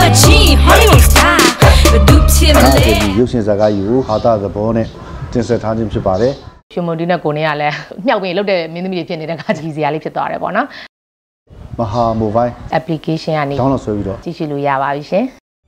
G Hollywood star ဘဒုဖြစ်မလဲရုပ်ရှင်ဇာတ်ကားယူဟာတာသဘောနဲ့တင်ဆက်ထားခြင်းဖြစ်ပါတယ်ရှင်မွန်ဒီနဲ့ကိုနေကလည်းမြောက်ပင်လုတ်တဲ့မင်းသမီးတွေဖြစ်နေတဲ့ကကြီးစရာလေးဖြစ်သွားတယ်ပေါ့နော်မဟာမိုဘိုင်း application ကနေ download ဆွဲပြီးတော့ကြည့်ရှုလို့ရပါပြီရှင်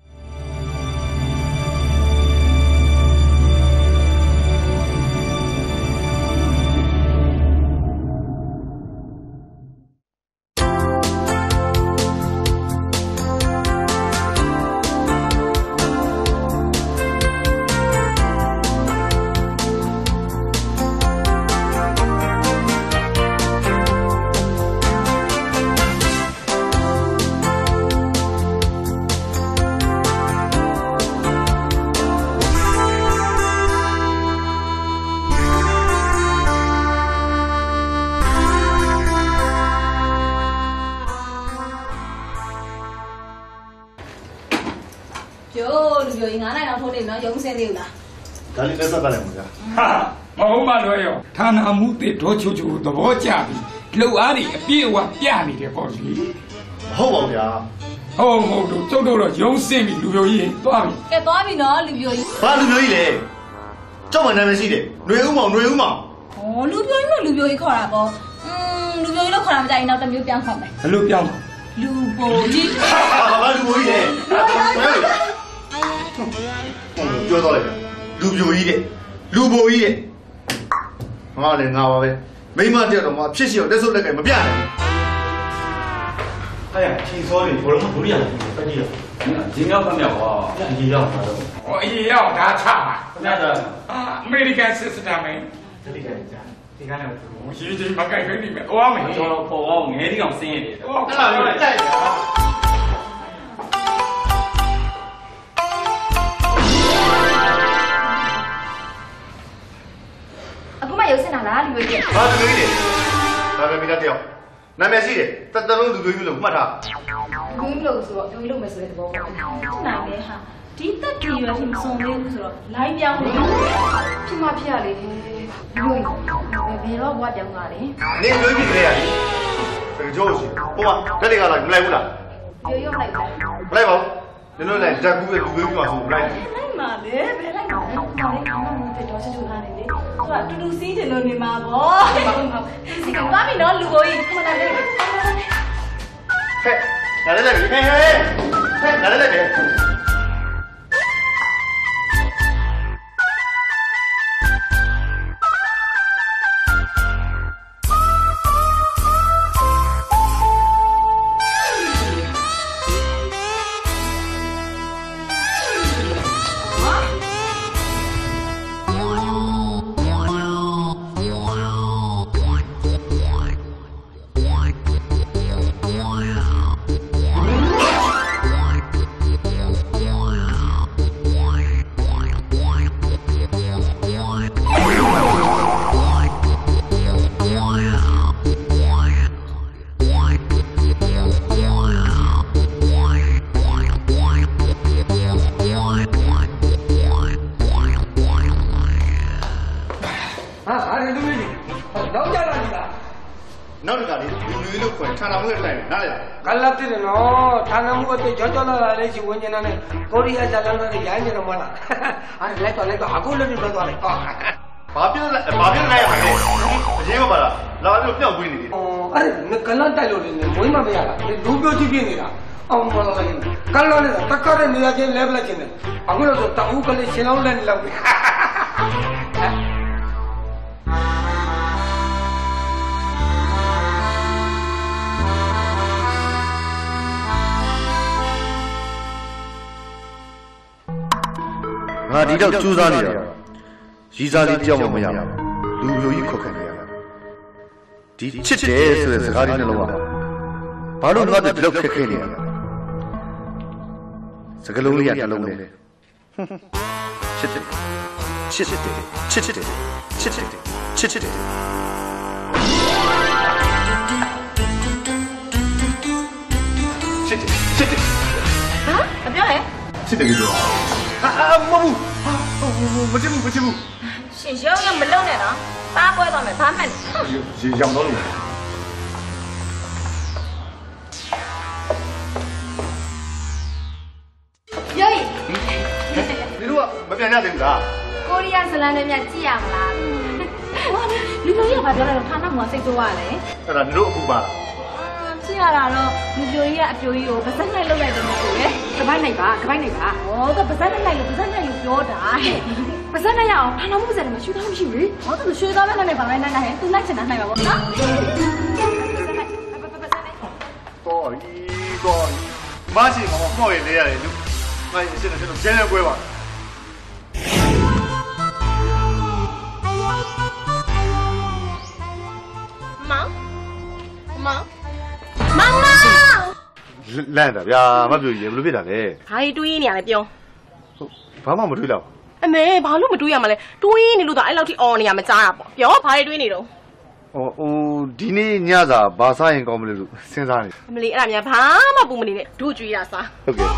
လူမျိုးငါးနိုင်တော့ထိုးနေနော်ရုံးစင်းသေးဘူးလားဒါလေးလက်ဆက်ပါလိုက်မှာကြာဟာမဟုတ်ပါတော့ရောဌာနမှုတွေတော့ချိုချိုသဘောကျပြီလှုပ်အားတွေအပြည့်အဝပြနေတယ်ပေါ့လေဟုတ်ပါဗျာဟုတ်တို့ကျုပ်တို့တော့ရုံးစင်းပြီလူမျိုးကြီးသွားပြီကဲသွားပြီနော်လူမျိုးကြီးဘာလူမျိုးကြီးလဲကြောက်မှနာမည်ရှိတယ်ຫນွေဦးမောင်ဩလူမျိုးကြီးခေါ်တာပေါ့လူမျိုးကြီးလို့ခေါ်တာမကြိုက်ရင်တော့တစ်မျိုးပြောင်းခေါ်မယ်ဘယ်လိုပြောင်းလူပိုကြီးဘာလူပိုကြီးလဲပြောတော့လေလူပြိုကြီးတဲ့လူပိုကြီးတဲ့ငါလည်းငါပါပဲမိမတယောက်တော့မဖြစ်ရှိအောင်လက်စုပ်လက်ကင်မပြနိုင်ဘူးအဲ့ချီစောနေဘောလုံးမဘူးရဘူးတတိယဒီမြောက်ဖက်မြောက်ပါအကြီးရောက်တာတော့အကြီးရောက်ဒါချပါခင်ဗျားအမေရိကန်စစ်စတမ်းမယ်တတိယကြာဒီကနေ့ရှိချင်းမကိုက်ခိုင်းနေမယ်သွားမယ်ကျွန်တော်ပေါ်အောင်ငဲဒီကောင်ဆင်းရတယ်အဲ့ဒါမျိုးတိုက်တယ်ရုပ်စင်တာလားလူမျိုးကြီးဟာလူမျိုးကြီးဒါပဲမိသားတယောက်နာမည်ရှိတယ်တလုံးလူမျိုးကြီးလို့မှတ်ထားလူမျိုးလို့ဆိုတော့လူမျိုးလို့မယ်ဆိုတဲ့သဘောပေါ့နိုင်လေဟာဒီတက်ကြီးရွယ်ထိမစုံသေးဘူးဆိုတော့လိုင်းပြောင်းနေဖြစ်မဖြစ်ရလေလူမျိုးဘယ်တော့ဘွားပြောင်းလာလဲနေလူကြီးကလေးရတယ်တကယ်ကြောရှိဟိုမှာလက်တွေကလာမလိုက်ဘူးလားရုပ်လိုက်ပါမလိုက်ပါဘူးနင်တို့လည်းဓာတ်ကူးရဲ့လူမျိုးကြီးကဆိုမလိုက်ဘူးလိုက်ပါလေဘယ်လိုက်ပါလဲဘာလဲကောင်းမှမသိတော့ချူထားနေလေသူကတူတူစီးချင်လို့နေမှာပေါ့ဟုတ်စီကပါပြီနော်လူကိုကြီးခဏလေးဟဲ့နားလည်းဟဲ့နားလည်းနောက်တစ်ခါလေးလူမျိုးလို့ခေါ်ဌာနမှုရဲ့တိုင်နားလေကလပ်တယ်နော်ဌာနမှုအသေးကြောလာလေးရှိဝင်နေတာနဲ့ကိုရီးယားဇာတ်လမ်းတွေရိုင်းနေတော့မလားအဲ့လိုက်တော့အခုလည်းပြောသွားလိုက်ဘာပြောလိုက်ရမှာလဲအရင်မပါလားလာပြီးပျောက်ကွင်းနေတယ်အဲ့ကလပ်တိုက်လို့နေမွေးမမရလားလူပြောကြည့်ပြနေတာအောင်မလားကလပ်နေတာတခါတည်းနေရာချင်းလဲပလိုက်ချင်းတယ်အခုတော့တအူးကလေးရှင်းအောင်လဲလောက်ပြီငါဒီတော့ကြိုးစားနေတာရီစားလေးကြောက်မှမရဘူးလူမျိုးကြီးခုတ်ခံနေရတာဒီချစ်တယ်ဆိုတဲ့စကားလေးနှလုံးကဘာလို့ငါတို့ဒီလောက်ခက်ခဲနေရလဲစကားလုံးလေးကနှလုံးလေးချစ်တယ်ချစ်တယ်ချစ်တယ်ချစ်တယ်ချစ်တယ်ဟာအပြောလေချစ်တယ်ပြောမဟုတ်ဘူးမချစ်ဘူးရှင်ရုံးရမလုံးနဲ့နော်သားပွဲသွားမယ်ဘာမှမရေရောင်တော့လို့ပြန်ရသေးဘူးလားကိုရီးယားဇလန်နဲ့မြန်ကြည့်ရမလားဟောလူမျိုးကြီးကဘာပြောလဲတော့ဌာနမှာစိတ်ဆိုးရတယ်အဲ့ဒါတို့အခုပါလားကြည့်ရတာတော့လူမျိုးကြီးကအပြိုကြီးကိုပါဇက်နိုင်လောက်လိုက်တယ်မဟုတ်လေကပိုက်နိုင်ပါကပိုက်နိုင်ပါဟောကပါဇက်နိုင်လို့ပါဇက်နိုင်လို့ပြောတာပါဇက်နိုင်ရအောင်ဌာနမှုပါဇက်နိုင်မှာရွှေသားမရှိဘူးလေဟောသူရွှေသားပဲနိုင်ပါမယ်နိုင်သူလိုက်ချင်တာနိုင်ပါဘောနော်တော်ပြီတော်မရှိမမော့ရလေရတယ်လူမင်းရှင်းတယ်ကျန်းပွဲပါမောင်လန့်တာဗျာမပြောရေဘယ်လိုဖြစ်တာလဲဘာကြီးတွေးနေရလဲပြောဘာမှမတွေးတော့အမေဘာလို့မတွေးရမလဲတွေးနေလို့တော့အဲ့လောက်ထိအော်နေရမကြားတာပေါ့ပြောဘာကြီးတွေးနေတော့ဟိုဒီနေ့ညစာဘာစားရင်ကောင်းမလဲလို့စဉ်းစားနေအမလီအဲ့ဒါများဘာမှပူမနေနဲ့တို့ကြွေးရစားဟုတ်ကဲ့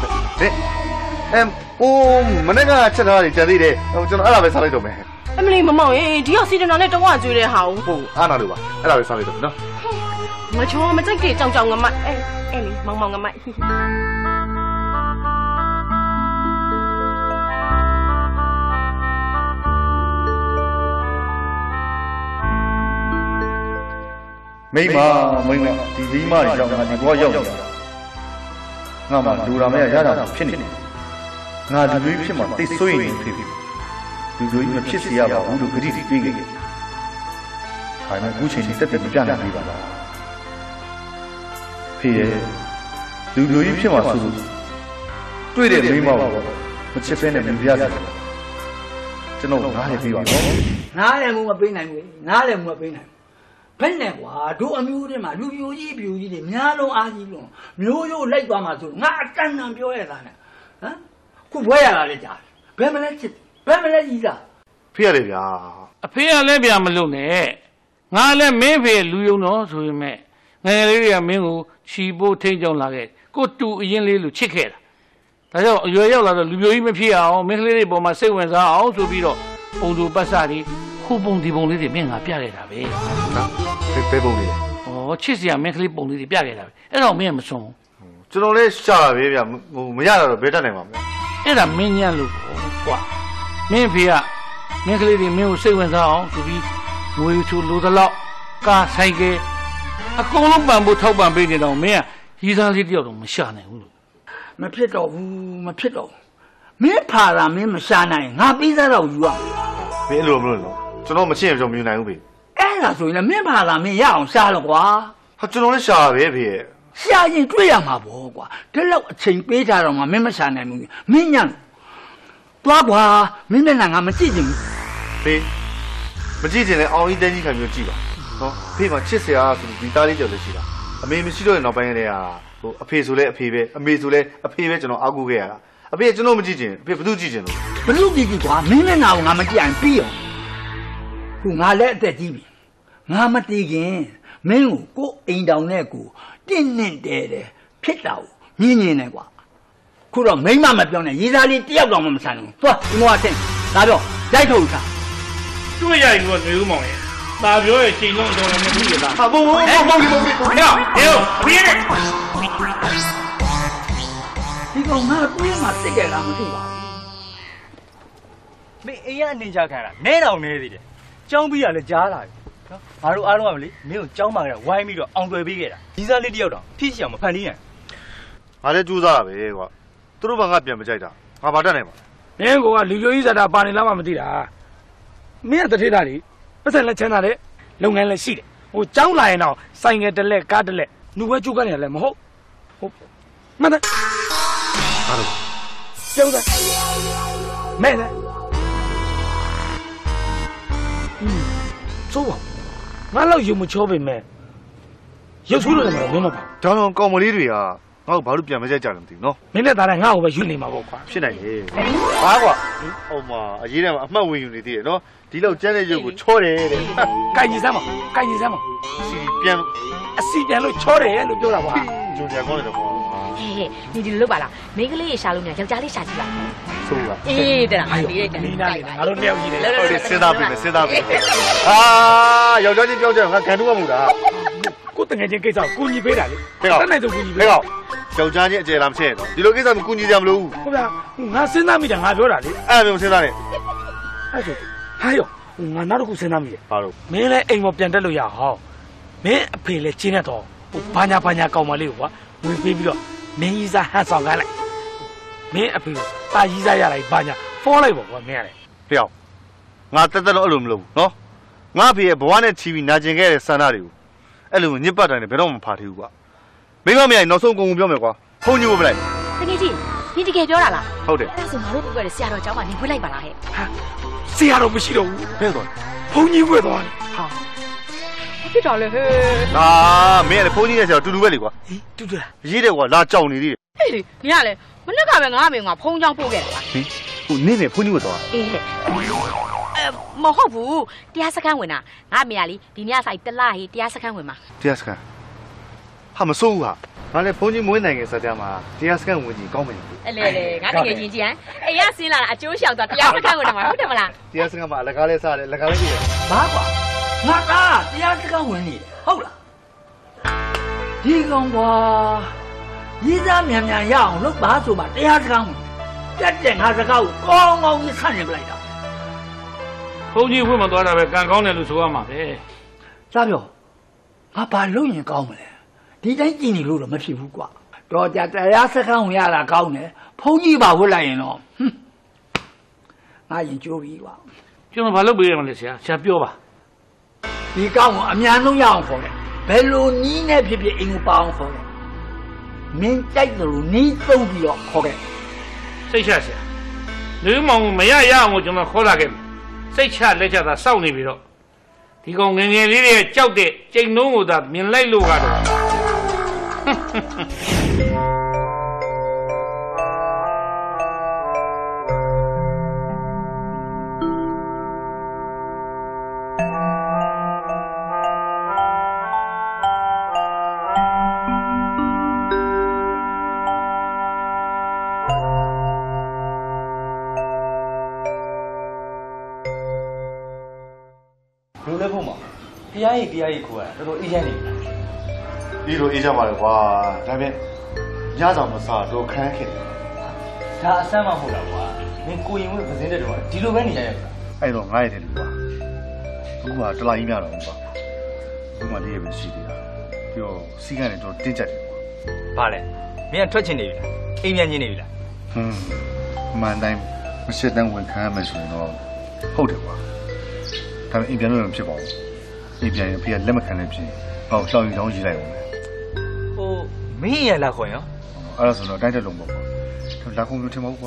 မနေ့ကချက်ထားတယ်ကြံသေးတယ်ကျွန်တော်အဲ့ဒါပဲစားလိုက်တော့မယ်အမလီမမောင်ရေဒီကစီတနာနဲ့တော့ကြွေးတဲ့ဟာကိုဟုတ်အားနာလို့ပါအဲ့ဒါပဲစားလိုက်တော့နော်မချောမကြိုက်တဲ့ကြောင်ကြောင်ငမိုက်အဲ့လေမောင်မောင်ငမိုက်မိမဒီမိမတွေကြောင့်ငါဒီဘဝရောက်နေတာငါမှလူရာမရရတာဖြစ်နေငါဒီလိုဖြစ်မှသိစိုးရင်ဖြစ်လူလိုမဖြစ်စေရပါဘူးလို့ကြည့်ပြီးခဲ့ခိုင်မကူးချိန်တက်မပြနိုင်ပြီပါလားဖေးရဲ့လူလိုကြီးဖြစ်မှဆိုလို့တွေ့တဲ့မိမကိုမချစ်ဖဲနဲ့မြင်ပြရတယ်ကျွန်တော်နားလည်ပြီးပါတော့နားလည်မှုမပေးနိုင်ဘူးနားလည်မှုမပေးနိုင်ဘယ်နဲ့ကွာတို့အမျိုးတွေမှာလူပြိုကြီးပြိုကြီးတွေများလုံးအားကြီးလုံးမျိုးရိုးလိုက်သွားမှာဆိုငါအတန်းတန်ပြောရတာနဲ့ဟမ်ခုဘွဲရတာလေကြာဘယ်မလဲချစ်ဘယ်မလဲကြီးလားဖေးရတယ်ဗျာအဖေကလည်းပြန်မလုပ်နဲ့ငါလည်းမင်းဖေလူယုံတော့ဆိုရင်မဲ့ငယ်လေးတွေကမင်းကိုချီပို့ထိန်ကြောင်လာခဲ့ကိုတူအရင်လေးလို့ချစ်ခဲ့တာဒါကြောင့်အရွယ်ရောက်လာတော့လူပြိုကြီးမဖြစ်အောင်မင်းကလေးတွေပေါ်မှာစိတ်ဝင်စားအောင်ဆိုပြီးတော့ပုံသူပတ်စတွေခုပုံဒီပုံလေးတွေမင်းငါပြခဲ့တာပဲနော်ဖေးပုံလေးဩချစ်စရာမင်းကလေးပုံလေးတွေပြခဲ့တာပဲအဲ့တော့မင်းမစွန်းကျွန်တော်လည်းရှာတာပဲဗျာမရတော့ဘယ်တတ်နိုင်မှာမလဲအဲ့ဒါမင်းညံ့လို့ကွာမင်းဖေကမင်းကလေးတွေမင်းကိုစိတ်ဝင်စားအောင်ဆိုပြီးငွေချိုလိုသလောက်ကားဆိုင်ကဲအကုန်လုံးပံဖို့ထောက်ပံပေးနေတော့မင်းကရီးသားလေးတယောက်တော့မရှာနိုင်ဘူးလို့မဖြစ်တော့ဘူးမဖြစ်တော့မင်းဖာတာမင်းမရှာနိုင်ငါပြီးသားတော့ယူရဖေးလိုမလို့နော်ကျွန်တော်မချင်ကျွန်တော်မြင်နိုင်ဘူးဖေးအဲ့ဒါဆိုရင်လည်းမင်းဖာတာမင်းရအောင်ရှာတော့ကွာဟာကျွန်တော်လည်းရှာတာပဲဖေးရှာရင်တွေ့ရမှာပေါ့ကွာဒီလောက်အချိန်ပေးကြတော့မှမင်းမရှာနိုင်ဘူးမင်းညံ့သွားကွာမင်းနဲ့ငါမကြည့်ချင်ဘူးဖေးမကြည့်ချင်လဲအောင်ကြီးတဲကြီးခံမျိုးကြည့်ပါနော်ဖေးမှာချစ်စရာဆိုဒီသားလေးကြော်လည်းရှိတာအမေမရှိတော့ရင်နောက်ပိုင်းတည်းကဟိုအဖေဆိုလဲအဖေပဲအမေဆိုလဲအဖေပဲကျွန်တော်အားကိုးခဲ့ရတာအဖေကျွန်တော်မကြည့်ချင်အဖေဘယ်သူကြည့်ချင်လို့ဘလို့ကြည့်ကြည့်ကွာမင်းနဲ့ငါ့ကိုငါမကြည့်ရင်ပြီးရောခုငါလည်းအသက်ကြီးပြီငါမတည်ခင်မင်းကိုအိမ်တောင်နဲ့ကိုတင်းနှင့်တဲတယ်ဖြစ်တာကိုမြင်နေတယ်ကွာခုတော့မိမမပြောနဲ့ရေးသားလေးတယောက်တော့မဆန်ဘူးသွားဒီမောအတင်းဒါပြောရိုက်ထုတ်ထားတွေ့ရရင်ကနေဦးမောင်ရဲ့ตาပြောရဲ့ချိန်လုံးတော်လည်းမပြီးရလားဟာဘုံဖေးဟဲ့ဟေးပြေးတယ်ဒီကောင်ငါတွေးမှစိတ်ကြလားမသိပါဘူးမင်းအိမ်ရအနေချခံတာနဲတောင်နဲသေးတယ်ကြောင်းပြီးရလဲကြားလာပြီနော်ငါတို့အားလုံးကမလေးမင်းကိုကြောင်းမာကြဝိုင်းပြီးတော့အောင်သွယ်ပေးခဲ့တာကြီးစားလေးတယောက်တော့ဖြစ်စီအောင်မဖန်တီးနိုင်ငါလည်းကြိုးစားတာပဲကွာသူတို့ဘာငါပြန်မကြိုက်တာငါဘာတတ်နိုင်မှာမင်းကလူပြိုကြီးစားတာပါနေလားမှမသိတာမင်းကတထေးသားလေပတ်သက်လက်ချမ်းသာတဲ့လုပ်ငန်းလည်းရှိတယ်ဟိုကြောင်းလာရင်တော့ဆိုင်ငယ်တစ်လက်ကားတစ်လက်နှူဝဲကျုပ်ကနေလည်းမဟုတ်ဟုတ်မှန်တယ်ဟာလို့ကျောင်းသားမဲတယ်ဆိုပါငါလောက်ယူမချောပေမဲ့ရုပ်ဆိုးလို့လည်းမင်းမပါဒါတော့ကောင်မလေးတွေကငါ့ကိုဘာလို့ပြန်မကြိုက်ကြလဲမသိဘူးနော်မင်းနဲ့သားနဲ့ငါ့ကိုပဲယူနေမှာပေါ့ကွာဖြစ်နိုင်လေဘာကွာဟိုမှာအရေးတည်းမှာအမှတ်ဝင်ယူနေသေးတယ်နော်ဒီလောက်ကျန်းတဲ့ရုပ်ကိုချောတယ်တဲ့ကိုင်ကြီးစမ်းပါကိုင်ကြီးစမ်းပါစီပြန်အစီပြန်လို့ချောတယ်လို့ပြောတာကွာဂျုံပြန်ကောင်းတယ်ကွာဟဲ့ညီဒီလိုလုပ်ပါလားမိန်းကလေးရေရှာလို့များယောက်ျားလေးရှာကြည့်ပါဆိုးလားအေးတဲ့လားအေးတဲ့မင်းသားလေးငါတို့နှစ်ယောက်ကြီးတယ်ဟုတ်တယ်စဉ်းစားပြီစဉ်းစားပြီဟာယောက်ျားချင်းပြောကြငါခံတူးရမို့လားကိုတငယ်ချင်းကိစ္စကိုညီပေးတာလေဖေကောတတ်နိုင်တော့ကိုညီဖေပေးကောယောက်ျားချင်းအကျယ်လားမချက်တော့ဒီလိုကိစ္စမကူညီကြမလို့ဟုတ်ဗျာငါစဉ်းစားမိတယ်ငါပြောတာလေအဲ့ဒါမျိုးစဉ်းစားနေအဲ့ဆိုဟာယောငါနောက်တစ်ခုစဉ်းစားမိတယ်ဘာလို့မင်းလည်းအိမ်ပေါ်ပြန်တက်လို့ရအောင်မင်းအဖေလည်းကျင်းနေတော့ဘာညာကောင်းမလေးကိုကွာဝင်ပေးပြီးတော့မင်းကြီးစားဟန်ဆောင်ခိုင်းလိုက်မင်းအဖေကိုတာကြီးစားရလိုက်ဘာညာဖောလိုက်ပေါ့ကွာမင်းရတယ်တယောက်ငါတက်တော့အဲ့လိုမလုပ်ဘူးနော်ငါဖေရဲ့ဘဝနဲ့ချီပြီးနာကျင်ခဲ့တဲ့ဆန္ဒတွေကိုအဲ့လိုညစ်ပတ်တိုင်းနဲ့ဘယ်တော့မှမဖာထေဘူးကွာမိမမရနောက်ဆုံးကုန်ပြောမယ်ကွာဖုန်းညို့မလိုက်တကယ်ကြီးဒီတကယ်ပြောတာလားဟုတ်တယ်အဲ့ဆိုငါတို့ဘုရားဆရာတော်ကျောင်းမှာနေခွေးလိုက်ပါလားဟဲ့ဟာဆရာတော်မရှိတော့ဘူးဖဲသွားဘုန်းကြီးဝဲသွားတယ်ဟာဖြစ်တော်လေဟဲ့ဟာမင်းကလည်းဖုန်းကြီးနဲ့ဆရာတူတူပဲလေကွာဟေးတူတူလားရေးတယ်ကွာလာကြောင်နေသေးတယ်ဟေးလေမရလေမနေ့ကပဲငါ့အမေကဖုန်းချောင်းပို့ခဲ့တယ်လားဟင်ဟိုနင်းနေဖုန်းကြီးကိုသွားအေးဟဲ့မဟုတ်ဘူးတရားစခန်းဝင်တာငါအမေကလေဒီညဆိုင်တလားဟေးတရားစခန်းဝင်မှာတရားစခန်းဟာမစိုးဘူးဟာငါလည်းဖုန်းကြီးမွေးနိုင်ခင်စတဲ့မှာတရားစခန်းဝင်ကြီးကောင်းမယ်အဲ့လေငါတကယ်ကြီးကြီးဟမ်အေးရဆင်းလာတာအကျိုးရှောက်သွားတရားစခန်းဝင်တာမှာဟုတ်တယ်မလားတရားစခန်းမှာအလကားလေးစားတယ်လကားလေးကြည့်တယ်ဘာကွာငါသားတရားစကားဝင်နေတယ်ဟုတ်လားဒီကောင်ကွာရေးသားမြန်မြန်ရအောင်လုပ်ပါဆိုမှတရားစကားဝင်တက်တဲ့ငါစကားကိုကောင်းကောင်းကြီးဆန့်ကျင်ပလိုက်တာဘုန်းကြီးဝတ်မသွားတာပဲကံကောင်းတယ်လို့ဆိုရမှာပဲစားပြောငါဘာလုပ်ရင်ကောင်းမလဲဒီတိုင်းကြည့်နေလို့တော့မဖြစ်ဘူးကွာတော့ကြတရားစကားဝင်ရတာကောင်းတယ်ဖုန်းကြီးပါဝတ်လိုက်ရင်တော့ငါရင်ကြိုးပြီကွာကျွန်တော်ဘာလုပ်ပေးရမလဲဆရာပြောပါဒီကောင်းကိုအများဆုံးရအောင်ခေါ်တယ်ဘယ်လိုနီးနဲ့ဖြစ်ဖြစ်အိမ်ကိုပါအောင်ခေါ်တယ်မင်းကြိုက်တယ်လို့နီးသုံးပြီးတော့ခေါ်တယ်စိတ်ချဆရာလူမောင်မရအောင်ကိုကျွန်တော်ခေါ်လာခဲ့ပြီစိတ်ချလက်ချသာစောင့်နေပြီတော့ဒီကောင်ငယ်ငယ်လေးတွေကြောက်တဲ့ကျိန်နှုံးကိုသာမြင်လိုက်လို့ကတော့လူလည်းဖို့မှာတရားကြီးခိုးရတာတော်တော်အေးချမ်းနေပြီဒီလိုအေးကြပါလေကွာဒါပေမဲ့ညဆောင်မစားတော့ခန်းခင်တယ်ဒါအဆမ်းမှမဟုတ်တာကွာမင်းကိုရင်ဝဲပစင်းတဲ့တော့ဒီလိုပဲနေရရဲ့ကွာအဲ့တော့ငားရတယ်လူကွာအခုကတလာကြီးများတော့ကွာဒီမှာလေးရပဲရှိသေးတာပြီးတော့စီးကနေတော့တင်းကျပ်တယ်ကွာဘာလဲမင်းကထွက်ချင်နေပြီလားအိမ်ပြန်ချင်နေပြီလားဟွန်းမှန်တိုင်းမရှစ်တန်းဝင်ခံရမယ်ဆိုရင်တော့ဟုတ်တယ်ကွာဒါပေမဲ့အိမ်ပြန်လို့မဖြစ်ပါဘူးအိမ်ပြန်ရင်ဖေကလက်မခံလည်းဖြစ်ဟောရှောင်းရင်ချောင်းရေးလိုက်အောင်မယ်ဟိုမင်းရလာခေါ်ရောအဲ့ဒါဆိုတော့တိုင်းတက်လုံးပေါ့ကွာလာခုံလို့ထင်မဟုတ်ကွာ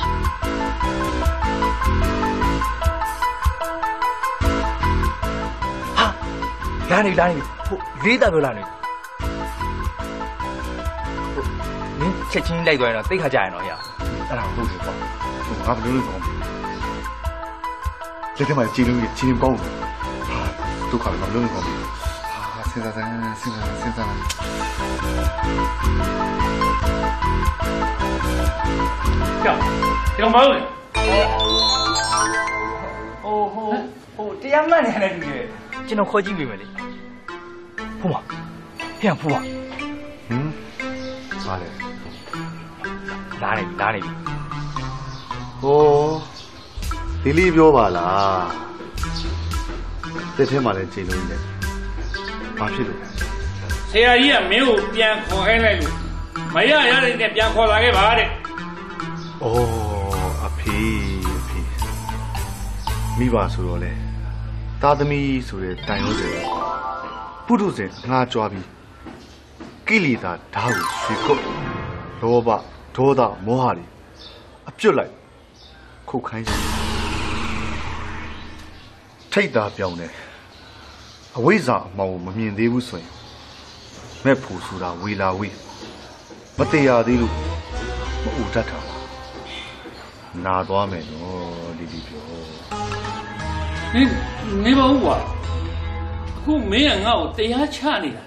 ဟာလာနေဟိုလေးတာပြောလာနေဟိုမင်းချက်ချင်းလိုက်သွားရင်တော့တိတ်ခါကြရင်တော့ဟဲ့အဲ့ဒါဟုတ်တယ်ကွာဟိုငါဘယ်လိုလုပ်ကောင်းလက်ထက်မှာကြည်လို့ချင်းကောင်းတယ်ဒုက္ခလည်းမလုပ်ကောင်းဘူးဟာစဉ်းစားကြောင်ပါဦးလေဟိုတရားမှန်နေတယ်တူတယ်ကျွန်တော်ခေါ်ကြည့်ပေးမယ်လေဖို့ပါဟဲ့ဖို့ပါဟမ်စားလေလာနေပြီဟိုဒီလေးပြောပါလားတစ်ထဲမှာလည်းကြည်လို့နေဘာဖြစ်လို့ဆရာကြီးကမင်းကိုပြန်ခေါ်ခိုင်းလိုက်လို့မရရတဲ့နဲ့ပြန်ခေါ်လာခဲ့ပါတဲ့ဩအဖေမိပါဆိုတော့လေသားသမီးဆိုတဲ့တိုင်ရိုးစင်ပုထုဇဉ်ငါကြွားပြီးကိလေသာဓာတ်ကိုဆွေကုတ်လောဘဒေါသမောဟတွေအပြုတ်လိုက်ခုတ်ခိုင်းတယ်ထိတ်တာပြောင်းတယ်အဝိဇ္ဇာအမှောင်ကိုမမြင်သေးဘူးဆိုရင်မဲ့ဖို့ဆိုတာဝေလာဝေးမတရားသေးလို့မအူတတ်တာနာသွားမယ်နော်ဒီပြောနေပါဦးကွာအခုမင်းကငါ့ကိုတရားချနေတာ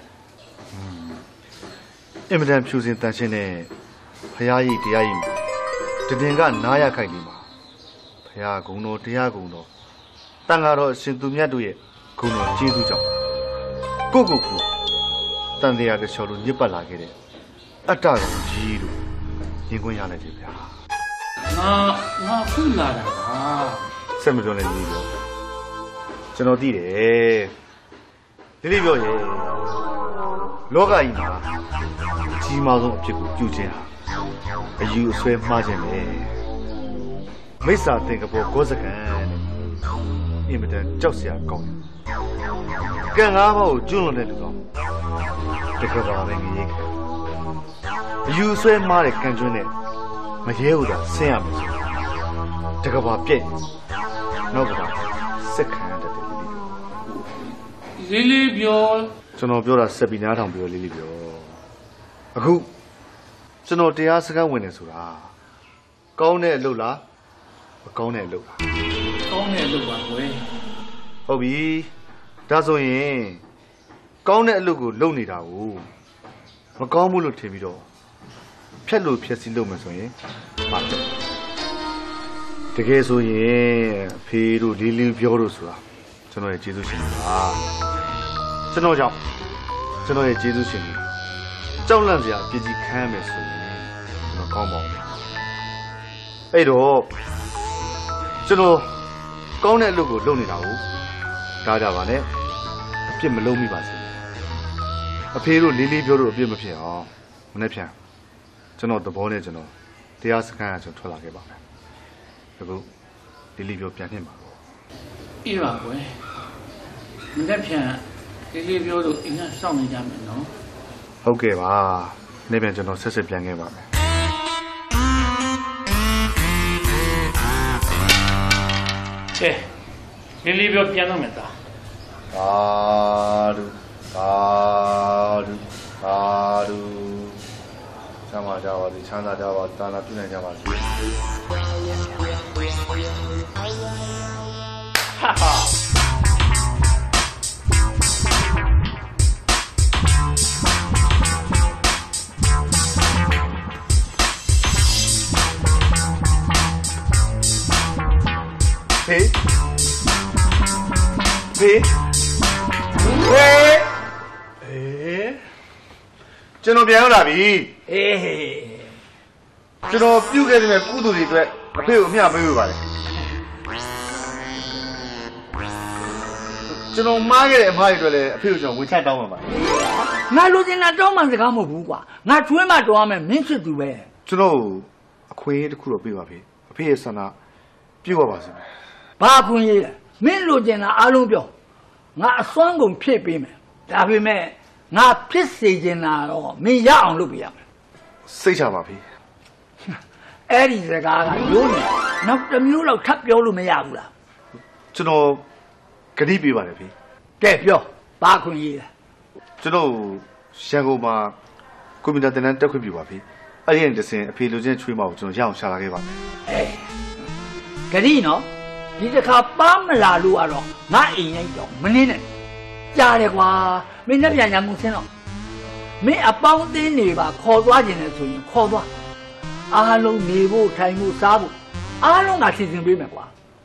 အင်မတန်ဖြူစင်တန်ရှင်းတဲ့ဖရာကြီးတရားကြီးမှာတည်ကနားရခိုက်နေမှာဖရာဂုံတော်တရားဂုံတော်တန်ဃာတော်အရှင်သူမြတ်တို့ရဲ့ဂုံတော်ကျေးဇူးကြောင့်ကိုတန်တရားတစ်ချော်လိုညစ်ပတ်လာခဲ့တဲ့အတ္တကောင်ကြီးလို့ရင်ခွင့်ရလိုက်ပြီဗျာငါခုလာတာပါစက်မပြောနဲ့လေးပြောကျွန်တော်သိတယ်လေးပြောရဲ့လောကကြီးမှာအကြီးမားဆုံးအဖြစ်ကိုပြုခြင်းဟာအယူအဆွဲမှားခြင်းပဲမိစ္ဆာသင်္ကပေါ်ကိုစကန်တဲ့အင်မတန်ကြောက်စရာကောင်းတယ်ကံ၅ပါးကိုကျွလွန်တဲ့လူတော့တကယ်ပါပဲငရေခဲအယူဆွဲမှားတဲ့ကံကျွန်းနဲ့မရဲဘူးတော့ဆင်းရမယ်တကယ်ပါပြည့်နောက်ကစက်ခံရတဲ့လေးပြောကျွန်တော်ပြောတာစက်ပြီးနားထောင်ပြောလေးပြောအခုကျွန်တော်တရားစကားဝင်နေဆိုတာကောင်းတဲ့အလုပ်လားမကောင်းတဲ့အလုပ်လားကောင်းတဲ့အလုပ်ပါကွယ်ဟုတ်ပြီဒါဆိုရင်ကောင်းတဲ့အလုပ်ကိုလုပ်နေတာကိုမကောင်းဘူးလို့ထင်ပြီးတော့ဖြတ်လို့ဖြတ်စီလုပ်မယ်ဆိုရင်ဘာလဲတကယ်ဆိုရင်အဖေတို့လေးလေးပြောလို့ဆိုတာကျွန်တော်ရဲ့ကျေးဇူးရှင်ပါကျွန်တော်ကြောင့်ကျွန်တော်ရဲ့ကျေးဇူးရှင်ကြီးကြောက်လန့်စရာအပြစ်ကြီးခံရမယ်ဆိုရင်ကျွန်တော်ကောင်းပါဘူးအဲ့တော့ကျွန်တော်ကောင်းတဲ့အလုပ်ကိုလုပ်နေတာကိုဒါကြပါနဲ့အပြစ်မလုံးမိပါစေအဖေတို့လေးလေးပြောလို့အပြစ်မဖြစ်အောင်မနေ့ပြန်ကျွန်တော်သဘောနဲ့ကျွန်တော်တရားစခန်းကကျွန်တော်ထွက်လာခဲ့ပါမယ်အခုလေးလေးပြောပြန်နှင်ပါအေးပါကွယ်မနေ့ပြန်လေးပြောလို့အင်းကစောင့်နေကြမယ်နော်ဟုတ်ကဲ့ပါနေ့ပြန်ကျွန်တော်ဆက်ပြန်ခဲ့ပါမယ်ကဲလေးပြောပြန်တော့မယ်သားသာဓုချမ်းသာကြပါစေချမ်းသာကြပါတာနာပြုနိုင်ကြပါစေဟာဟာဖေကျွန်တော်ပြန်ရောက်လာပြီကျွန်တော်ပြုတ်ခဲ့တဲ့ကုသိုလ်တွေအတွက်အဖေကိုအမျှပေးရပါတယ်ကျွန်တော်မှားခဲ့တဲ့အမှားတွေအတွက်လည်းအဖေကိုကျွန်တော်ဝေချတောင်းပါပါတယ်ငါလိုချင်တာတောင်းမှစကားမဟုတ်ဘူးကွာငါထွေးမှတော်ရမယ်မင်းဖြစ်သူပဲကျွန်တော်အခွင့်အရေးတစ်ခုတော့ပေးပါဖေအဖေရဲ့ဆန္ဒပြုတ်ပါပါစေဘာအခွင့်အရေးလဲမင်းလိုချင်တာအားလုံးပြောငါအစွမ်းကုန်ဖြည့်ပေးမယ်ဒါပေမဲ့ငါဖြစ်စေချင်တာတော့မင်းရအောင်လုပ်ပေးရမယ်စိတ်ချပါဖေအဲ့ဒီစကားကရိုးနေနောက်တစ်မျိုးလောက်ထပ်ပြောလို့မရဘူးလားကျွန်တော်ဂတိပေးပါတယ်ဖေကဲပြောဘာခွင့်ရေးလဲကျွန်တော်ရန်ကုန်မှာကွန်ပျူတာသင်တန်းတက်ခွင့်ပြုပါဖေအဲ့ဒီတစ်စင်အဖေလိုချင်ချွေးမကိုကျွန်တော်ရအောင်ရှာလာခဲ့ပါမယ်ဂတိနော်ဒီတစ်ခါပါမလာလို့ကတော့ငါအိမ်ရိုက်တော့မနေနဲ့ကြားတယ်ကွာမင်းနဲ့ပြန်ညာမှုဆင်းတော့မင်းအပေါင်းအသင်းတွေပါခေါ်သွားခြင်းနဲ့ဆိုရင်ခေါ်သွားအားလုံးနေဖို့ထိုင်ဖို့စားဖို့အားလုံးကစီစဉ်ပေးမယ်ကွာ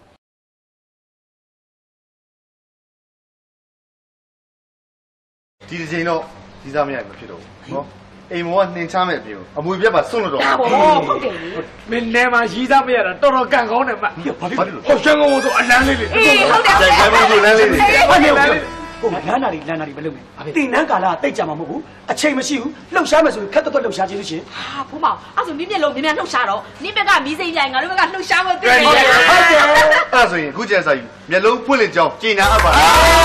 ဒီတစ်ချိန်တော့ဒီစားမရမဖြစ်တော့ဘူးနော်အိမ်မောကနှင်ချမဲ့အပြင်အမွေပြတ်ပါစွန့်လို့တော့ဒါပေါ့ဟုတ်တယ်လေမင်းနဲမှာရီးစားမရတာတော်တော်ကံကောင်းတယ်မဘာဖြစ်လို့ဟောရှမ်းကောင်ဆိုအလန်းလေးလေဟုတ်တယ်ဟုတ်တယ်ကျန်မလို့လမ်းလေးတွေဟုတ်တယ်ဟုတ်လမ်းနာတွေမလုပ်နဲ့တင်နန်းကာလာတိတ်ကြမှာမဟုတ်ဘူးအချိန်မရှိဘူးလှုပ်ရှားမယ်ဆိုရင်ခက်တော့လှုပ်ရှားခြင်းလို့ရှင်ဟာဘုမောင်အဲ့ဆိုမြင့်မြင့်လုံးမြင်မြတ်လှုပ်ရှားတော့နင်းဘက်ကမီးစိမ့်ပြိုင်ငါတို့ဘက်ကလှုပ်ရှားဖို့တည်တယ်ဟုတ်တယ်အဲ့ဆိုရင်အခုကျန်စာယူမျက်လုံးဖွင့်လင့်ကြောင်းကြည်နာအပ်ပါ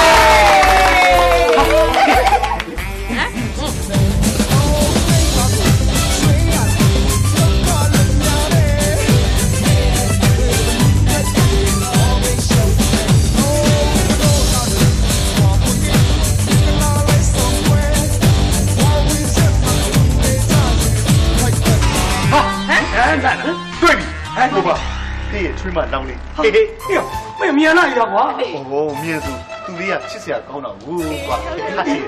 တွေ့ပြီဟိုပါဒီထွေးမလောင်းလေးဟေးမင်းမြန်လာရကွာဟိုမြင်စုသူလေးကချစ်စရာကောင်းတော့ဘူးကွာဟာဒီ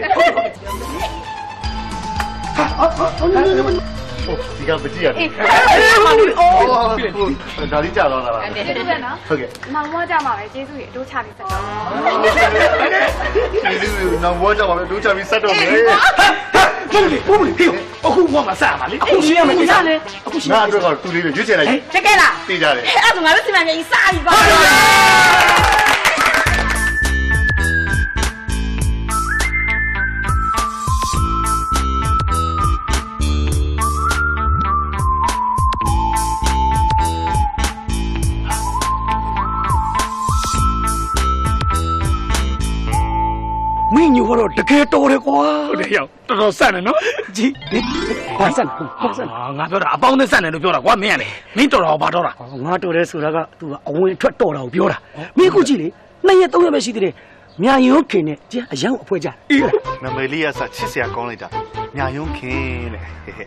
ကပကြည့်ရတယ်ဒါလေးကြာတော့လားဟုတ်ကဲ့နော်ဟုတ်ကဲ့နောက်ဝါကြမှာပဲကျေးဇူးရေအတိုးချပြီးဆက်တော့ကျေးဇူးနောက်ဝါကြမှာပဲအတိုးချပြီးဆက်တော့မယ်ဟုတ်ပြီဟေးအခုဘုံမှာဆက်ရမှာလေအခုရှင်းရမယ်ကိစ္စလေအခုရှင်းငါအတွက်ကတော့သူလေးတွေရွေးချယ်လိုက်တကယ်လားသိကြတယ်အဲ့ဒါငါတို့စီမံကိန်းစပြီပါမင်းညိုတော့တကယ်တော်တယ်ကွာဟုတ်တယ်ရောက်တော်တော်ဆန့်တယ်နော်ကြည့်ဘာဆန့်ငါပြောတာအပေါင်းနဲ့ဆန့်တယ်လို့ပြောတာကွာမင်းကလေမင်းတော်တော်ဘာတော်တာငါတော်တယ်ဆိုတာက तू ကအဝင်ထွက်တော်တာကိုပြောတာမင်းအခုကြည့်လေ2ရက်3ရက်ပဲရှိသေးတယ်ညာယုံခင်နဲ့ကျအရန်အဖွဲကြအေးနမေလေးကစချစ်စရာကောင်းလိုက်တာညာယုံခင်လေ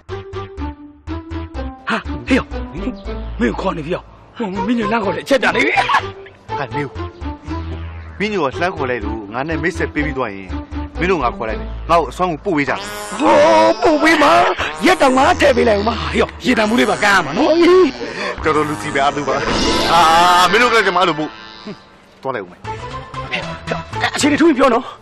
ဟာဟေးမင်းခေါ်နေပြီရောက်မင်းညလန့်ခေါ်တယ်အချက်တာလေဟာနေမင်းညကလှမ်းခေါ်လိုက်လို့ငါနဲ့မိတ်ဆက်ပေးပြီးသွားရင်မင်းတို့ငါခေါ်လိုက်တယ်ငါ့ကိုအဆောင်ကိုပို့ပေးကြဟောပို့ပေးမှာရက်တော့ငါထည့်ပေးလိုက်ဦးမဟေးရေတံမှုလေးပါကမ်းရမှာနော်တော်တော်လူစီပဲအားသူပါမင်းတို့ကလည်းကျွန်မအဲ့လိုပို့သွားလိုက်ဦးမယ်အချိန်ထူးပြောနော်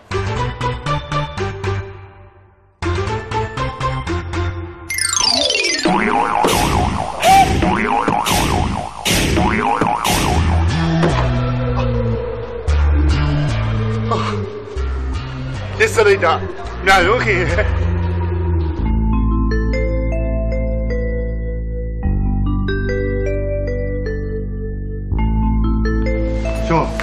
ဒီစရိတာညာရုံးခင်ကျော်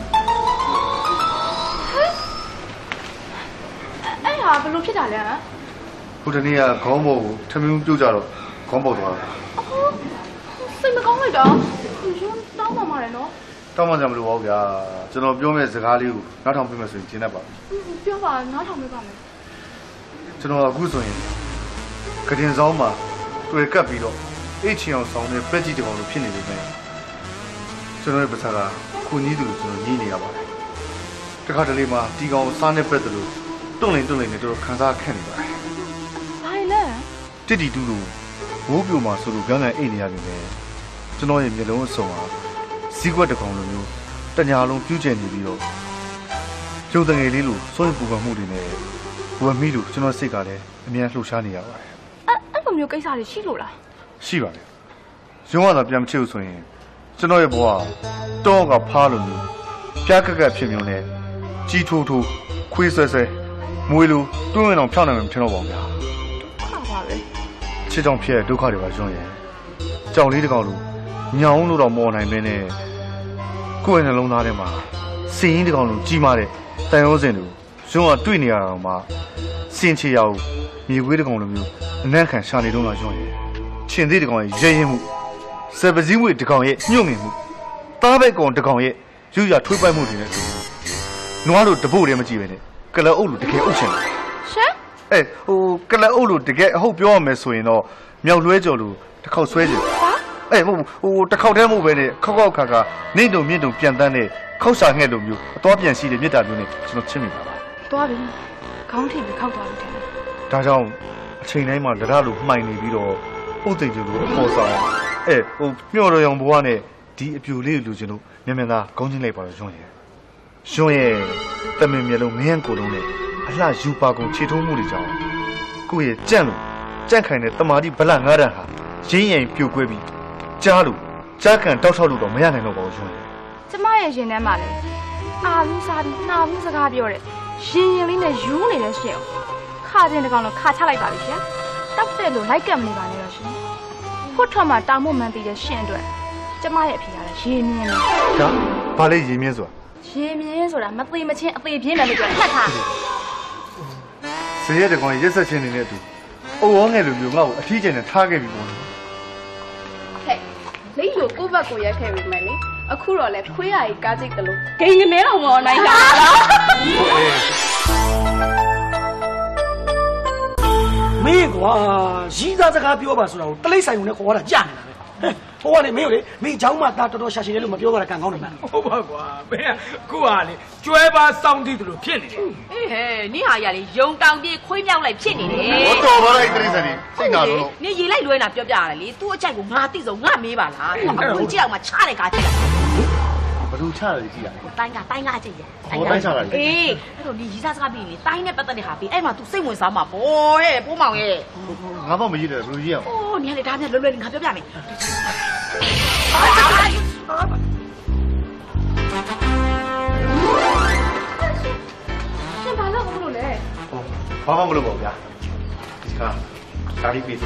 အဲ့ဟာဘယ်လိုဖြစ်တာလဲဟမ်ခုတနေ့ကခေါင်းပေါ်ကိုထမင်းပြုတ်ကြတော့ခေါင်းပေါ်သွားတာစိတ်မကောင်းလိုက်တာရုံးတောင်းပါမှာလေနော်တောင်းမှကြမလို့ပါဘူးဗျာကျွန်တော်ပြောမယ့်စကားလေးကိုနားထောင်ပြမယ်ဆိုရင်ကျင်းတတ်ပါပြောပါနားထောင်ပေးပါမယ်ကျွန်တော်အခုဆိုရင်ကတင်ဆောင်မှာတွေ့ကပ်ပြီးတော့အိတ်ချင်အောင်ဆောင်တဲ့ပက်ကြီးတကောင်လိုဖြစ်နေနေတယ်ကျွန်တော်ရဲ့ပစာကခုနီးသူကျွန်တော်ညီးနေရပါတယ်တခါတလေမှာဒီကောင်စားနေပက်တယ်လို့တွန့်လင်နေတော့ခံစားခက်နေပါတယ်ဘာလဲတစ်တီတူးလို့ဘိုးပြိုမှာဆိုလို့ခေါင်းကန်အိတ်နေရပြီပဲကျွန်တော်ရဲ့မျက်လုံးအစုံဟာဇီးကွက်တကောင်လိုမျိုးတညာလုံးပြူးကျင်နေပြီးတော့ကျုံတငယ်လေးလိုစိုးရင်ပူပန်မှုတွေနဲ့ဝယ်မိလို့ကျွန်တော်စိတ်ကလည်းအများလှုပ်ရှားနေရပါတယ်အဲ့လိုမျိုးကိစ္စတွေရှိလို့လားရှိပါတယ်ရုံးရတာပြန်မချစ်ဘူးဆိုရင်ကျွန်တော်ရဲ့ဘဝတော့ကဖားလို့မျိုးပြားကက်ကက်ဖြစ်မျိုးနဲ့ကြီးထိုးခွေးဆွဲမွေးလိုတွင်းဝင်အောင်ဖြောင်းနိုင်မှမထင်တော့ပါဘူးဗျာဟုတ်ပါပဲချစ်ကြောင်ဖြစ်တဲ့ဒုက္ခတွေပါရုံးရင်ကြောင်လေးတကောင်လိုညောင်းလို့တော့မော်နိုင်မင်းနဲ့ကိုယ့်ရဲ့နှလုံးသားထဲမှာစင်ရင်တကောင်လိုကြီးမားတဲ့တန်ရုံးစင်တို့ရုံးကတွေ့နေရတာမှစင်ချေရအောင်မြေခွေးတကောင်လိုမျိုးအနက်ခံရှာနေတော့မှရုံးရင်ရှင်သေးတကောင်ရဲ့ရဲရင်မှုစပစည်းမွေတကောင်ရဲ့ညှို့ငင်မှုသားဘက်ကောင်တကောင်ရဲ့ယူရထွေးပိုက်မှုတွေနဲ့နွားတို့တပုတ်တည်းမကြည့်ပဲနဲ့ကလအုပ်လိုတကယ်အုပ်ချင်တယ်ရှင်ကလအုပ်လိုတကယ်အဟုတ်ပြောရမယ်ဆိုရင်တော့မြောက်လွဲကြော်လိုတစ်ခေါက်ဆွဲကြတယ်တစ်ခေါက်တည်းမဟုတ်ပဲနဲ့ခောက်ခါနေတုံမြင့်တုံပြန်တန်းတဲ့ခောက်စာငှက်လိုမျိုးအတော်ပြန်ရှိတဲ့မြစ်တာမျိုးနဲ့ကျွန်တော်ချစ်မိပါပါသွားပြီခေါင်းထိပ်ပြီးခောက်သွားပြီတဲ့ဒါကြောင့်အချိန်တိုင်းမှာလက်ရလိုမှိုင်နေပြီးတော့ဥသိကျလိုအပေါ်ဆောင်မျှော်တော်ရောင်ဘဝနဲ့ဒီအပြူလေးကိုလူချင်းတို့မြန်မြန်သားကောင်းချင်းလိုက်ပါတော့ရွှွန်ရဲ့တမင်မျက်လုံးငင်းကိုလုံးနဲ့အလှယူပါကုန်ခြေထုံးမှုတွေကြောင့်ကိုယ့်ရဲ့ကြန့်ခိုင်တဲ့တမာတိဗလငါးတန်ဟာရင်းရင်ပြိုကွဲပြီးကြားလို့ကြားခံတောက်ထောက်လို့တော့မရနိုင်တော့ပါဘူးရွှွန်ကျမရဲ့ရင်ထဲမှာလေအာလူစားပြီးနှာဘူးစကားပြောတဲ့ရင်လေးနဲ့ယူးနေတဲ့ရှင့်ခါတင်တကောင်တော့ခါချလိုက်ပါပြီရှင်တောက်တဲ့လို့လိုက်ကပ်မနေပါနဲ့တော့ရှင်ခုထွက်မှာတောင်မမှန်တည်တဲ့ရှင့်အတွက်ကျမရဲ့အဖေကလည်းရေမြင်းနေဒါဘာလဲရေမြင်းဆိုတာရေမြင်းဆိုတာမသေးမချင်းအသေးပြင်းတယ်လို့ပြောမှတ်ထားဇေယျတကောင်ရက်ဆက်ချင်းနေတဲ့အတူအုံဝေါငယ်လိုမျိုးငါ့ကိုအထီးကျန်နဲ့ထားခဲ့ပြီပေါ့ဟဲ့လိတ်လိုကိုဘက်ကိုရက်ခဲ့ပြီမယ်လေအခုတော့လဲခွေးရည်ကားကြိတ်တယ်လို့ဂိမ်းကနေတော့မော်နိုင်တာလားမင်းကွာရီးသားစကားပြောပါဆိုတာကိုတလိမ့်ဆိုင်ုံနဲ့ခေါ်ရတာကြာနေတာပဲဟိုကလေမင်းတို့လေမင်းเจ้าမသားတော်တော်ရှာရှည်တယ်လို့မပြောတော့ကန်ကောင်းနေမှာဟုတ်ပါကွာမင်းခုဟာလေကျွဲပါစောင်းတည်တယ်လို့ဖြစ်နေတယ်အေးဟဲ့နင်းဟာရလေယုံတောင်ပြေးခွေးမြောက်လိုက်ဖြစ်နေတယ်ဟောတော်ပါလိုက်တိရစ္ဆာန်စိတ်နာတော့နင်းရေလိုက်လွဲတာပြောပြရတယ်လေသူ့အချိုက်ကိုငါသိဆုံးငါမေးပါလားအခုကြည့်အောင်မှချတဲ့ကားကြည့်လိုက်ဘလူချရတယ်ကြည့်ရတိုင်းကကြည့်ရတိုင်းချတာအေးအဲ့တော့ဒီရီစားစကားပြီးလေတိုင်းနဲ့ပတ်သက်တဲ့ဟာပြီးအဲ့မှာ तू စိတ်ဝင်စားမှာပေါ့တဲ့ပိုးမောင်ရဲ့ငါတော့မကြည့်တယ်ဘလူကြီးရအောင်အိုးနေလေဒါမြန်လွယ်ငါပြောပြမယ်ရှင်ဘာလို့မလို့လဲဘာမှမလုပ်ပါဘူးဗျာဒီကဒါလေးပြီးစား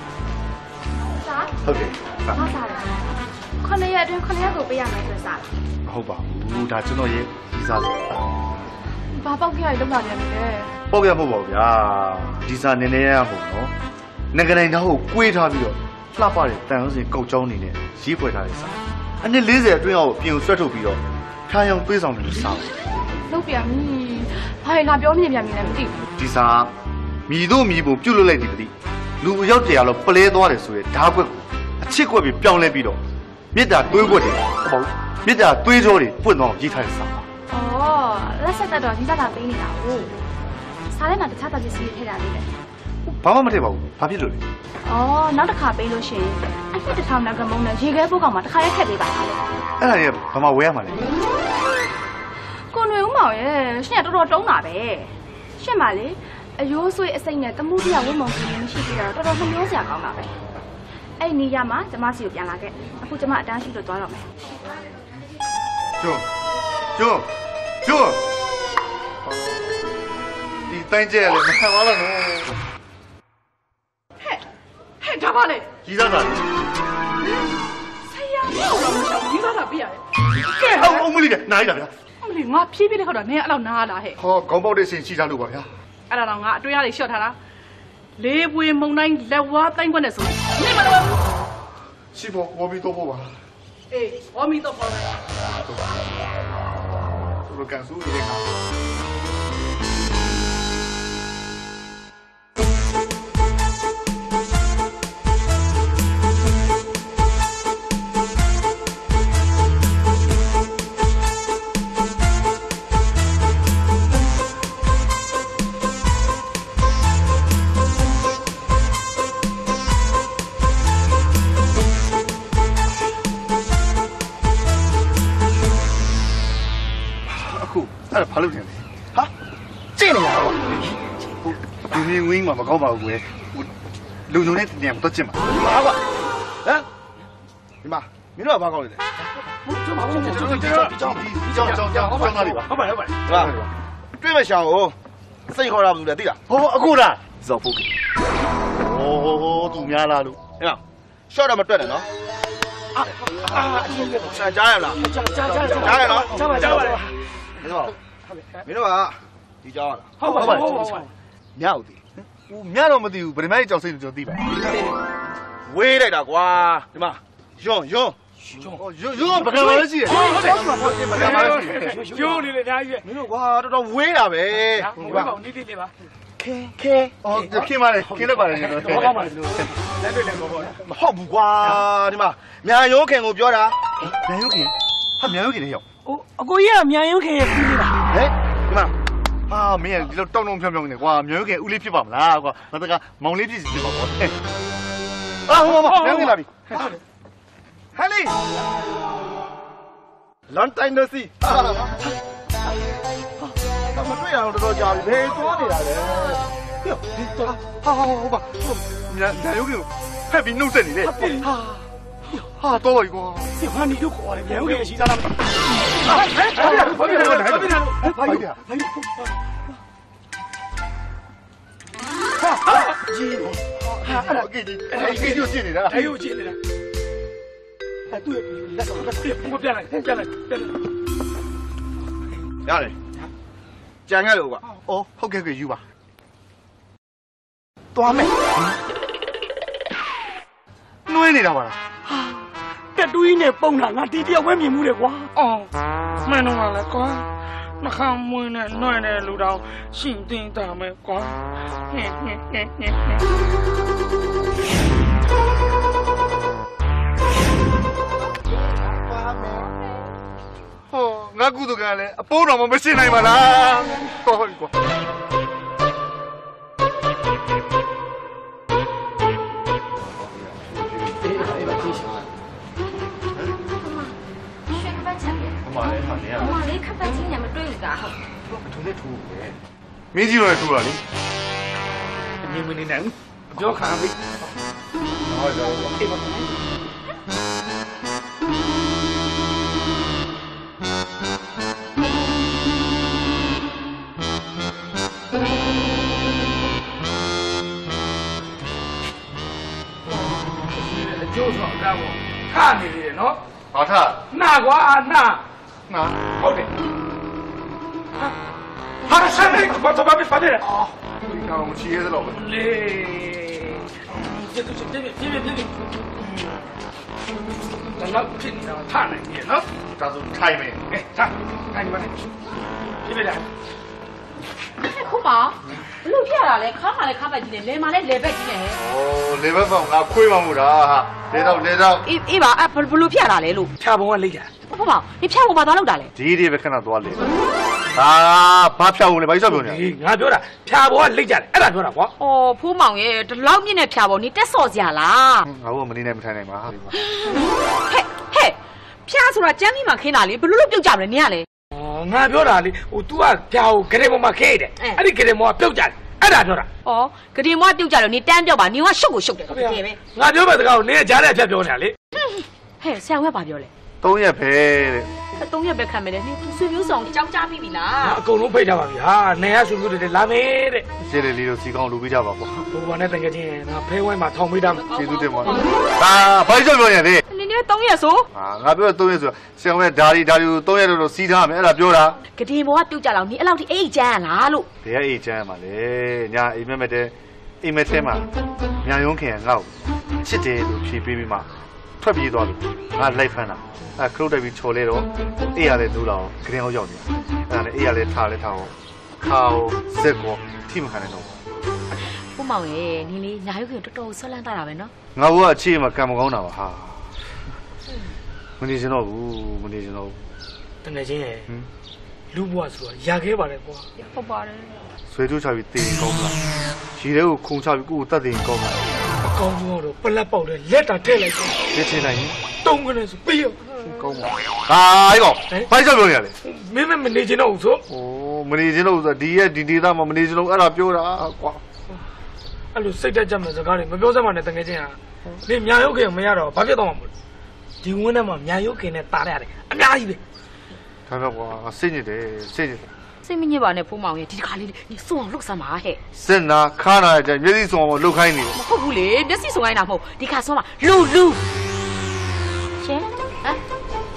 ဟုတ်တယ်ငါစားတယ်9ရက်အတွင်း9ရက်ကိုပေးရမယ်ဆိုစားဟုတ်ပါဘူးဒါကျွန်တော်ရဲ့ဒီစားလေးဘာပေါက်ခဲ့ရလောက်လာပြန်ပြီလဲပေါ့ပြမဟုတ်ပါဘူးဗျာဒီစားနည်းနည်းရဟုတ်နော်ငကနိုင်တော့ကိုွေးထားပြီးတော့လှပတဲ့တန်ရုံးစင်ကောက်ကြောင်းနေနဲ့ရေးဖွဲ့ထားတဲ့စားအနည်း40အတွင်းအောင်ပြင်ဆွဲထုတ်ပြီးတော့ခါရောင်သွေးဆောင်တယ်စားလောက်ပြန်ပြီဘာလဲငါပြောနေပြန်ပြီလည်းမသိဘူးဒီစားမြည်တို့မြည်ပုံပြုတ်လွတ်လိုက်တယ်တည်းလူအယောက်100လောက်ပလဲသွားတယ်ဆိုရဲဓာတ်ကွက်ကိုအချစ်ကွက်ပြီးပြောင်းလဲပြီးတော့မေတ္တာသွေးကွက်တွေဟုတ်မေတ္တာသွေးကြောတွေပွင့်သွားအောင်ရေးထားတဲ့စားဩလက်ဆက်တက်တော့ဒီတက်တာပေးနေတာဟုတ်စားတဲ့နောက်တခြားပစ္စည်းထည့်တာလေးလေဘာမှမထည့်ပါဘူးဘာဖြစ်လို့လဲဩနောက်တစ်ခါပေးလို့ရှိရင်အနှစ်တစ်ထောင်နောက်ကမုံနဲ့ရေခဲပိုးကောင်မှာတစ်ခါရဲထည့်ပေးပါလားအဲ့ဒါကြီးဘာမှဝဲရမှာလဲကိုຫນွေဦးမောင်ရဲ့ရှင်ကတော်တော်တုံးတာပဲရှင်ပါလေအယိုးဆွေးအစိမ့်နဲ့တမှုတရားဝတ်မောင်ကြီးမရှိသေးတော့တော်တော်နှမျောစရာကောင်းတာပဲအဲ့နေရမှာကျမစီကိုပြန်လာခဲ့အခုကျမအတန်းရှိလို့သွားတော့မယ်ကျွန်းဒီတိုင်းကျဲလေမခံပါလားနော်ဟဲ့ဒါပါလေကြီးသားတာဆရာတော့မရှောင်ရီစားတာပြရတယ်ကဲအောင်မလေးကနိုင်တာဗျာအမလေးငါဖြည်းဖြည်းလေးခေါက်တာနင်းအဲ့လောက်နားလာဟဲ့ဟောခေါင်းပေါက်တဲ့စင်ရှိသားလို့ပါဗျာအဲ့ဒါတော့ငါအတွင်းရလေးရှော့ထားတာလေးပွေမုံတိုင်းလက်ဝါးတိုင်းခွက်နဲ့ဆိုနေမလို့ရှိဖို့ဝမီတော့ပါအေးဝါမီတော့ပေါ်လာသူတို့ကန်ဆူရတဲ့ခါ အဲ့ဒါဘာလို့ထင်လဲဟာကျင့်နေတာကွာဒီမြင်းဝင်းမှာမကောင်းပါဘူးကွယ်လူညုံနဲ့တင်တော့ကျင့်ပါဟာကွာဟမ်ဒီမှာမင်းတို့ကဘာကောင်းနေလဲကျွန်တော်ကြောင်းသားလေးပါဟုတ်ပါတွေ့မရှောင်ကိုစိတ်ခေါ်တာဘူးလေသိလားဟောအခုလားဇော်ဖုတ်ကြီးဟိုသူများလားလို့ဟဲ့လားရှော့တော့မတွက်နဲ့နော်ကြားရလားကြားရနော်ကြားပါမင်းတို့ကဒီကြောင်းလားဟုတ်ပါညောက်သည်ဟိုညတော့မသိဘူးဗဒမိုင်းကြောက်စိတ်လို့ကျွန်တော်သိပါဝေးလိုက်တာကွာဒီမှာယွန်းယွန်းပကံပါလို့ရှိတယ်ကျိုးနေလေဒါကြီးမင်းတို့ကွာတော်တော်ဝေးတာပဲဒီပါနေတိနေပါခဲအော်ခင်ပါလေခင်လည်းပါလေကျွန်တော်တော့ပါပါလို့လက်တွေ့လည်းပေါ့ပေါ့မဟုတ်ဘူးကွာဒီမှာမြန်ရုံးခင်ကိုပြောတာမြန်ရုံးခင်ဟာမြန်ရုံးခင်လေရောက်ဟိုအကိုကြီးကမြန်ရုံးခင်ရဲ့ပြီးနေတာဟဲ့ဒီမှာဟာမင်းဒီလိုတောင်းတောင်းဖြောင်းဖြောင်းနေကွာမြန်ရုံးခင်ဦးလေးဖြစ်ပါမလားကွာမတကမောင်လေးဖြစ်စီဖြစ်ပါဘောအာဟိုမမြန်ရုံးခင်လာပြီဟဲ့လီ long time no see မတွေ့ရအောင်တော်တော်ကြာပြီဘယ်သွားနေတာလဲဟာဟုတ်ပါမြန်ရုံးခင်ဖက်ပြီးနှုတ်ဆက်နေလေဟာတော့ပြီကွာဒီဟာနီတို့ခေါ်တယ်မြန်ရုံးခင်ရှိသားလားမသိဘာဖြစ်လဲဟာကြီးဟာအဲ့ဒါကိဒီကျိုးရှင်းနေတာအဲ့ရုပ်ကြည့်နေတာအဲ့သူ့လက်ဆောင်လက်ဖုန်းပြလိုက်ရတယ်ကြံခဲ့လို့ကွာအော်ဟုတ်ကဲ့ယူပါသွားမယ်နှွေးနေတာပါလားတက်တူးကြီးနဲ့ပုံတာငါဒီတယောက်ပဲမြင်မှုတယ်ကွာအော်မှန်တော့လားကွာနှခမ်းမွေးနဲ့နှွဲ့တဲ့လူတော်ရှင်တင်တာမယ်ကွာဟောငါကုသကလည်းအပိုးတော်မရှင်းနိုင်ပါလားတော်ပြီကွာရွှေကပတ်ချက်လေဟိုမှာလဲဟာနေရမလေးခပ်ပတ်ကြီးနဲ့မတွေ့ဘူးကဟုတ်ထူးလေထူးပဲမင်းကြီးတော့ထူးတာလေနေမနေနဲ့ပြောခံပြီဟုတ်တော့အေးပါ ကျိုးဆောင်ကားပေါ့ခါနေတယ်နော်ဘာထနာကွာနာနာဟုတ်တယ်ဟာဆန်နေဘာတော့ဘာဖြစ်တယ်အော်ဒီကောင်မချီရဲတော့ပဲလေပြည့်တော့ဖြစ်နေတာထားနိုင်ပြီနော်ဒါဆိုထိုင်မယ်ကဲထားခိုင်းပါနဲ့ပြည့်လားခုမောင်ဘလို့ပြရတာလဲခါမှလည်းခါပတ်ကြီးနဲ့လဲမှလည်းလဲဘက်ကြီးနဲ့โอ้လေဘက်ကောင်ငါခွေးမမှုတာဟာလေတော့အေးပါဘလို့ပြရတာလဲလို့ဖြာပုံကလိတ်တာခုမောင်ဒီဖြတ်ဖို့ဘာသွားလောက်တာလဲဒီဒီပဲခဏသွားလေဒါဘာဖြောက်ဝင်လဲဘာကြီးပြောနေဟေးငါပြောတာဖြာပုံကလိတ်ကြတယ်အဲ့ဒါပြောတာကွာအော်ဖိုးမောင်ရဲ့ဒီလောက်မြင့်တဲ့ဖြာပေါ်နေတက်စော်စရာလားငါတို့မနေနဲ့မထိုင်နိုင်ပါဟဲ့ဖြာဆိုတာကျမ်းကြီးမှာခင်းတာလေဘလို့လို့ပြုတ်ကြမလဲနင်ကလေအော်ငါပြောတာလေဟို तू ကဖြာကိုဂရေပုံမှာခဲတယ်အဲ့ဒီဂရေပုံကပြုတ်ကြတယ်အဲ့ဒါပြောတာအော်ဂဒီမွားပြုတ်ကြလို့နေတန်းပြောက်ပါနေကရှုပ်ကိုရှုပ်တယ်တကယ်ပဲငါပြောမဲ့တကားကိုနင်းကြားတဲ့အဖြတ်ပြောနေတာလေဟဲ့ဆရာကဘာပြောလဲ 3ရက်ပဲတဲ့ 3ရက်ပဲခံမယ်လေနင်ဆွေမျိုးဆောင်ကြောက်ကြပြီလားငါအကုန်လုံးဖိတ်ထားပါပြီဟာနေရဆွေမျိုးတွေလာမေးတဲ့ရှေ့လေလီတို့စီကောင်းလူပေးကြပါပေါ့ဘိုးဘာနဲ့တကယ်ချင်းငါဖဲဝိုင်းမှာထောင်ပေးတာကျေးဇူးတင်ပါဒါဘာကြီးပြောနေလဲနင်3ရက်ဆိုဟာငါပြော3ရက်ဆိုဆရာကဒါရီကို3ရက်လို့စီးထားမယ်အဲ့ဒါပြောတာဂဒီမောကပြုတ်ကြလောက်နင်အဲ့လောက်ထိအိတ်ကျန်းလားလို့ဘယ်အိတ်ချမ်းမှာလဲညာအိမ်မက်တဲ့အိမ်မက်ထဲမှာညာယုံခင်ငေါ့ချစ်တယ်လို့ဖြေပေးပြီးမှထွက်ပြေးသွားလို့ငါလိုက်ဖမ်းတာအဲ့ခရုတ်တက်ပြီးချော်လဲတော့အေးရလဲတို့တော့ဂရင်အောင်ရောက်နေတာအဲ့ဒါနဲ့အေးရလဲထားလဲထားတော့ခါကိုစက်ကိုထိမခံနိုင်တော့ဖိုးမောင်ရဲ့နင်လေးညာရုပ်ခင်တော်တော်ဆွလန်းတာပဲနော်ငါကအခြေမှာကံမကောင်းတာပါဟာမနေစင်တော့ဘူးမနေစင်တော့တကယ်ချင်းလူဘွားဆိုတော့ရာခဲပါလေကွာဟုတ်ပါတယ်ဆွေးကြိုးချပြီးတေးကောင်းလားရေထဲကိုခုံချပြီးကိုယ်တတ်တယ်ကောင်းလားအကောင်းဆုံးတော့ပလက်ပေါက်တယ်လက်တာထည့်လိုက်တယ်လက်ချင်းနိုင်ရင်တုံးကနေဆိုပြီးရောကောင်းပါဟာအေးကောဘာကြောက်ပြောနေရလဲမင်းမနေချင်တော့ဘူးဆိုโอ้မနေချင်းလို့ဆိုဒီရဲ့ဒီဒေတာမှာမနေချင်းလို့အဲ့ဒါပြောတာကွာအဲ့လိုစိတ်တက်ကြမဲ့စကားတွေမပြောစမ်းပါနဲ့တကယ်ချင်းဟာနေညာရုပ်ခင်မရတော့ဘာဖြစ်တော့မှာမလို့ဒီဝင်းထဲမှာညာရုပ်ခင်နဲ့တားရတယ်အများကြီးပဲဒါတော့ကွာစိတ်ညစ်တယ်စိတ်ညစ်တယ်စိတ်မညစ်ပါနဲ့ဖိုးမောင်ရဲ့ဒီတစ်ခါလေးနင်စွန့်အောင်လုပ်စမ်းပါဟဲ့စစ်နာခါနာကြမျက်စိစုံအောင်လှုပ်ခိုင်းနေမဟုတ်ဘူးလေမျက်စိစုံခိုင်းတာမဟုတ်ဒီခါစွန့်ပါလူရှင်ဟမ်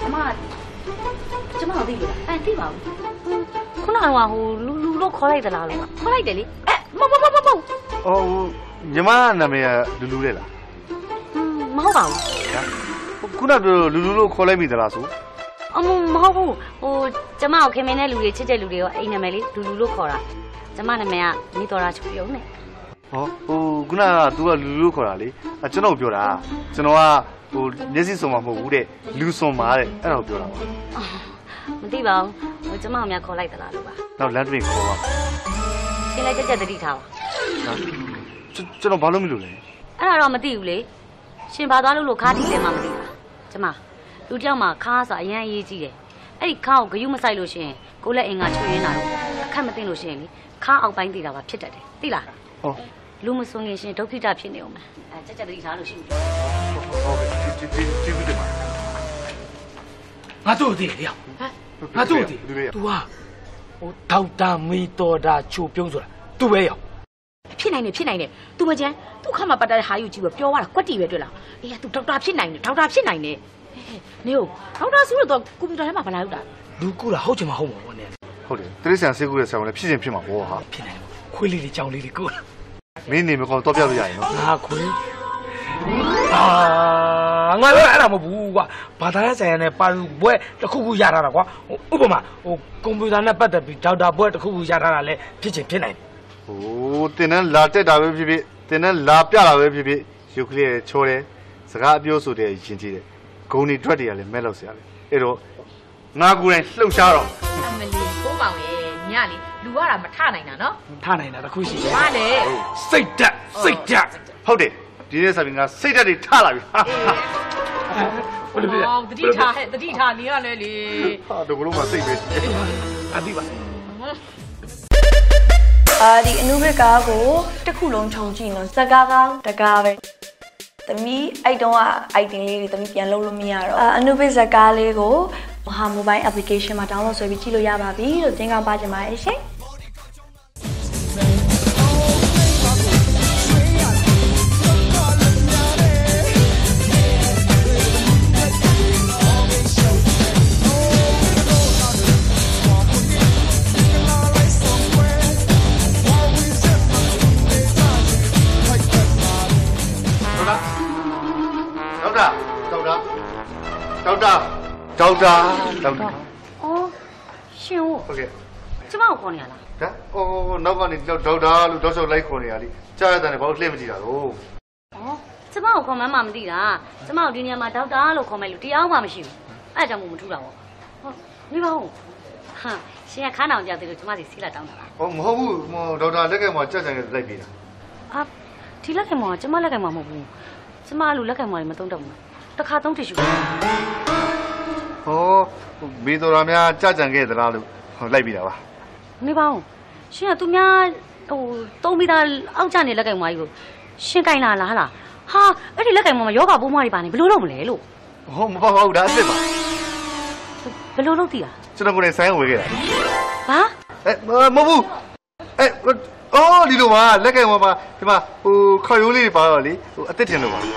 ကျမသိလို့လားသိပါဘူးခုနကဟိုလူလို့ခေါ်လိုက်သလားလို့ခေါ်လိုက်တယ်လေမဟုတ်အော်ညီမနာမည်ကလူတဲ့လားမဟုတ်ပါဘူးခုနပြောလူလို့ခေါ်လိုက်မိသလားဆိုအမမဟုတ်ဘူးဟိုကျမကိုခင်မင်းတဲ့လူတွေချစ်တဲ့လူတွေရောအိမ်နာမည်လေးလူလို့ခေါ်တာကျမနာမည်ကနေတော်တာချူပြုံးနဲ့ဟောဟိုခုနက तू ကလူလို့ခေါ်တာလေကျွန်တော်ပြောတာကျွန်တော်ကဟိုမျက်စိစုံမှာမဟုတ်ဘူးတဲ့လူစုံမှာတဲ့အဲ့ဒါကိုပြောတာပါမသိပါဘူးဟိုကျမကိုများခေါ်လိုက်သလားလို့ပါနောက်လမ်းတွင်ခေါ်ပါရှင်းလိုက်ကြက်တတိထားပါကျွန်တော်ဘာလို့မလို့လဲအဲ့ဒါတော့မသိဘူးလေရှင်ဘာသွားလို့ခါးတီးလဲမှမသိဘူးကျမလူတယောက်မှာခါးဆိုအရင်အရေးကြီးတယ်အဲ့ဒီခါးကိုဂယုမဆိုင်လို့ရှင်ကိုလက်အင်ကချွေရင်းတာတော့အခက်မသိလို့ရှင်လေခါးအောက်ပိုင်းတည်တာပါဖြစ်တတ်တယ်သိလားဟောလူမစွန်ရင်ရှင်ဒုက္ခိတဖြစ်နေအောင်မယ်ကြက်တတိထားလို့ရှိဘူးဟုတ်ကဲ့ကျေးဇူးတင်ပါငါတို့သိတယ်ဟမ်ငါတို့သိ तू ဟာဟိုဒေါက်တာမီတော်တာချိုပြုံးဆိုတာ तू ပဲရောက်ဖြစ်နိုင်တယ်သူမကျန်းသူခါမှပတ်တဲ့ဟာယူကြည့်ပြီးပြောရတာကွက်တီပဲတွေ့လားအေးသူဒေါက်တာဖြစ်နိုင်တယ်နေဟုတ်ဒေါက်တာဆိုတော့ကွန်ပျူတာထဲမှာဘာလာလုပ်တာလူကူတာဟုတ်ချင်မဟုတ်ပါဘူးနဲ့ဟုတ်တယ်တိရစ္ဆာန်စိတ်ကူးတဲ့ဆံလည်းဖြစ်ချင်းဖြစ်မှာပေါ့ဟာဖြစ်နိုင်တယ်ခွေးလေးတွေကြောင်လေးတွေကူတာမင်းနေမကောင်းတော့ပြလို့ရရင်နော်ငါခွေးငါလည်းအဲ့ဒါမဟုတ်ဘူးကွာဘာသာရေးဆိုင်ရနဲ့ပါလူဘွဲတစ်ခုခုရထားတာကွာဥပမာဟိုကွန်ပျူတာနဲ့ပတ်သက်ပြီးဒေါက်တာဘွဲတစ်ခုခုရထားတာလည်းဖြစ်ချင်ဖြစ်နိုင်တယ်ဟိုတင်နဲ့လာတက်တာပဲဖြစ်ဖြစ်တင်နဲ့လာပြတာပဲဖြစ်ဖြစ်ရုပ်ကလေးချောတယ်စကားအပြောဆိုတဲ့ရင်ကြီးတယ်ဂုံတွေတွက်တွေကလည်းမဲ့လောက်ဆရာလေအဲ့တော့ငါကိုယ်တိုင်လှုပ်ရှားတော့အမလီဖိုးမောင်ရဲ့ညလေလူရတာမထနိုင်တာနော်ထားနိုင်တာတစ်ခုရှိတယ်ဟာလေစိတ်တက်ဟုတ်တယ်ဒီနေ့ဆိုပြီးငါစိတ်ဓာတ်တွေထလာပြီတတိထားနေရလေလေဟာတို့ကလုံးမစိတ်ပဲအပြီးပါဒီအနုဘကားကိုတစ်ခုလုံးခြုံကြည့်နော်စကားကောင်းတကားပဲသမီးအဲ့တုန်းက item လေးတွေသမီးပြန်လုပ်လို့မရတော့အနုဘစကားလေးကိုဟာ mobile application မှာ download ဆွဲပြီးကြည့်လို့ရပါပြီလို့သင်ကောင်းပါချင်ပါတယ်ရှင်ဒေါက်တာအော်ရှင်ဟုတ်ကဲ့ကျမကိုခေါ်နေရလားဒါနောက်ကနေဒေါက်တာလို့တောက်လျှောက်လိုက်ခေါ်နေရလိကြားရတဲ့ဘာလို့လှည့်မကြည့်တာတော့အော်ကျမကိုခေါ်မှန်းမှမသိတာကျမကိုဒီနေရာမှာဒေါက်တာလို့ခေါ်မယ်လို့တရားမှမရှိဘူးအဲ့ဒါကြောင့်မထူးတာပေါ့ဟုတ်နေပါဦးဟာရှင်ကခါးနောင်ကြောက်တယ်လို့ကျမစီစီးလာတောင်းတာလားမဟုတ်ဘူးဒေါက်တာလက်ကဲမှာကြက်ကြံခဲ့လိုက်ပြေးတာဟာဒီလက်ကဲမှာကျမလက်ကဲမှာမဟုတ်ဘူးကျမလူလက်ကဲမှာမသုံးတော့ဘူးတစ်ခါသုံးတ िश ူမေးတော်ရများကြကြံခဲ့သလားလို့လိုက်ပြီးတာပါနေပါဦးရှင်ကသူများသုံးပြီးသားအောက်ကျနေလက်ကင်မကြီးကိုရှင်ကင်လာလားဟာအဲ့ဒီလက်ကင်မမှာယောဂပိုးမတွေပါနေဘယ်လိုလုပ်မလဲလို့မပေါ့ဘူးဒါအစ်စ်ပါဘယ်လိုလုပ်တည်တာကျွန်တော်ကိုယ်နဲ့ဆိုင်းဝေခဲ့တာဘာမဟုတ်ဘူးဒီလိုပါလက်ကင်မမှာဒီမှာခေါ်ရိုးလေးတွေပါတော့လေအစ်စ်တင်လို့ပါ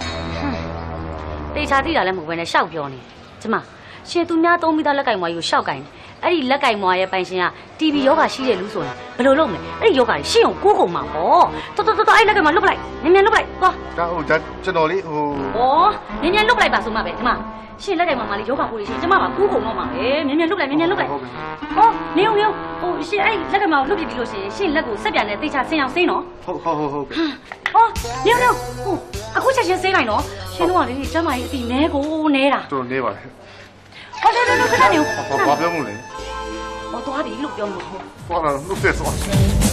တေချာသိတာလည်းမဟုတ်ဘဲနဲ့ရှောက်ပြောနေကျမရှင်သူများသုံးပြီးသားလက်ကင်မကြီးကိုရှောက်ကင်အဲ့ဒီလက်ကင်မရဲ့ပိုင်ရှင်က TB ယောဂရှိတယ်လို့ဆိုရင်ဘယ်လိုလုပ်မလဲအဲ့ဒီယောဂကြီးရှင်းအောင်ကိုးကုန်မှာပေါ့တော်အဲ့လက်ကင်မလွတ်ပလိုက်နင်းလွတ်ပလိုက်သွားဒါကျွန်တော်လေးနင်းလွတ်ပလိုက်ပါဆိုမှပဲဒီမှာရှင်လက်ကင်မလေးယောဂပိုးလေးရှင်ကျမပါကိုးကုန်တော့မှာပဲနင်းလွတ်ပလိုက်နေုံရှင်အဲ့လက်ကင်မကိုလွတ်ပြပြီးလို့ရှင်လက်ကိုစက်ပြန်နဲ့တေချာဆင်းအောင်ဆင်းနော်ဟုတ်နေုံအခုချက်ချင်းဆင်းလိုက်နော်ရှင်တို့ကလေကျမကြီးအတီနဲကိုနေတာတော်နေပါလေဟုတ်တယ်ခဏနေဘာပြောမှုလဲသွားပြီလို့ပြောလို့သွားလာလို့ဆက်သွား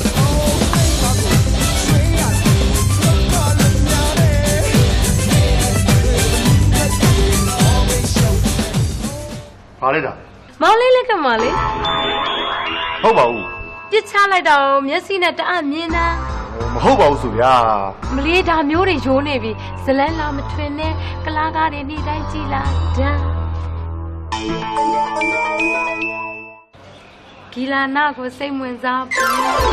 ဘာလဲတာမောင်လေးလက်ကမလေးဟုတ်ပါဘူးပြစ်ချလိုက်တော့မျက်စိနဲ့တအမြင်တာမဟုတ်ပါဘူးဆိုဗျာမလေးဒါမျိုးတွေရိုးနေပြီဇလန်းလာမထွင်နဲ့ကလားကားတွေနေတိုင်းကြည်လာဒန်းဂီလာနာကိုစိတ်ဝင်စားပြီ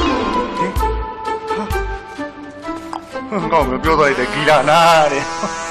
ကောင်းပြောသွားတယ်ဂီလာနာတဲ့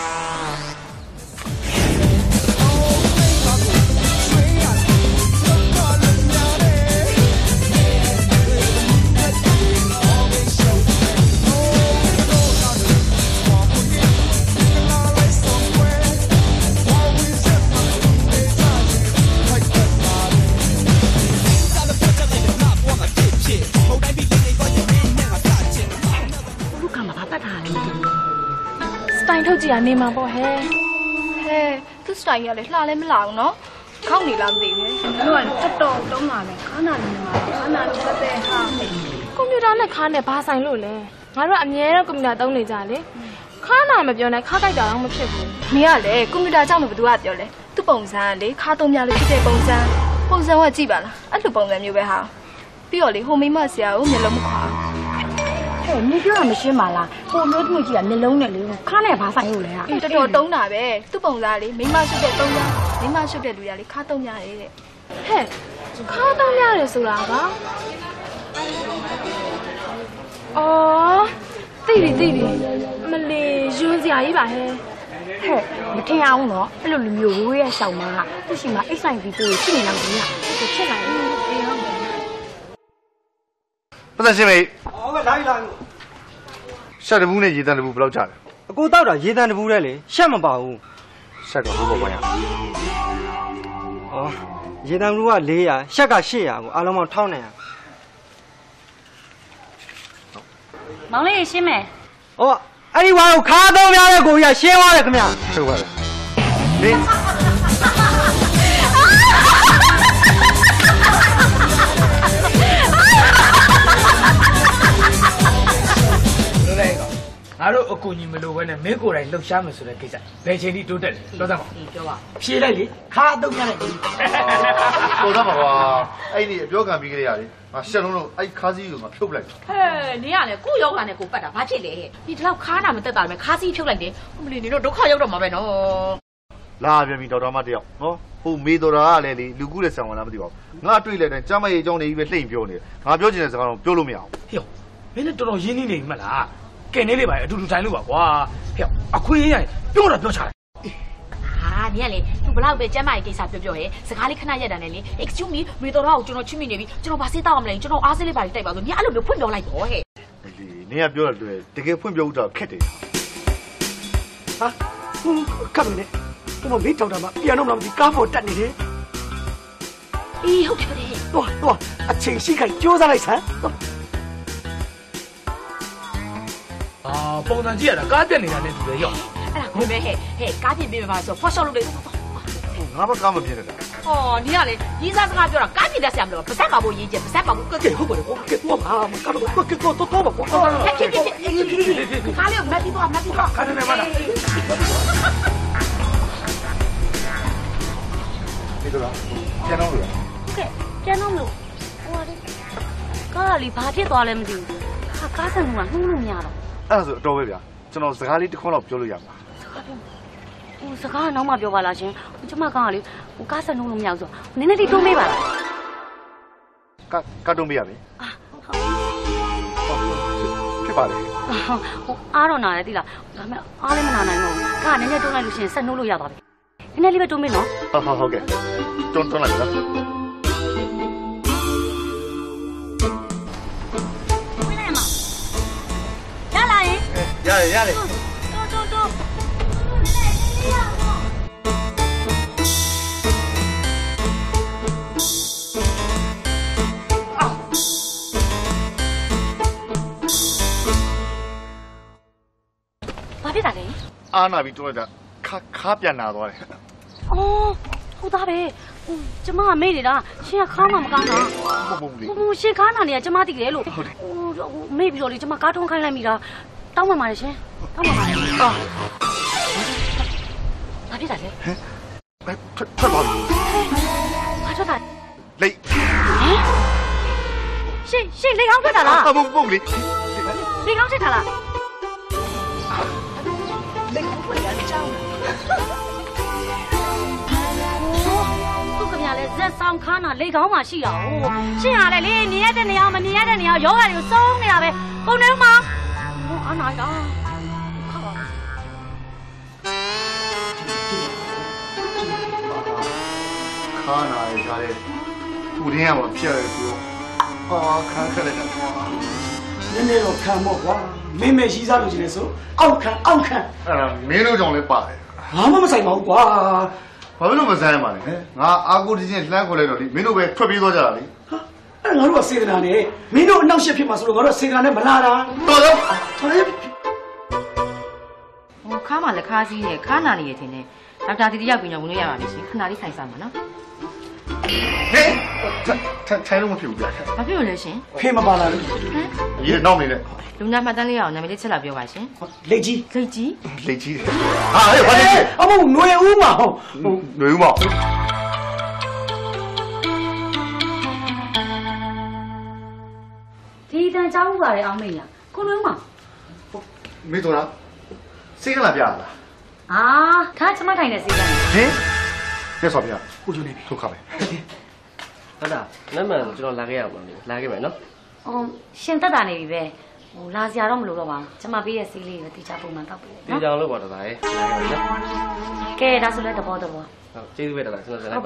ထုတ်ကြည့်ရနေမှာပေါ့ဟဲ့သူ့စတိုင်ကြီးကလည်းလှလည်းမလှဘူးနော်ခောက်နေလားမသိဘူးတို့ကတော်တုံးလာတယ်ခါနာနေမှာခါနာချက်တဲ့ဟာကွန်ပျူတာနဲ့ခါနဲ့ဘာဆိုင်လို့လဲငါတို့အမြဲတမ်းကွန်ပျူတာသုံးနေကြလေခါနာမပြောနဲ့ခါကြိုက်တာတော့မဖြစ်ဘူးနေရလေကွန်ပျူတာကြောင့်မဘသူကပြောလဲသူ့ပုံစံလေခါသုံးများလို့ဖြစ်တဲ့ပုံစံကကြည့်ပါလားအဲ့လိုပုံစံမျိုးပဲဟာပြီးတော့လေဟိုမိမဆရာကိုမျက်လုံးမခွာမင်းပြောတာမရှင်းပါလားဟိုမျိုးတို့ကြီးကမျက်လုံးနဲ့လေခါနဲ့ဘာဆိုင်လို့လဲဟာတော်တော်တုံးတာပဲသူ့ပုံစံလေးမိမရှုပ်တဲ့သုံးများမိမရှုပ်တဲ့လူရလေခါသုံးများတယ်တဲ့ဟဲ့ခါသုံးများတယ်ဆိုတာကသိပြီမလေးရွှန်းစရာကြီးပါဟဲ့မထင်အောင်နော်အဲ့လိုလူမျိုးရိုးရဲရှောင်းမှာသူ့ရှိမှာအိတ်ဆိုင်ပြီးကိုဖြစ်နေလောက်ကြီးอ่ะသူဖြစ်လာတယ်အေးဟုတ်တယ်ပတ်သက်ရှင်မေလာရှက်တဘူးနဲ့ရေတန်တဘူးဘယ်လောက်ကြလဲအကိုတောက်တာရေတန်တဘူးလဲလေရှက်မပါဘူးရှက်ကဘိုးပေါ်ပါရရေတန်တဘူးက400ရှက်က800ကိုအားလုံးပေါင်း1900 မောင်လေးရှင်းမယ်အဲ့ဒီဝါကိုခါသုံးများတဲ့ကိုကြီးကရှင်းသွားတယ်ခင်ဗျဟုတ်ပါလေငါတို့အကိုညီမလို့ပဲနဲ့မင်းကိုယ်တိုင်လှုပ်ရှားမယ်ဆိုတဲ့ကိစ္စဘယ်ချိန်ထိတိုးတက်လဲတော်သားပြောပါဖြေလိုက်လေခါအတုံးရလိုက်ပြီတော်သားပါကွာအဲ့ဒီအပြောခံပြီးကြရတယ်ငါရှက်လုံးလို့အဲ့ခါးစည်းကိုငါဖြုတ်လိုက်ဟဲ့နေရလေကိုယောဂနဲ့ကိုပတ်တာဘာဖြစ်လဲဟဲ့ဒီဒီလောက်ခါနာမတက်တာပဲခါစီးဖြုတ်လိုက်တယ်မလီနေတော့ဒုက္ခရောက်တော့မှာပဲနော်လာပြန်ပြီဒေါက်တာမတယောက်နော်ဟိုမေတော်တာကလည်းလေလူကူးတဲ့ဆံဝင်လားမသိပါဘူးငါတွေ့လိုက်တဲ့ကျမရဲ့အကြောင်းတွေကြီးပဲလှိမ့်ပြောနေတယ်ငါပြောချင်တဲ့စကားတော့ပြောလို့မရအောင်ဟေ့မင်းလည်းတော်တော်ရင်းနှီးနေပြီမလားကဲနေလေးပါအတူတူထိုင်လို့ပါကွာဟေ့အခွင့်အရေးရရင်ပြောတာပြောချလိုက်ဟာနေရလေသူဘလောက်ပဲကျမ်းမာရေးကိစ္စပြောရဲစကားလေးခဏရက်တာနဲ့လေ excuse me မေတော်တော့ကျွန်တော်ချစ်မိနေပြီကျွန်တော်ဗာစေးတောက်အောင်မလဲကျွန်တော်အားစေးလေးပါလေးတိုက်ပါဆိုနေအဲ့လိုမျိုးဖွင့်ပြောလိုက်တော့ဟဲ့လေနင်ကပြောတယ်တကယ်ဖွင့်ပြောဥတာခက်တယ်ဟာကပ်နေတယ်ဘုမမေးထောက်တာမှပြန်တော့မလားမသိကားပေါ်တက်နေတယ်အေးဟုတ်တယ်ဗျတော့အချိန်ရှိခိုင်ကြိုးစားလိုက်စမ်းပုံစံကြည့်ရတာကားပြက်နေတာနဲ့တူတယ်ရောအဲ့ဒါကိုပဲဟဲ့ကားပြင်ပေးပါဆိုဖော့ရှော့လုပ်လေငါမကားမပြင်းနေတာဟောနေရလေကြီးစားစကားပြောတာကားပြင်တတ်ဆရာမလို့ပါစက်ပါဖို့ရေးချက်ပါစက်ပါဖို့ကဲဟုတ်ပါတယ်ကွာကဲတော့မှာမကတော့တော့ပါကွာဖြစ်ကားလေးကိုမတ်ပြီးတော့ခါနေနေပါလားမေတော်လားပြန်တော့လို့ကဲပြန်တော့မလို့ဟိုလေကားလေးဘာဖြစ်သွားလဲမသိဘူးကားဆန်ကနှုံးလို့မရတော့အဲ့ဒါဆိုအတော်ပဲဗျာကျွန်တော်စကားလေးတစ်ခွန်းတော့ပြောလို့ရမှာဟိုစကားနောက်မှပြောပါလားရှင်ကျမကားကလေဟိုကားဆန်နှုံးလို့မရဘူးဆိုနည်းနည်းလေးတွန်းပေးပါလားကတ်တုံးပေးရမယ်ဖြစ်ပါလေဟိုအားတော့နာတယ်သိလားဒါပေမဲ့အားလည်းမနာနိုင်တော့ဘူးကားနည်းနည်းတွန်းလိုက်လို့ရှင်ဆက်နှုံးလို့ရသွားပြီနည်းနည်းလေးပဲတွန်းပေးနော်ဟုတ်ကဲ့တွန်းလိုက်နော် ရတယ်ဘာဖြစ်တာလဲအာနာပြီးတော့ခါပြန်လာသွားတယ်အော်ဟုတ်သားပဲကျမကမေ့နေတာရှင်ကခါမှမကောင်းတာဟုတ်လေဟိုရှင်ခါနာနေကကျမသိတယ်လို့မေ့ပြီးတော့လေကျမကားထုံးခိုင်းလိုက်မိတာတောင်းမှပါတယ်ရှင်တောင်းမှပါတယ်ဘာဖြစ်တာလဲထွက်ပါဘူးဘာထွက်တာလိတ်ရှင်လေကောင်းထွက်တာလားဟုတ်လေလေကောင်းထွက်တာလားလိတ်ဖွင့်ရကြောင်းသူကများလဲဇက်ဆောင်ခါနာလေကောင်းမှရှိတာ哦ရှင်ဟာလေမြင်ရတဲ့နေရာမမြင်ရတဲ့နေရာယောဂါတွေကိုစုံနေတာပဲကုန်နေဦးမဟိုအနာရခါနာရကြတယ်ပူရင်းရမှာဖြစ်ရတယ်သူခါခက်လိုက်တာကွာနည်းနည်းတော့ခံပေါ့ကွာမင်းမဲရှိစားလို့ရှိနေဆိုအောက်ခံအဲ့ဒါမင်းတို့ကြောင့်လည်းပါတယ်ဘာမှမဆိုင်ပါဘူးကွာဘာလို့မဆိုင်ရမှာလဲငါအာကိုဒီချင်းလှမ်းခေါ်လိုက်တော့လေမင်းတို့ပဲထွက်ပြေးသွားကြတာလေအဲ့ငါတို့ကစေတနာနဲ့မင်းတို့အနောက်ရှက်ဖြစ်မှာဆိုလို့ငါတို့စေတနာနဲ့မလာတာတော်တော့ဟိုခါမှလက်ခါးစည်းနဲ့ခါနာနေရခြင်းနဲ့ဒေါက်တာတီတီရောက်ပြီးတော့ဝင်လို့ရပါမယ်ရှင်ခဏလေးထိုင်စားမှာနော်ဟဲ့ထိုင်လို့မဖြစ်ဘူးဗျာဘာဖြစ်လို့လဲရှင်ဖေးမပါလာလို့ရေနောက်နေနဲ့လူနာမှတ်တမ်းလေးအောင်နာမည်လေးချက်လာပြောပါရှင်လက်ကြီးလိတ်ကြီးလေကြီးတယ်ဟာဟဲ့ဘာလဲအမို့ຫນွေဦးမဟုတ်ຫນွေဦးမဒီတန်ကြောင်းပါလေအောင်မေးရကိုလုံးမမေတော်လားစိတ်ကလာပြလားအာဒါကျမထိုင်နေစေးတယ်ဟင်ပြဆော်ပြကိုကျုံနေပြီထုတ်ခါပဲဟုတ်လားနမ်းမှန်ကျွန်တော်လာခဲ့ရအောင်လာခဲ့မယ်နော်အော်ရှင်တက်တာနေပြီပဲဟိုလာစရာတော့မလိုတော့ပါဘူးကျမပေးရဲ့စေးလေးကိုတေချာပုံမှန်တောက်ပေးဒီကြောင်လို့ပါတော့ဒါရဲ့လာခဲ့မယ်နော်ကဲဒါဆိုလဲတဘောတဘောဟုတ်ကျေးဇူးပဲတော့ကျွန်တော်ဆက်လိုက်ပါ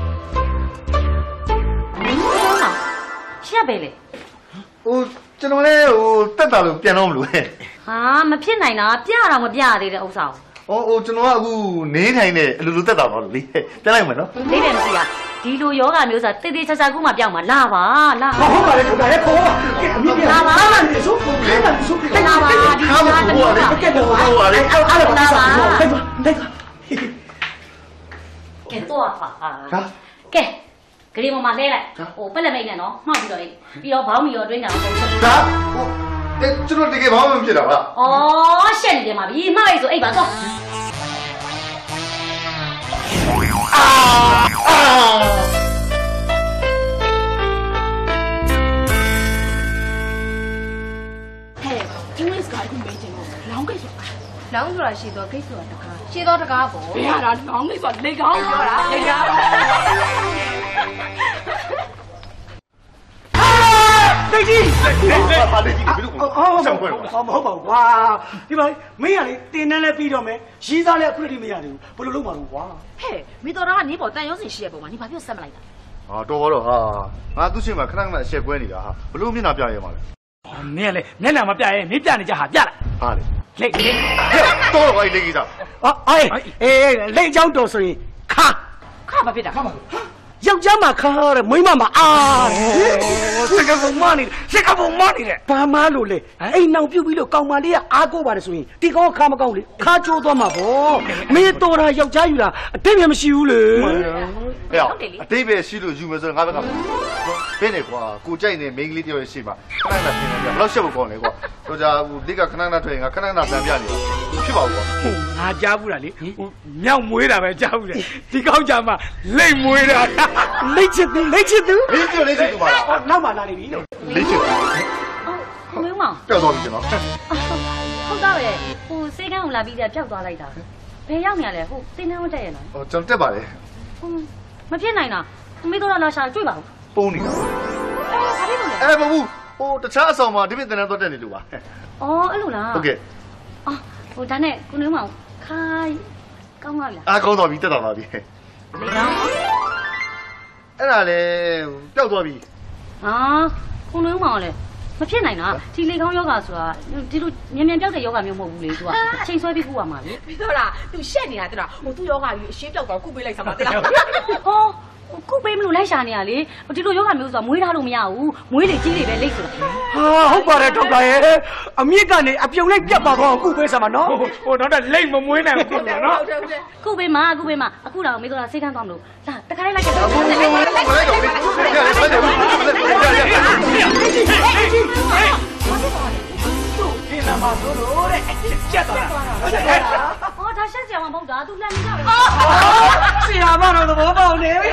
ရှက်ပဲလေဟိုကျွန်တော်လည်းဟိုတက်တာလို့ပြန်တော့မလို့ဟဲ့ဟာမဖြစ်နိုင်တာပြတော့မပြရသေးတဲ့ဥစ္စာကိုဟိုကျွန်တော်ကအခုနေထိုင်နေအလူလူတက်တာပါလို့လေပြန်လိုက်မယ်နော်လေးတယ်မရှိတာဒီလိုယောဂမျိုးစားတေးသေးချာချာကူမှပြောင်းမှာလာပါလာဟုတ်ပါလေထုတ်တာလေခေါ်ကဲအမိပြန်လာပါလေဆိုလာပါဆိုလာပါဒီကားတမျိုးကကဲတော့ဟိုလေအဲ့ပါလိုက်ပါလိုက်ကဲတော့ပါကဲဂရီမမလဲလိုက်ဟိုပက်လက်မိတ်နဲ့နော်မှောက်ပြီးတော့ပြီးတော့ဘောင်းမီရောတွင်းတာတော့ဒါကျွန်တော်တကယ်ဘာမှမဖြစ်တာပါ哦，现在嘛，比马来说，哎，吧，走。 ဟဲ့အင်္ဂလိပ်စကားကိုမေးချင်လို့လောင်းကိတ်ဆိုတာလောင်းဆိုတာရှည်တော့ဂိတ်ဆိုတာတကားရှည်တော့တကားပေါ့ဘယ်ဟာလားလောင်းကိတ်ဆိုတာလေကောင်းပြောတာလေကောင်းတိတ်ကြီးပါလေကြီးဘယ်လိုမဟုတ်ပါဘူးကွာဒီမှာမင်းကလေတင်တန်းလဲပြီးတော့မယ်ရီးစားလဲအခုတည်းမရသေးဘူးဘယ်လိုလုပ်မှာလို့ကွာဟဲ့မိတော်သားကနေပေါ်တန်ရုံးစင်ရှိရပုံမှာ你ဘာဖြစ်ဆက်မလိုက်တာဟာတော်တော့ဟာငါသူ့ရှင်မှာခဏခဏအဆက်ကွဲနေတာဟာဘလို့မျက်နှာပြရဲမှာလဲနင်းကလေမျက်နှာမပြရဲမင်းပြနေကြဟာပြလိုက်ဟာလေလိတ်လိတ်တော်တော့အဲ့လေကြီးစားအေးလိတ်ချောင်းတော်ဆိုရင်ခါခါမဖြစ်တာခါမယောက်ျားမှာခါတဲ့မိန်းမမှာအားစကပုံမနေစကပုံမနေတယ်ဘာမှလို့လေအိမ်နောက်ပြုတ်ပြီးလို့ကောင်မလေးကအားကိုးပါတယ်ဆိုရင်ဒီကောင်ခါမကောင်းလေခါချိုးသွားမှာပေါ့မင်းတော်တာယောက်ျားယူတာအတိတ်လည်းမရှိဘူးလေဟဲ့အတိတ်ပဲရှိလို့ယူမယ်ဆိုတော့ငါဘက်ကဘယ်နဲ့ကွာကိုကြိုက်နေမိန်းကလေးတယောက်ရဲ့ရှိမှာခဏခဏပြင်နေကြဘယ်လောက်ရှက်ဖို့ကောင်းလဲကွာတော့ကြာဟိုဒီကခဏခဏထွက်ရင်ငါခဏခဏဆန်ပြနေတာဖြစ်ပါဘူးကွာငါကြားဘူးလားလေမြောက်မွေးတာပဲကြားဘူးလေဒီကောက်ကြမှာလိတ်မွေးတာလိတ်ချစ်သူလေးချစ်သူပါလားနောက်မှလာနေပြီလေးချစ်သူမင်းမောင်ကြောက်တော့ပြီကျွန်တော်ဟုတ်သားပဲဟိုစေကန်းကိုလာပြီးပြပျောက်သွားလိုက်တာဘယ်ရောက်နေရလဲဟိုတင်းနှန်းဝတ်တက်ရလားဟိုကျွန်တော်တက်ပါလေဟိုမဖြစ်နိုင်တာမင်းတို့လာရှာတွေ့ပါဦးပုံနေတာဘာဖြစ်လို့လဲမဟုတ်ဘူးဟိုတခြားအဆောင်မှာဒီပြတင်တန်းတော့တက်နေလို့ပါအော်အဲ့လိုလားဟုတ်ကဲ့အော်ဟိုဒါနဲ့ကိုနေမောင်ခိုင်းကောင်းပါလားအားကောင်းတော့ပြီတက်တော့ပါပြီလေကောင်းအဲ့ဒါလေပျောက်သွားပြီဟာကိုနေမောင်လည်းမဖြစ်နိုင်တာဒီလေကောင်းယောဂဆိုတာဒီလိုမြန်မြန်ပြောက်တဲ့ယောဂမျိုးမဟုတ်ဘူးလေသူကအချိန်ဆွဲပြီးခုရမှာလေပြီးတော့လားသူရှက်နေတာတဲ့လားဟိုသူ့ယောဂကြီးအရှင်းပြောက်တော့ကုပေးလိုက်စမ်းပါတဲ့လားဟောခုပေးမလို့လိုက်ရှာနေရလေဒီလိုယောဂမျိုးဆိုတာမွေးထားလို့မရဘူးမွေးလေကြီးလေပဲလိတ်ဆိုတာဟာဟုတ်ပါတယ်ဒေါက်တာရဲ့အမြင့်ကနေအပြုံလိုက်ပြတ်ပါတော့အခုပေးစမ်းပါနော်ဟိုတော့လိတ်မမွေးနိုင်ဘူးနော်ခုပေးမှာအခုတော့မေးတော့စိတ်ကန်းသွားမလို့လာတခါလေးလိုက်ခဲ့တော့ဒီနာမဆိုလို့တဲ့ကျက်သွားတာဟောဒါရှက်စရာမဟုတ်တာ तू လှမ်းနေကြပဲဆရာမတော်သဘောပေါက်နေပြီ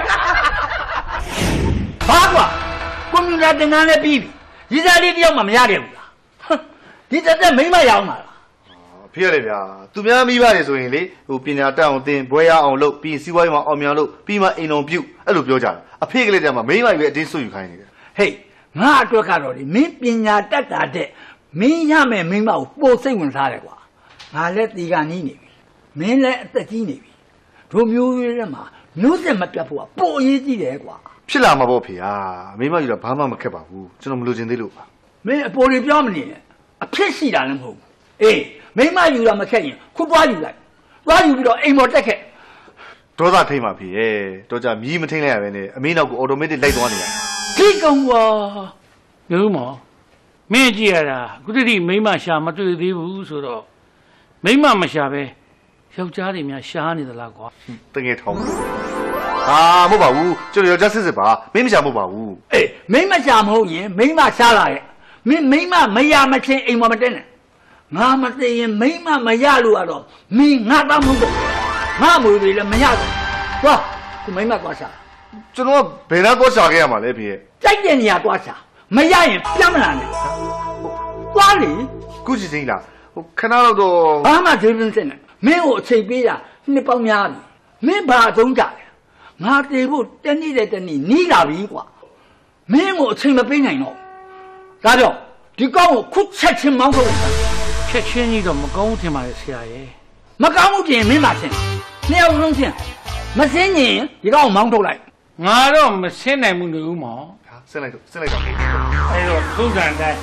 ဘာကွာကွန်ပျူတာသင်တန်းလည်းပြီးပြီရီစာလေးတယောက်မှမရခဲ့ဘူးလားဒီတက်မိမ့်မရောင်းတာလားဖေရတယ်ဗျာသူများမိပါတယ်ဆိုရင်လေဟိုပညာတတ်အောင်သင်ဘွဲရအောင်လုပ်ပြီးစီးပွားရေးမှာအောင်မြင်လို့ပြီးမှအိမ်တော်ပြုတ်အဲ့လိုပြောကြတာအဖေကလေးတည်းမှာမိန်းမကြီးပဲအတင်းဆွယူခိုင်းနေတယ်ဟေးငါအတွက်ကတော့လေမင်းပညာတတ်တာတဲ့မင်းရမယ်မိမ့်မကိုပို့စိတ်ဝင်စားတယ်ကွာငါလည်းတီကနီးနေပြီမင်းလည်းအသက်ကြီးနေပြီတို့မျိုးရဲထဲမှာမျိုးဆက်မပြတ်ဖို့ကပိုအရေးကြီးတယ်ကွာဖြစ်လာမှာပေါ့ဖေဟာမိန်းမကြီးတော့ဘာမှမခက်ပါဘူးကျွန်တော်မလိုချင်သေးလို့ပါမင်းအပေါ်တွေပြောမနေနဲ့အဖြစ်ရှိတာလည်းမဟုတ်ဘူးအေးမိမယူတာမခက်ရင်ခုသွားယူလိုက်သွားယူပြီးတော့အိမ်ပေါ်တက်ခဲ့ဒေါသထိမ့်ပါဖေရဲ့တော့ကြမြည်မထိန်လိုက်ရပဲနဲ့အမေနောက်ကိုအော်တိုမက်တစ်လိုက်သွားနေတာဒီကောင်ကွာမျိုးမော်မင်းကြည့်ရတာခုတည်းမိမရှာမတွေ့သေးဘူးဆိုတော့မိမမရှာပဲယောက်ျားတွေများရှားနေသလားကွာတကယ်ထောင်းဟာမဟုတ်ပါဘူးကျွန်တော်ယောက်ျားစစ်စစ်ပါမင်းမရှာမဟုတ်ပါဘူးအေးမိမရှာမဟုတ်ရင်မိမရှာလာရဲ့မင်းမိမရမချင်းအိမ်ပေါ်မတက်နဲ့ငါမသိရင်မိမမရလို့ကတော့မင်းငါတော့မဟုတ်တော့ငါမွေတွေလည်းမရတော့သွားခုမိမကွာရှာကျွန်တော်ဘယ်တော့ရှာခဲ့ရမှာလဲဖေရဲ့ကြိုက်တဲ့နေရာကွာရှာမရရင်ပြန်မလာနဲ့သွားလေခုစီစိမ့်လားဟိုခဏတော့ဘာမှသိမစင်နဲ့မင်းကိုအချိန်ပေးတာနှစ်ပေါင်းများပြီမင်းဘာအသုံးကြလဲငါတည်ဖို့တနေ့တဲ့တနေ့နီးလာပြီကွာမင်းကိုအချိန်မပေးနိုင်တော့ဒါကြောင့်ဒီကောင်းကိုခုချက်ချင်းမောင်းထုတ်လိုက်ချက်ချင်းကြီးတော့မကောင်းထင်ပါရဲ့ဆရာရဲ့မကောင်းမှုပြင်မင်းပါချင်းနှစ်ယောက်လုံးချင်းမစင်းရင်ဒီကောင်းကိုမောင်းထုတ်လိုက်ငါတော့မဆင်းနိုင်ဘူးနေဦးမော်ဆင်းလိုက်တော့အဲ့တော့ထုံးစံတိုင်း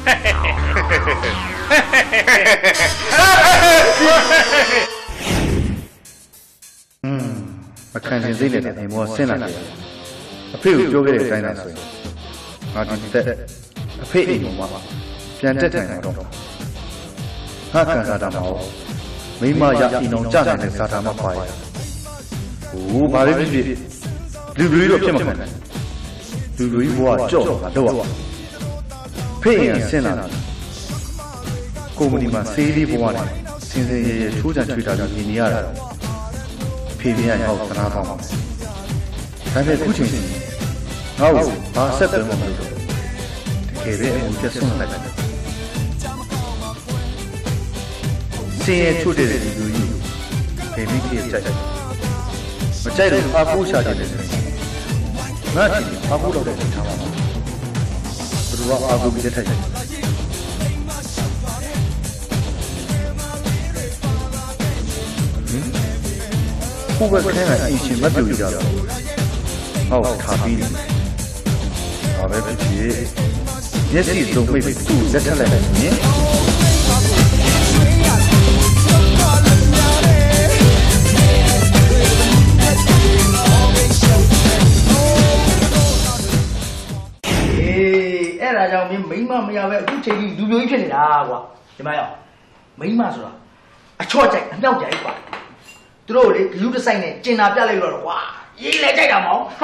မခံချင်သေးတဲ့အိမ်မောဆင်းလာတယ်အဖေကိုပြောခဲ့တဲ့အတိုင်းသာဆိုရင်ငါဒီတက်အဖေအိမ်ပေါ်မှာပြန်တက်ထိုင်တော့ငါကန်စားတာမဟုတ်မိမရအိမ်အောင်ကြနိုင်တဲ့စာတာမပါရဟိုဘာလေးဖြစ်ဖြစ်လူတွေတော့ဖြစ်မှာခံလူတွေဘဝကြော့တာတော့ဖေးရင်ဆင်းလာတာကိုမဒီမှာစေးလေးဘဝနဲ့စင်စင်ရဲရဲချိုးချံချွေတာကြီးမြင်နေရတာဖေဖေကငါ့ကိုသနာကောင်းပါဒါပေမဲ့ခုချိန်ငါ့ကိုဘာဆက်သွယ်မှမလုပ်တော့တကယ်ပဲအမှုပြတ်ဆုံးလိုက်တယ်စင်ရဲချိုးတဲ့ဒီလူကြီးဖေဖေကြီးကြိုက်မကြိုက်လို့အဖိုးရှာတယ်ဆိုရင်ငါ့ချီအဖိုးတော့တဲ့ထားပါဘယ်သူကအဖိုးပြတဲ့ထိုက်ခုပဲခဲကအင်ရှင်မပြူကြတော့ဟောက်ထားပြီးဘာပဲဖြစ်ဖြစ်မျက်စိစုံမိတ်သူ့လက်ထက်လိုက်မယ်နင်အဲ့ဒါကြောင့်မိမမရပဲအခုချိန်ကြီးလူမျိုးကြီးဖြစ်နေတာကွာဒီမှာရောမိမဆိုတာအချော့ကြိုက်အမြောက်ကြိုက်ကွာသူတို့လေလူတစ်ဆိုင်နဲ့ကျင်နာပြလိုက်တော့ကွာရေးလဲကြိုက်တာမဟုတ်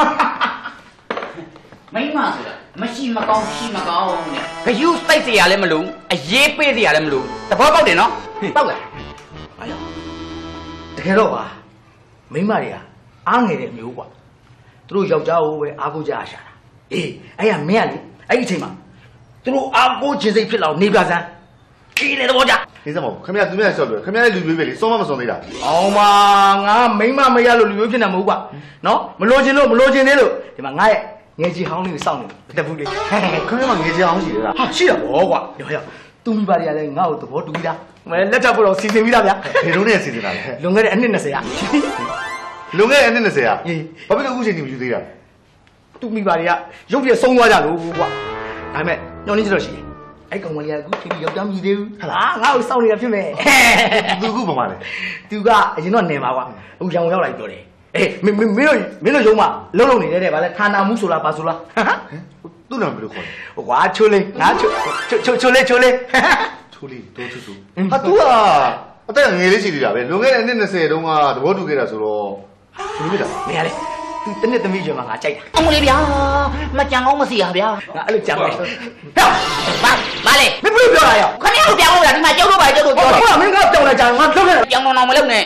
မိမဆိုတာမရှိမကောင်းရှိမကောင်းနဲ့ဂယုစိတ်တရားလည်းမလို့အရေးပေးတရားလည်းမလို့သဘောပေါက်တယ်နော်ပေါက်လားအားရတကယ်တော့ပါမိမတွေကအားငယ်တဲ့မျိုးကွာသူတို့ယောက်ျားကိုပဲအားကိုးကြရရှာတာအေးအဲ့ကမင်းကလေအဲ့ဒီအချိန်မှာသူတို့အားကိုးခြင်းစိတ်ဖြစ်လောက်နေပြစမ်းဒီလေသဘောကျနေစမောခင်ဗျာသူများဆော့လို့ခင်ဗျာလည်းလူမျိုးပဲလေစောမမစောသေးတာအောင်ပါငါမိမမရလို့လူမျိုးဖြစ်နေမှာမဟုတ်ကွာနော်မလိုချင်သေးလို့ဒီမှာငါရဲ့ငယ်ကြီးဟောင်းလေးကိုစောင့်နေတက်ဘူးလေခင်ဗျာငယ်ကြီးဟောင်းရှိတယ်လားဟာရှိတာဗောကွာရောသူမိပါတွေကလည်းငါ့ကိုသဘောတူပြီးသားမလက်ထပ်ဖို့တော့စီစဉ်ပြီးသားဗျာဘယ်လိုနဲ့စီစဉ်တာလဲလွန်ခဲ့တဲ့အနှစ်20ကလွန်ခဲ့တဲ့အနှစ်20ကဘာဖြစ်လို့အခုချိန်ထိမယူသေးတာသူမိပါတွေကရုပ်ပြဆုံးသွားကြလို့ကွာဒါပေမဲ့ညောင်းနေကြတော့ရှိတယ်အဲ့ကောင်မလေးကအခုချိန်ရောက်ကြမြည်သေးဘူးဟလားငါ့ကိုစောင့်နေတာဖြစ်မယ်သူကဘာမှလဲသူကအရင်တော့နေမှာကွာအခုရောင်ရောက်လိုက်ပြောတယ်အေးမင်းတို့ရုံးမလုံးနေတဲ့တဲ့ဗာလဲဌာနမှုဆိုလားဘာဆိုလားသူ့နာမည်လို့ခေါ်တယ်ဟိုကွာချိုးလေးငါချိုးလေးချိုးလေးတော့ချိုးဟာသူကအသက်ငယ်လေးရှိသေးတာပဲလွန်ခဲ့တဲ့အနှစ်20တုန်းကသဘောတူခဲ့တာဆိုတော့ဘယ်လိုဖြစ်တာမင်းကလေသူတနစ်သမီးကျော်မှာငါကြိုက်တာအမလေးဗျာမကြံကောင်းမစီရဗျာငါအဲ့လိုကြံလိုက်ဟဲ့ဘာလဲမင်းဘယ်လိုပြောတာရောခဏကိုပြောင်းလို့လားဒီမှာကျောက်တော့ပါကျောက်တော့ပြောတယ်ဟုတ်လားမင်းကပြောင်းလိုက်ကြငါပြောခဲ့ပြောင်းတော့မလုပ်နဲ့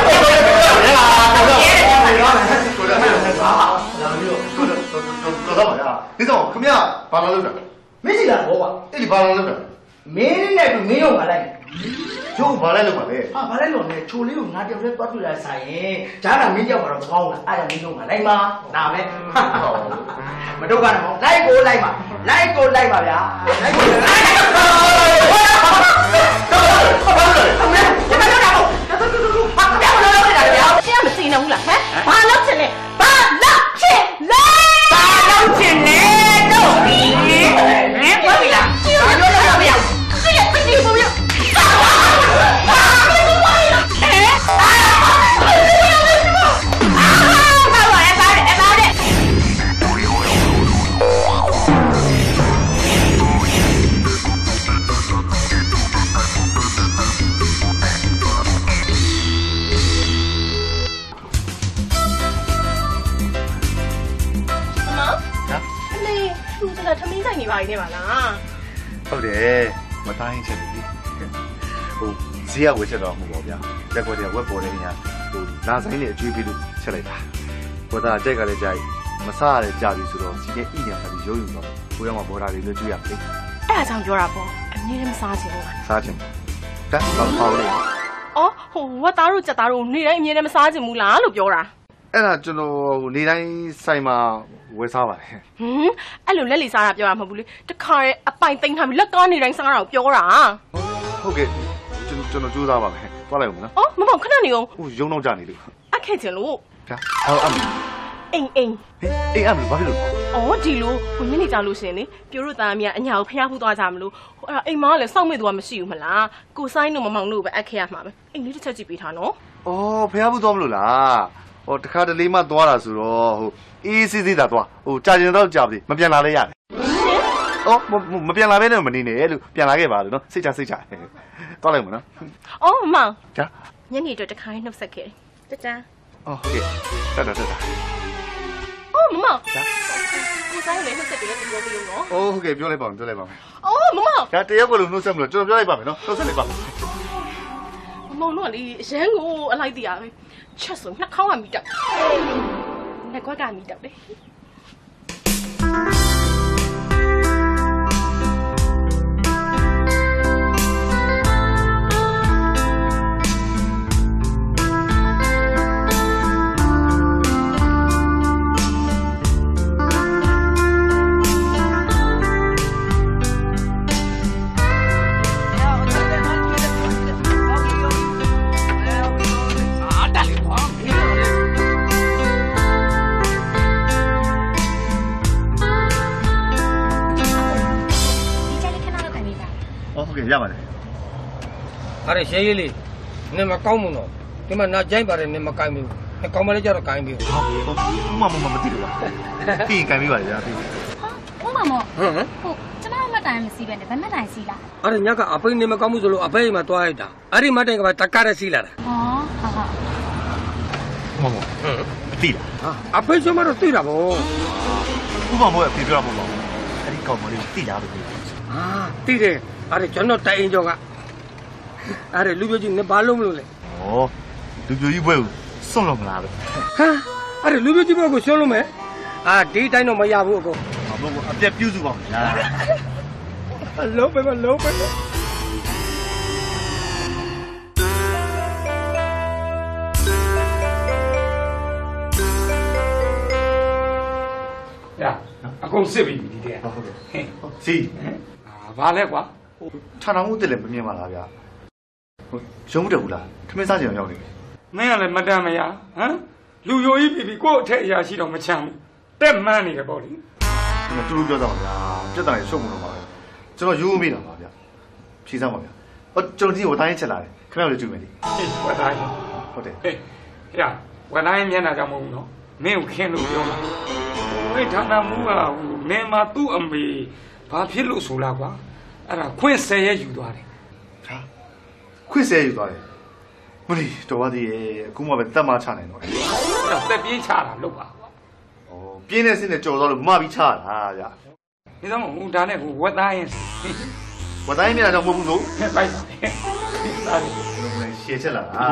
တော့ပါဗျာဒီတော့ခင်ဗျာဘာလာလို့လဲမင်းစီလာတော့ကွာအဲ့ဒီဘာလာလို့လဲမင်းနဲ့မင်းရောငါလိုက်ကျိုးဘာလဲလို့ပါလဲဟာဘာလဲလို့လဲချိုလေးကိုငါတယောက်တည်းတွားတွေ့လာဆိုင်ရင်ဂျားကမင်းကြောက်မှာတော့ကောင်းလားအဲ့ဒါမင်းတို့ငါလိုက်မှာဒါပဲမတော့ကတော့လိုက်ကိုလိုက်ပါဗျာလိုက်ကိုအမေဘာလို့လားဟမ်ဘာလို့ချင်လဲဘာလို့ချင်လဲတော့ဒီဟမ်ဘာလဲလားဘာလို့လဲဗျာ这也不行不用နေပါနေပါလားဟုတ်တယ်မတိုင်းချက်ပြီဟိုဈေးကဝယ်ချက်တော့မဟုတ်ပါဗျာလက်ကော်တဲ့ဝက်ပေါ်တဲ့ညာဟိုလာဆိုင်နဲ့အကျွေးပြီးလို့ချက်လိုက်တာဘောသားကြိုက်ကလည်းကြိုက်မစားရတဲ့ကြာပြီဆိုတော့စီတဲ့ဣညာဆိုပြီးရုံးယူတော့ကိုရောက်မှာဘောသားတွေလွတ်ကျွေးရပြီအဲ့ဒါကြောင့်ပြောတာပေါ့အနည်းနဲ့မစားချင်ဘူးစားချင်တက်တော့ပေါ့လေအော်ဟိုဝက်သားတို့ကြက်သားတို့နေတိုင်းအမြဲတမ်းမစားချင်ဘူးလားလို့ပြောတာအဲ့ဒါကျွန်တော်နေတိုင်းဆိုင်မှာဝယ်စားပါတယ်အဲ့လိုလက်လီစားတာပြောတာမဟုတ်ဘူးလေတခါရဲအပိုင်သိမ်းထားပြီးလက်ကားနေတိုင်းစားတာကိုပြောတာဟုတ်ကဲ့ကျွန်တော်ကြိုးစားပါမယ်သွားလိုက်ဦးမလားအော်မမောင်ခဏနေအောင်ဟိုရုံတော့ကြနေလို့အခက်ချင်လို့ဗျာအော်အမ်အိမ်အမ်ဘာဖြစ်လို့အော်ဒီလိုဟိုညနေကြလို့ရှင်လေပြိုတို့သားအမြအညာကိုဖျားဖူးသွားကြမလို့ဟိုအဲ့အိမ်မကလည်းစောင့်မိသူကမရှိဘူးမလားကိုဆိုင်တို့မမောင်တို့ပဲအခက်ရမှာပဲအိမ်လေးတစ်ချက်ကြည့်ပေးထားနော်အော်ဖျားဖူးသွားမလို့လားဟိုတခါတလေမှသွားတာဆိုတော့ဟိုအေးစစ်စစ်တာသွားဟိုကြာကျင်တော့ကြာပြီမပြန်လာလဲရတယ်အော်မပြန်လာဘဲနဲ့မနေနဲ့လို့ပြန်လာခဲ့ပါလို့နော်စိတ်ချသွားလိုက်မနော်အော်မောင်ကြာညနေတော့တခါနှုတ်ဆက်ခဲ့တယ်တကြအော်ဟုတ်ကဲ့တက်အော်မောင်ကြာကိုစားရင်လည်းနှုတ်ဆက်တယ်ပြောပြလို့နော်။ဟုတ်ကဲ့ပြောလိုက်ပါမယ်ပြောလိုက်ပါမယ်အော်မမ။ဒါတယောက်ကလို့နှုတ်ဆက်မလို့ကျွန်တော်ပြောလိုက်ပါမယ်နော်နှုတ်ဆက်လိုက်ပါမယ်မမောင်တို့ကလေရန်ကိုအလိုက်တရားပဲချက်ဆိုနှာခေါင်းကမိတော့လက်ခွက်ကမိတော့တယ်ဟုတ်ကဲ့ရပါတယ်အဲ့ဒါရှေးလေးနင်မကောင်းဘူးနော်ဒီမှာနာကြိုက်ပါတယ်နင်မကိုင်းဘူးကောင်းမလေးကြတော့ကိုင်းပြီဥမမသိလို့ပါပြီးရင်ကံပြီးပါလေဗျာပြီးဥမမောဟုတ်ကျမတို့မှတ်တိုင်မစီးပဲနဲ့ဗတ်မှတ်တိုင်စီးလားအဲ့ဒါညကအဖိနေမကောင်းဘူးဆိုလို့အဖိအိမ်မှာတွားလိုက်တာအဲ့ဒီမှတ်တိုင်ကပါတကားရစီးလာတာဟောဟာဟာဥမမသိလားအဖိဆိုမှတော့သိတာဗောဥမမောအပြေပြောတာမဟုတ်ပါဘူးအဲ့ဒီကောင်မလေးသိလားလို့ပြောဟာသိတယ်အဲ့ဒါကျွန်တော်တိုင်အင်ကျော်ကအဲ့ဒါလူပြကြီးနင်ဘာလို့မလို့လဲဩလူပြကြီးဘွဲကိုစွန့်လို့မလားလို့ဟာအဲ့ဒါလူပြကြီးဘက်ကိုရှင်းလို့မယ်အာဒီတိုင်းတော့မရဘူးအကိုအဘအပြက်ပြုစုပါဦးညာအလုံးပဲမလုံးပဲရအကုန်စစ်ပြီဒီတဲ့ဟုတ်ကဲ့စီဘာလဲကွာခြာထောင်မှုတက်လည်းမမြင်ပါလားဗျာရုံးမတက်ဘူးလားခမင်းစားကြအောင်ရောက်နေပြီမင်းကလည်းမတန်မရဟမ်လူယိုကြီးပြီကို့အထက်အရာရှိတော့မချမ်းဘူးတက်မှန်းနေတယ်ပေါ့လေတူတူပြောတော့ဗျာပြက်တာရေရှုပ်မှုတော့ပါပဲကျွန်တော်ယူမိတာပါဗျာဖြေးစမ်းပါဗျာဟောကျွန်တော်ဒီကိုတိုင်းချက်လာတယ်ခမင်းတို့ကြည့်မယ်လေဝက်တိုင်းဟုတ်တယ်ဟေးရဝက်တိုင်းမျက်နှာကြောင့်မဟုတ်ဘူးနော်မင်းကိုခင်းလို့ပြောမှာဝိဌာနမူကမင်းမသူ့အမေဘာဖြစ်လို့ဆိုလားကွာအဲ့ဒါခွင့်ဆယ်ရဲယူသွားတယ်ဟာခွင့်ဆဲယူသွားတယ်မလီတော်ပါသေးရဲ့အခုမှပဲတက်မချနိုင်တော့အဲ့တော့တက်ပြေးချတာလို့ပါဩပြင်းတဲ့စင်းနဲ့ကြော်သွားလို့မပြီးချတာဗျာဒီတော့ဟိုဒါနဲ့ဟိုဝက်တိုင်းဝတိုင်းမြင်တာတော့မဟုတ်ဘူးလို့ပိုက်ပါဒါလေရှေ့ချက်လာတာ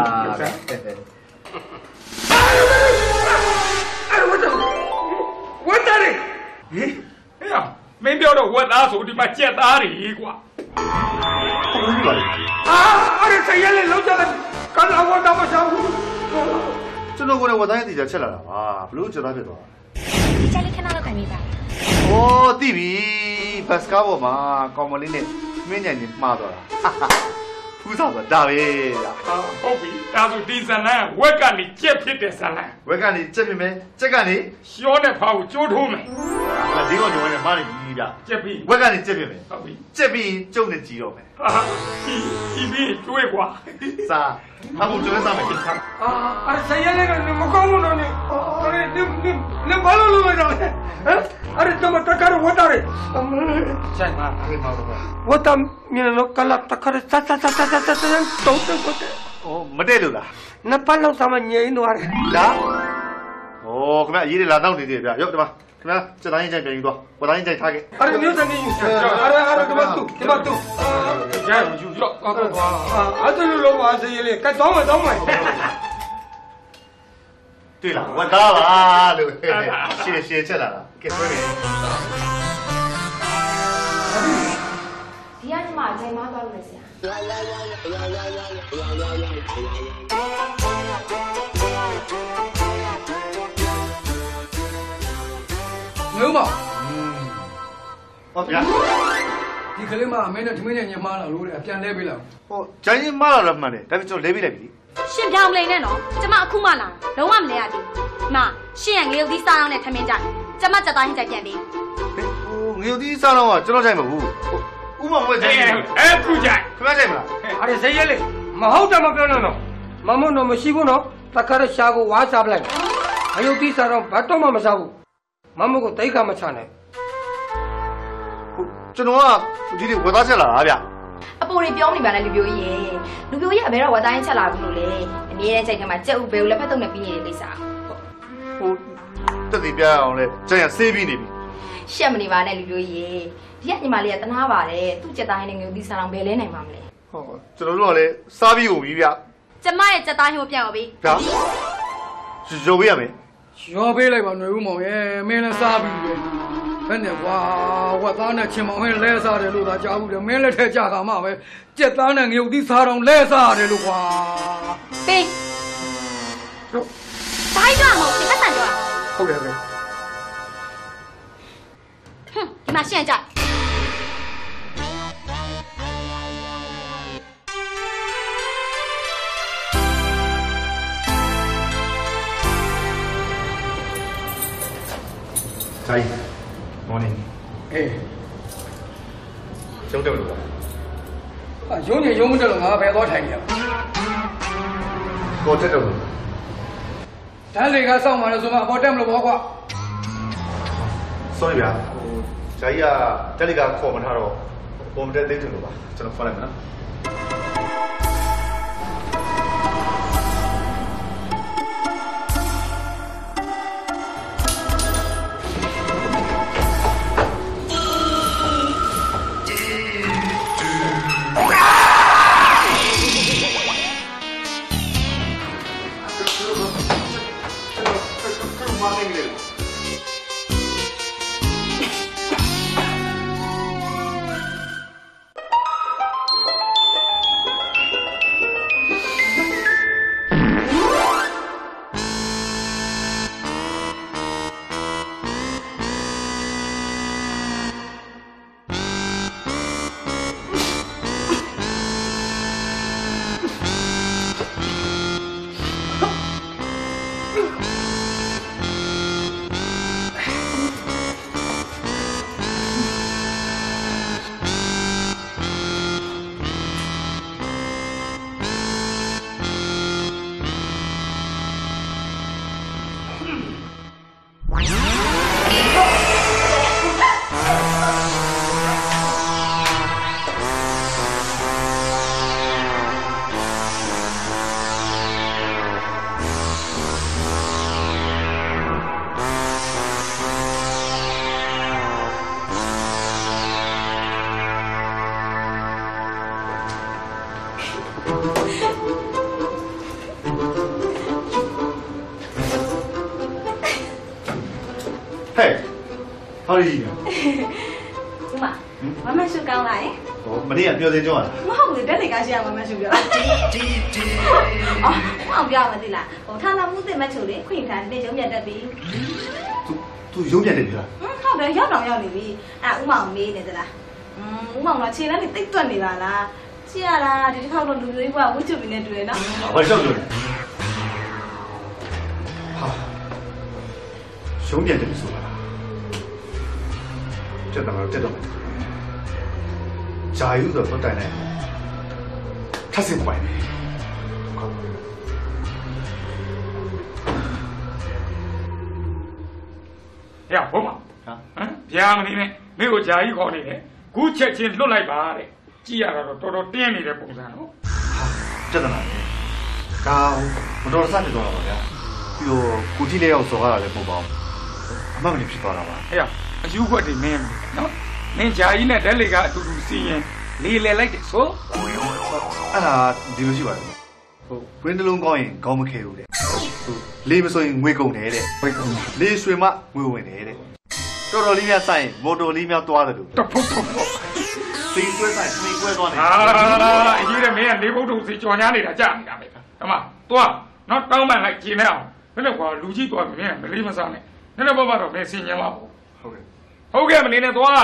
ဝက်တိုင်းဟေးမင်းပြောတော့ဝက်သားဆိုဒီမှာကြက်သားတွေကွာဟုတ်ပြီပါလေအဲ့ဒါဆရာလေးလောက်ကြတယ်ကလာဝတ်တော့မဆောင်ဘူးကျွန်တော်ကလည်းဝတိုင်းတီချချက်လာတာပါဘလို့ကြော်သားဖြစ်သွားဒီချက်လေးခဏတော့ခိုင်မိပါဩသိပြီဘတ်စကားပေါ်မှာကောင်မလေးနဲ့မင်းညံနေမှားသွားတာဖူးစားဆိုတာဒါပဲဗျာဟုတ်ပြီဒါဆိုဒီဇလန်ဝက်ကနေကြက်ဖြစ်တဲ့ဇလန်ဝက်ကနေကြက်ပြင်မယ်ကြက်ကနေရှောတဲ့ဖားကိုကျိုးထိုးမယ်ဒီကောင်ညဝင်နေမားနေပြီဗျာကြက်ပြီးဝက်ကနေကြက်ပြင်မယ်ဟုတ်ပြီကြက်ပြီးကျုပ်နဲ့ကြည်တော့မယ်ဒီပြီးတွေးကွာစားအခုကျွေးစားမယ်အဲ့ဆရာလေးကမကောင်းဘူးနော်နေအဲ့နေဘာလို့လုပ်ရတော့လဲဟမ်အဲ့တော့မတကားဝတ်တာလေဆိုင်ပါအဲ့မှာတော့ဝတ်တာမြင်လို့ကလာတကားစစစစစစစတော့တော့ဩမတဲ့လို့လားနပတ်လောက်စားမငြိမ်းသွားတယ်လားဩခင်ဗျအရေးတွေလာတော့နေသေးတယ်ဗျာရောက်ဒီမှာခင်ဗျစက်တိုင်းကြိုင်ပြန်ယူတော့ဝတိုင်းကြိုင်ထားခဲ့အဲ့မျိုးသမီးယူအဲ့ဒီမှာတူကြာယူရောကွာအဲ့ဒါလိုပါစေလေကတော့မယ်တွေ့လားဝတ်သားပါလို့ရှေ့ချက်လာတာကဲဆွဲမယ်ဒီကညီမအချိန်မှသွားလို့လေဆရာမျိုးမဟုတ်ဗျာဒီကလေးမအမေနဲ့ထမင်းနဲ့ညမလာလို့တဲ့အပြန်လဲပေးလိုက်ဟိုဂျိုင်းကြီးမလာတော့မှန်တယ်ဒါပေမဲ့ကျွန်တော်လဲပေးလိုက်ပြီရှင်ပြောင်းလိန်နဲ့နော်ကျမအခုမှလာလုံးဝမလဲရသေးဘူးမရှင်ရငရုတ်သီးစားအောင်နဲ့ထမင်းကြကျမစက်သားဟင်းကြိုက်ပြန်ပြီဟိုငရုတ်သီးစားတော့ကကျွန်တော်ကြိုက်မဟုတ်ဘူးဥမမဝဲကြိုက်အဲ့ခုကြိုက်ခင်ဗျကြိုက်မလားအဲ့ဒါဆရာလေးမဟုတ်တယ်မပြောနဲ့နော်မမတော့မရှိဘူးနော်တခါရရှာကိုဝါစားပလိုက်အယုတ်သီးစားတော့ဘာတော့မှမစားဘူးမမကိုတိတ်ခါမချနိုင်ကျွန်တော်ကဒီနေ့ဝတ်သားချက်လာတာဗျအပေါ်တွေပြောနေပါလားလူပြိုကြီးရေလူပြိုကြီးကဘယ်တော့ဝတ်တိုင်းချက်လာဘူးလို့လေအမြဲတမ်းချိန်ထဲမှာကြက်ဥဘယ်လိုလက်ဖက်တုံးနဲ့ပြီးနေတဲ့ကိစ္စဟိုတက်တည်ပြအောင်လဲကျန်ရဆေးပြီးနေပြီရှက်မနေပါနဲ့လူတို့ရေဒီကညီမလေးကတနာပါတယ်သူ့ကြက်သားဟင်းနဲ့ငွေသီးစားအောင်ဘယ်လဲနိုင်မှာမလဲဟောကျွန်တော်တို့ကလည်းစားပြီးကုန်ပြီဗျကျမရဲ့ကြက်သားဟင်းကိုပြန်ပါပြီဗျာရောပေးရမယ်ရောပေးလိုက်ပါຫນွေဦးမောင်ရဲ့မင်းလည်းစားပြီးပဲဘယ်နဲ့ကွာဝက်သားနဲ့ချင်းမောင်ဟင်းလဲစားတယ်လို့သာကြားဘူးတယ်မင်းလည်းထဲကြတာမှပဲကြက်သားနဲ့ငရုတ်သီးစားတော့လဲစားတယ်လို့ကွာပေးတိုင်းကြမဟုတ်ဒီပတ်စံကြောဟုတ်တယ်ပဲဟွန်းဒီမှာရှင်းကြ Hi. Morning. အေးရုံးတက်လို့ပါရုံးနေရုံးမတက်လို့ငါဘယ်သွားထိုင်နေရကိုတက်တော့လို့ဓာတ်လေကစောင့်မှလည်းဆိုမှအပေါ်တက်မလို့ပေါ့ကွာ Sorry ဗျာဂျာကြီးကတက်လေကခေါ်မထားတော့ပုံမတက်သေးတယ်လို့ပါကျွန်တော်ဖုန်းလိုက်မယ်နော်好的。姑妈，慢慢收工来。 没得人表这种啊。 我不得你家先慢慢收表。哦，我表嘛对啦。他那母子没处理，可以看那有面的比。 都有面的比了。 好的，要当要的比。啊，我忙没那个啦。我忙了，前两天得断的啦。是啊啦，就是靠着路路一块，我就比那对啦。 我晓得。好，有面的比说了。这当然这种，加油的不带来，他是坏的。 呀，我嘛，ဗျာမနေနဲ့မင်းကိုဂျာကြီးခေါ်နေတယ်ခုချက်ချင်းလွတ်လိုက်ပါတဲ့ကြည့်ရတော့တော်တော်တင်းနေတဲ့ပုံစံနော်ပြဿနာလေဒါမတော်ဆန့်နေတော့ပါဗျာပြီးတော့ကိုကြည့်လေးရောက်စော်ကားတာလည်းမဟုတ်ပါဘူးအမှန်မဖြစ်သွားတာပါအေးအယူခွက်တွေမင်းနော်မင်းဂျာကြီးနဲ့ဓာတ်လေကအတူတူစီးရင်လေလေလိုက်တယ်ဆိုအဲ့ဒါဒီလိုရှိပါတယ်ဟုတ်ဝင်းတလုံးကောင်းရင်ခေါင်းမခဲဘူးတဲ့ဟုတ်လေးမဆိုရင်ငွေကုန်တယ်တဲ့ငွေကုန်လေးရွှေမငွေဝင်တယ်တဲ့တော်တော်လေးများဆိုင်မော်တော်လေးများသွားတယ်လို့တဖုတ်ဖုတ်စီကွဲဆိုင်စီကွဲသွားနေအကြီးတဲ့မင်းကလေးဘုတ်တုံစီကြော်ညာနေတာကြာနေတာပဲအမသွားနော်တောင်းပန်လိုက်ကျင်နေအောင်ဘယ်လိုကွာလူကြီးသွားပြီမင်းမလေးမစားနဲ့နည်းနည်းပေါ့တော့မင်းစင်ញံပါဘူးဟုတ်ကဲ့မနေနဲ့သွား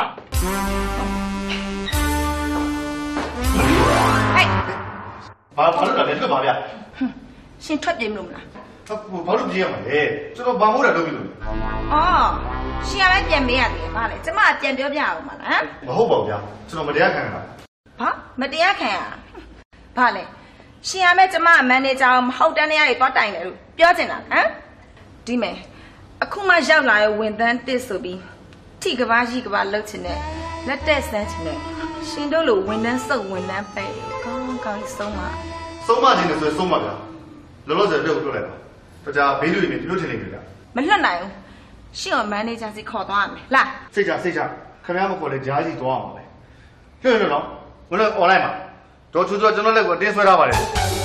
ဘာလို့လဲလွတ်ပါဗျာရှင်ထွက်ပြေးမလို့မလားဘာလို့ပြေးရမှာလဲကျွန်တော်ဘာမို့တာလုပ်ပြီလို့အော်ရှင်ကလည်းပြန်မေးရတယ်ဗါလေကျမပြန်ပြောပြအောင်မလားမဟုတ်ပါဘူးဗျာကျွန်တော်မတရားခံတာဘာမတရားခံရဗါလေရှင်ကမဲ့ကျမမန်နေဂျာမဟုတ်တန်းတရားတွေသွားတိုင်တယ်လို့ပြောချင်တာဟမ်ဒီမဲ့အခုမှရောက်လာရဲ့ဝန်ထမ်းတစ်ဆိုပြီးထိကဘာရှိကဘာလှုပ်ချင်တဲ့လက်တက်ဆန်းချင်တဲ့ရှင်တို့လိုဝန်ထမ်းစုပ်ဝန်ထမ်းပဲကောင်းကောင်းဆုံးမခြင်းနဲ့ဆိုဆုံးမဗျာလောလောဆယ်ပြုတ်ပြောလိုက်ပါတခြားဘေးလူတွေနဲ့ပြုတ်ထင်နေပြီဗျာမလွတ်နိုင်ဘူးရှင့်ကိုမန်နေဂျာစီခေါ်သွားမယ်လာစိတ်ချခင်ဗျားမခေါ်လေဂျားကြီးသွားအောင်ပါပဲလွှင့်နော်မလို့ online မှာဒေါ်ချူကျွန်တော်လက်ကိုအတင်းဆွဲထားပါတယ်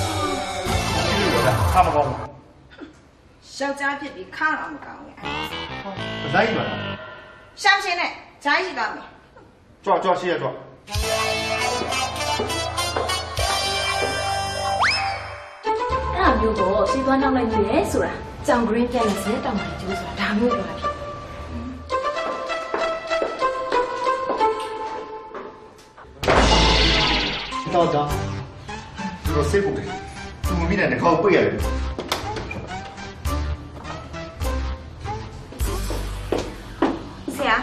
ခါမကောင်းဘူးယောက်ျားဖြစ်ပြီးခါတော့မကောင်းဘူးမဆိုင်ပါလားရှောင်းရှင်းနဲ့ဂျားကြီးသွားမယ်ကြွရှိရကြွအဲ့မျိုးတော့စီးသွားနောက်လိုက်နေရဲဆိုတာကြောင် green ပြန်နေစတဲ့တောင်ပိုင်းကျိုးဆိုတာဒါမျိုးပြောတာဖြစ်တော့သူတို့စိတ်ပုံတယ်သူမမိတဲ့ခေါက်ပိတ်ရတယ်ဆရာ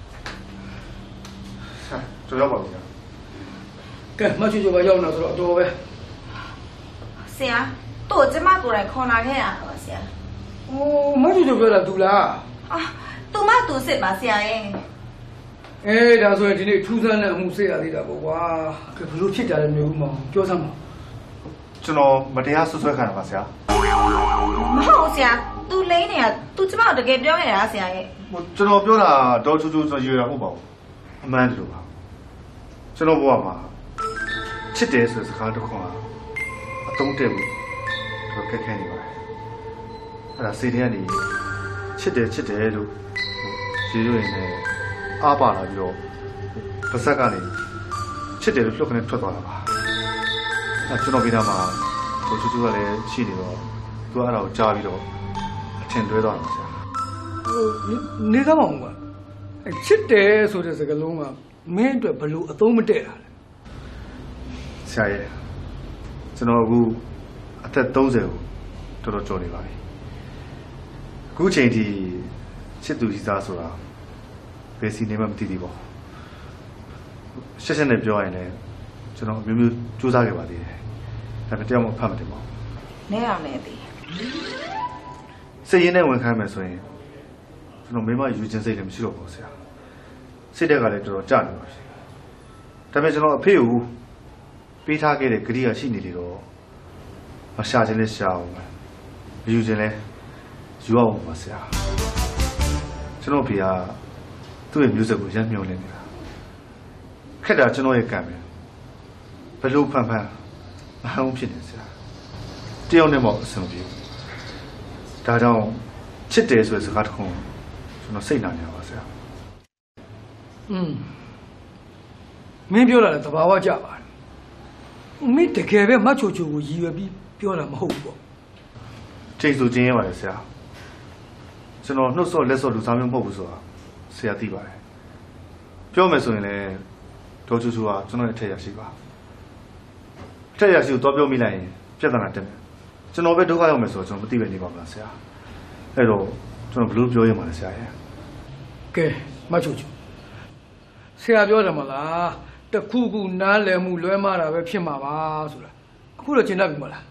ကျွန်တော်ပါဗျာကဲမချူချူပါရောက်နေဆိုတော့တော်ပဲဆရာတို့ကျမကိုယ်တိုင်ခေါ်လာခဲ့ရတော့ဆရာโอ้မချူချူပြောတာသူလားသူမသူစစ်ပါဆရာရဲ့ဒါဆိုရင်ဒီနေ့ထူးဆန်းတဲ့အမှုစစ်ရသေးတာပေါ့ကွာဘယ်လိုဖြစ်ကြလဲမျိုးမောင်ပြောစမ်းပါကျွန်တော်မတရားဆွဆွဲခံတာပါဆရာမဟုတ်ဆရာသူလိမ့်နေတာသူကျမတကယ်ပြောခဲ့တာဆရာရဲ့ကျွန်တော်ပြောတာဒေါ်ချူချူကျွန်တော်ရွေရဟုတ်ပါဘူးအမှန်တူပါကျွန်တော်ဘဝမှာချစ်တယ်ဆိုတဲ့စကားတစ်ခုကအသုံးတည့်ဘူးတော့ခက်ခဲနေပါတယ်အဲ့ဒါစိတ်ထဲကနေချစ်တယ်လို့ရေရွရင်လည်းအားပါလာပြီးတော့ပါဇက်ကနေချစ်တယ်လို့လွတ်ကနေထွက်သွားတာပါအဲ့ကျွန်တော်ပြီးတော့မှဒေါ်ချူချူကလည်းရှိနေတော့သူအဲ့ဒါကိုကြားပြီးတော့အထင်တွဲသွားတယ်ဆရာနေကမောင်ကွာချစ်တယ်ဆိုတဲ့စကားလုံးကမင်းအတွက်ဘယ်လိုအသုံးမတည့်တာလဲဆရာရဲ့ကျွန်တော်အခုအသက်30ကိုတော်တော်ကျော်နေပါပြီအခုချိန်ထိချစ်သူကြီးသားဆိုတာဘယ်စီနေမှမသိသေးပါဘူးရှက်ရှက်နဲ့ပြောရင်လည်းကျွန်တော်မျိုးစူးစမ်းခဲ့ပါသေးတယ်ဒါပေမဲ့တယောက်မှဖတ်မတင်ပါဘူးနဲအောင်နဲ့တည်စိတ်ရင်းနဲ့ဝန်ခံမယ်ဆိုရင်ကျွန်တော်မိမယူခြင်းစိတ်လည်းမရှိတော့ပါဘူးဆရာစိတ်တက်ကလည်းတော်တော်ကြာနေပါပြီဒါပေမဲ့ကျွန်တော်အဖေကိုပေးထားခဲ့တဲ့ဂရိယာရှိနေလေတော့မရှာခြင်းနဲ့ရှာအောင်မယူခြင်းလဲယူအောင်ပါဆရာကျွန်တော်ဖေကသူ့ရဲ့မျိုးဆက်ကိုရမ်းမြုံနေနေတာခက်တာကျွန်တော်ရဲ့ကံပဲဘလို့ဖန်မဟုတ်ဖြစ်နေဆရာတယောက်နဲ့မှအဆင်မပြေဘူးဒါကြောင့်ချစ်တယ်ဆိုတဲ့စကားတစ်ခုကျွန်တော်စိတ်နာနေပါဆရာမင်းပြောတာလည်းသဘာဝကျပါတယ်မင်းတကယ်ပဲမတ်ချိုချိုကိုရည်ရွယ်ပြီးပြောတာမဟုတ်ဘူးပေါ့ချိန်ဆချင်းရပါတယ်ဆရာကျွန်တော်နှုတ်ဆော့လက်ဆော့လူစားမျိုးမဟုတ်ဘူးဆိုတာဆရာသိပါတယ်ပြောမယ်ဆိုရင်လည်းဒေါ်ချူချူကကျွန်တော်ရဲ့အထက်ရရှိပါအထက်ရရှိကိုတော့ပြောမိလိုက်ရင်ပြဿနာတက်မယ်ကျွန်တော်ပဲဒုက္ခရောက်မယ်ဆိုတော့ကျွန်တော်မသိပဲနေပါမလားဆရာအဲ့တော့ကျွန်တော်ဘလို့ပြောရမှာလဲဆရာရဲ့ကဲမတ်ချိုချိုဆရာပြောတယ်မလားတခုခုနားလည်မှုလွဲမှားတာပဲဖြစ်မှာပါဆိုတာအခုတော့ကျင်တတ်ပြီမလား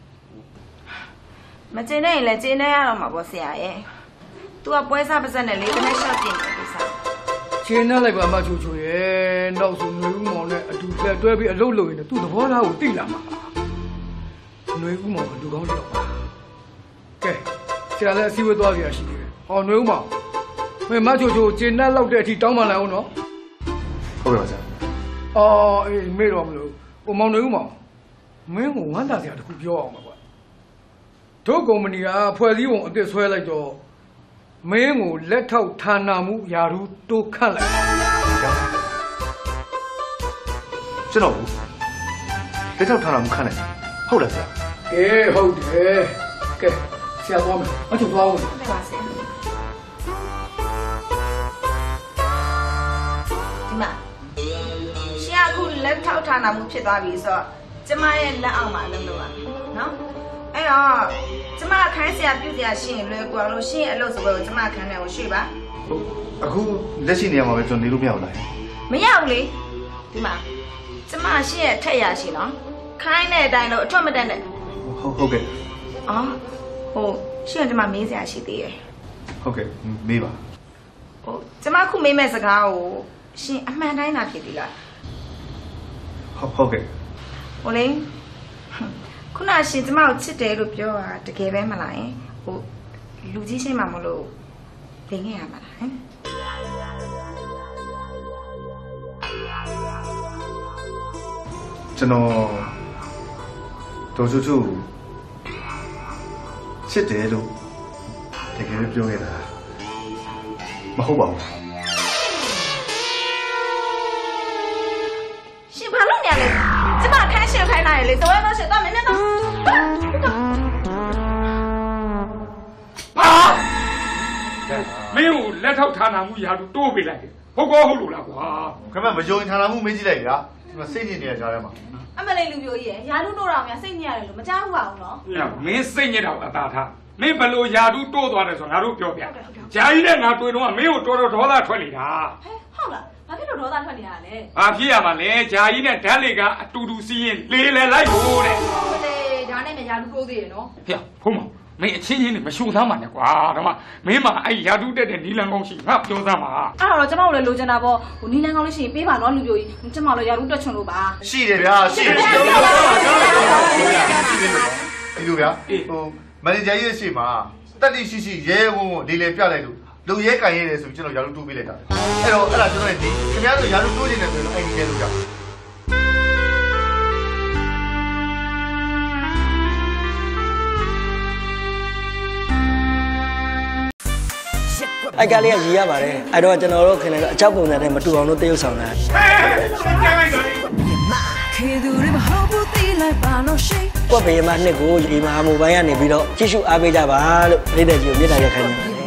မကျင်နေရင်လည်းကျင်နေရတော့မှာပေါ့ဆရာရဲ့သူကပွဲစားပါစက်နဲ့လေးတနေ့ရှော့ပြင်တယ်ကိစ္စကျင်နေလိုက်ပါမချိုချိုရဲ့နောက်ဆိုຫນွေဦးမောင်နဲ့အတူလက်တွဲပြီးအလုပ်လုပ်ရင်သူ့သဘောထားကိုသိလာမှာຫນွေဦးမောင်ကလူကောင်းလို့ပါကဲဆရာလည်းအစည်းအဝေးသွားကြရရှိတယ်ဟောຫນွေဦးမောင်မချိုချိုကျင်နေလောက်တဲ့အထိတောင်းပန်လိုက်အောင်နော်ဟုတ်ကဲ့ပါဆရာအေးမေ့တော့မလို့ဟိုမောင်နေဦးမောင်မင်းကိုဝမ်းသာစရာတခုပြောအောင်ပါကွာတို့ကုမ္ပဏီကဖွဲ့စည်းပုံအသစ်ဆွဲလိုက်တော့မင်းကိုလက်ထောက်ဌာနမှုယာရုတိုးခတ်လိုက်ကျွန်တော်လက်ထောက်ဌာနမှုခန့်လိုက်ဟုတ်လားဆရာဟုတ်တယ်ကဲဆရာသွားမယ်အချို့သွားအောင်ဟုတ်ပါဆရာဒီမှာအခုလက်ထောက်ဌာနမှုဖြစ်သွားပြီဆိုတော့ကျမရဲ့လက်အောက်မှာလုပ်လို့ရမယ်နော်အဲ့တော့ကျမခိုင်းဆရာပြုဆရာရှင်းလွယ်ကွာလို့ရှင်းအလုပ်စပွဲကိုကျမခန်းထဲကိုရွှေ့ပါအခုလက်ရှိနေရာမှာပဲကျွန်တော်နေလို့မရဘူးလားမရဘူးလေဒီမှာကျမရှင်းရဲ့ထက်ရရှိနော်ခိုင်းတဲ့အတိုင်းလို့အထွတ်မတက်နဲ့ဟုတ်ကဲ့ရှင်းကျမမေးဆရာရှိသေးရဲ့ဟုတ်ကဲ့မေးပါကျမခုမေးမဲ့စကားကိုရှင်းအမှန်တိုင်းသာဖြစ်ပြီလားဟုတ်ကဲ့ဟိုလေခုနရှင်ကျမကိုချစ်တယ်လို့ပြောတာတကယ်ပဲမလားလူကြီးရှင်းမှာမလို့တင်ခဲ့ရမှာလားဟမ်ကျွန်တော်ဒေါ်ချူချူချစ်တယ်လို့တကယ်ပြောခဲ့တာမဟုတ်ပါဘူးရှင်ဘာလို့ညာလဲကျမခန်းရှင်ခိုင်းလာရလေတော်ရတော့ရှင်တော့မင်းနဲ့တော့မင်းကိုလက်ထောက်ဌာနမှုရာတူတိုးပေးလိုက်တယ်ဟုတ်ကောဟုတ်လို့လားကွာခင်ဗျမယုံဌာနမှုမေးကြည့်လိုက်ကြာဒီမှာစိတ်ညစ်နေကြတယ်မှာအမလေးလူပြိုကြီးရာလူတို့တော်များစိတ်ညစ်ရတယ်လို့မကြားဘူးပါဘူးနော်မင်းစိတ်ညစ်တော့အသာထားမင်းဘလို့ယာတူတိုးသွားတယ်ဆိုငါတို့ပြောပြဂျာကြီးနဲ့ငါတွေ့တော့မင်းကိုတော်တော်ဒေါသထွက်နေတာဟုတ်လားဘာဖြစ်လို့ဒေါသထွက်နေရလဲဘာဖြစ်ရမှာလဲဂျာကြီးနဲ့ဓာတ်လေကအတူတူစီးရင်လေးလေလိုက်ဖို့တဲ့ဟုတ်တယ်ဒါနဲ့ရာလူတိုးသေးတယ်နော်ဟဲ့ဖုံးမမင်းအချင်းချင်းနဲ့မရှုံသားမှနဲ့ကွာဒါမှမင်းမအဲ့ရာတူတက်တဲ့နီလန်ကောင်းရှိငါပြောသားမှာအဲ့တော့ကျမတို့လည်းလိုချင်တာပေါ့ဟိုနီလန်ကောင်းလေးရှိရင်ပေးပါနော်လူပြိုကြီးကျမတို့ရာတူတက်ချွန်လို့ပါရှိတယ်ဗျာရှိတယ်ဒီလိုဗျာဟိုမန်နေဂျာရဲ့ရှိမှာတက်တိရှိရှိရဲဝုန်းဝုန်းလေးလေပြလိုက်လို့လုံရဲကန်ရဲတယ်ဆိုကျွန်တော်ရာတူတိုးပေးလိုက်တာအဲ့တော့အဲ့ဒါကျွန်တော်ဒီခင်ဗျားတို့ရာတူတိုးနေတယ်ဆိုတော့အဲ့ဒီကျဲလို့ဗျာအိုက်ကလေးကရည်ရပါတယ်အဲ့တော့ကျွန်တော်တို့ခင်ဗျားတို့အချောက်ပုံစံနဲ့မတူအောင်လို့တရုပ်ဆောင်တာကွက်ပေမှာနှစ်ကိုဒီမှာမိုဘိုင်းကနေပြီးတော့ကြည့်ရှုအားပေးကြပါလို့ပြည်တဲ့ကြီးကိုမြစ်တာရက်ခိုင်းတယ်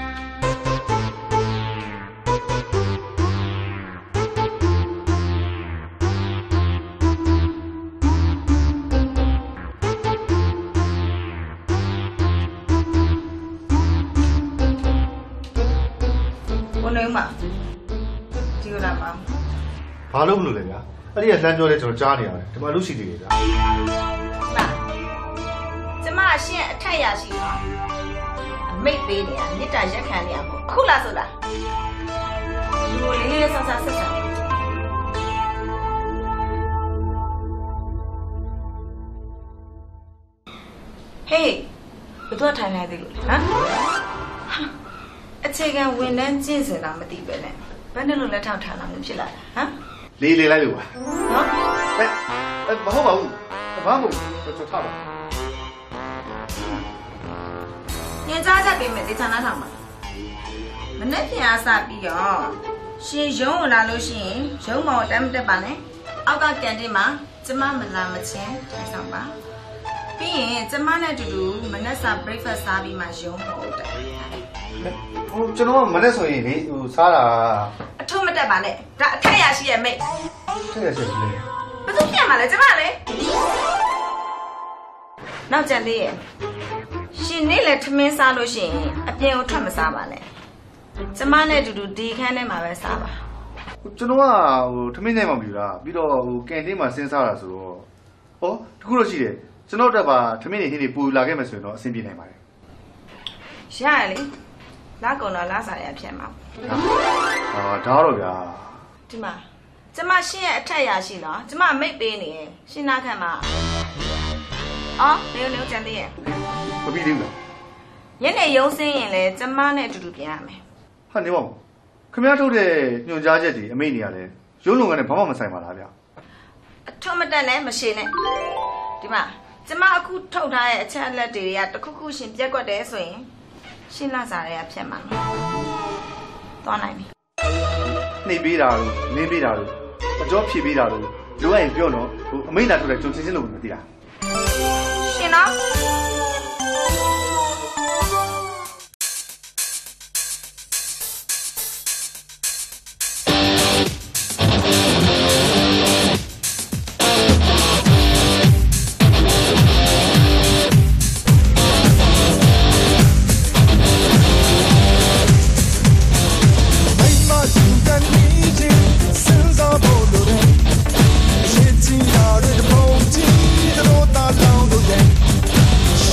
ဘာလို့မလို့လဲဗျာအဲ့ဒီကလှမ်းပြောလဲကျွန်တော်ကြားနေရတယ်ဒီမှာလူရှိသေးတယ်ဗျာကျမရှင့်အထက်ရရှိတော့အမိတ်ပေးနေရမြစ်တာရက်ခံနေရပေါ့အခုလားဆိုလားလူလေးလေးဆဆဆက်ဆက်ဟေးဘယ်တော့ထိုင်နေသေးလို့လဲဟမ်အခြေခံဝန်ထမ်းကျင့်စဉ်တာမသိပဲနဲ့ဘယ်နဲ့လို့လက်ထောက်ထားလာမျိုးဖြစ်လာတာဟမ်လေးလေးလိုက်လို့ပါနော်မဟုတ်ပါဘူးဘာမို့ကျွန်တော်ထားပါညကြားချက်ပေးမယ်ဒီဌာနထောင်မှာမနေ့ပြန်အားစပြီးတော့ရှင်ရုံးလာလို့ရှိရင်ရုံးမောင်တမ်းတက်ပါနဲ့အောက်ကကန်တင်းမှာကျမမလာမချင်းထိုင်ဆောင်ပါပြီးရင်ကျမနဲ့တူတူမနေ့စာ breakfast စားပြီးမှရုံးမောင်တက်ဟိုကျွန်တော်ကမနေ့ဆိုရင်လေဟိုစားတာအထုံးမတက်ပါနဲ့ဒါအထက်ရရှိရဲ့မိတ်ထက်ရရှိလေဘယ်သူပြန်มาလဲကျမလေနောက်ကြလေးရဲ့ရှင်နေ့လည်းထမင်းစားလို့ရှိရင်အပြင်ကိုထွက်မစားပါနဲ့ကျမနဲ့တူတူဒီခန်းထဲမှာပဲစားပါကျွန်တော်ကဟိုထမင်းနဲ့မှမပြူတာပြီးတော့ဟိုကန်တင်းမှာစဉ်းစားတာဆိုတော့ဟောတခုတော့ရှိတယ်ကျွန်တော်တက်ပါထမင်းတွေဟင်းတွေပူလာခဲ့မယ်ဆိုရင်တော့အဆင်ပြေနိုင်ပါတယ်ရရလေလာကုန်တော့လာစားရဖြစ်မှာဒါတော့ဗျာဒီမှာကျမရှင်းရဲ့အထက်ရရှိနော်ကျမမိတ်ပေးနေရင်ရှင်းနာခံမှာအော်နေနေကြံသေးရဲ့မပြီးသေးဘူးလားညနေရုံးစင်းရင်လေကျမနဲ့အတူတူပြန်ရမယ်ဟာနေပါဦးခင်ဗျားထုတ်တဲ့ညွှန်ကြားချက်တွေအမိတ်နေရလဲရုံးလုံကနေဘာမှမဆိုင်ပါလားဗျာအထုံးမတက်နဲ့မရှင်းနဲ့ဒီမှာကျမအခုထုတ်ထားတဲ့အချက်အလက်တွေကတခုခုရှင်ပြက်ကွက်တယ်ဆိုရင်ရှင်းလာစားရဖြတ်မှာနော်သွားနိုင်ပြီနှိပ်ပေးတာလို့နင်းပေးတာလို့အကြောဖြည့်ပေးတာလို့လိုရရင်ပြောတော့ဟိုအမိတ်လာထုတ်တဲ့ကြုံစင်းစင်းလို့မသိလားရှင်နော်ရှ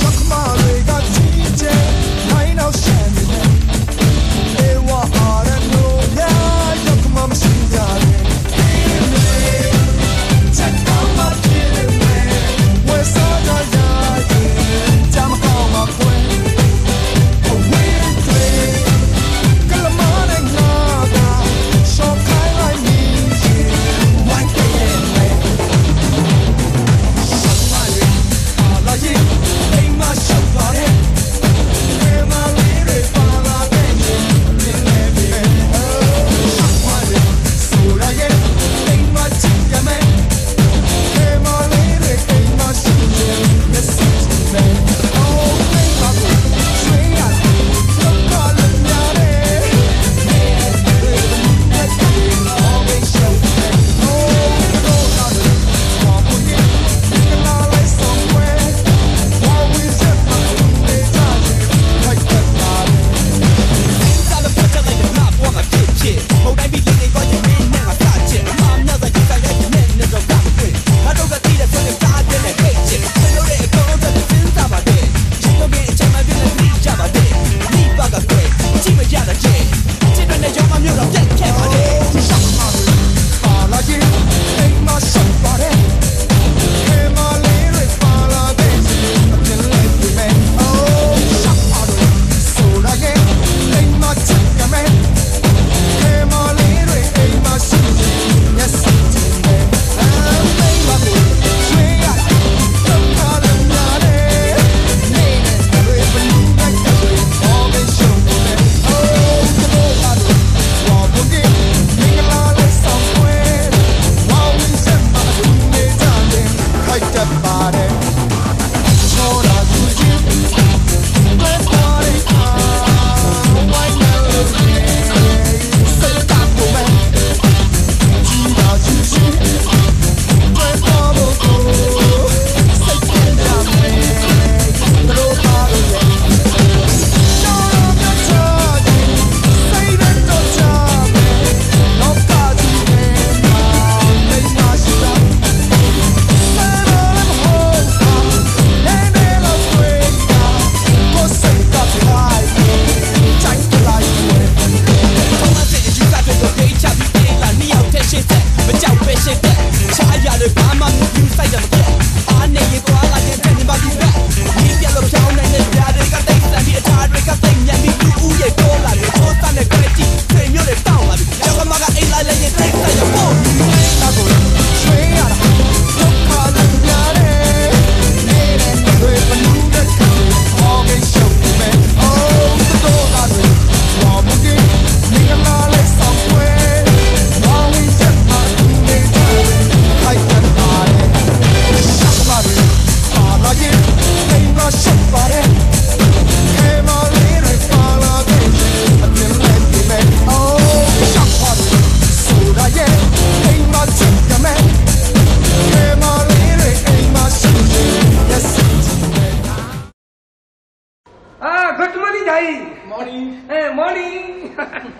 morning. Hey, morning.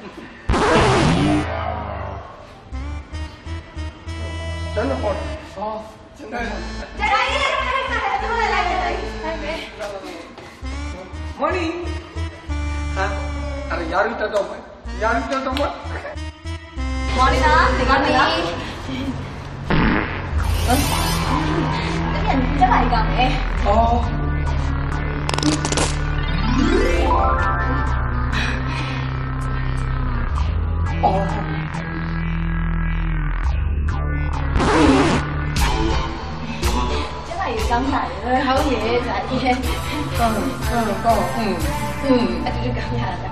真的好。哦，真的。Morning. अरे यार इतना तो मत Morning ना देखा नहीं तो क्या भाई काम है cái này cắm lại rồi hấu gì tại vì con anh đi cắm nhà rồi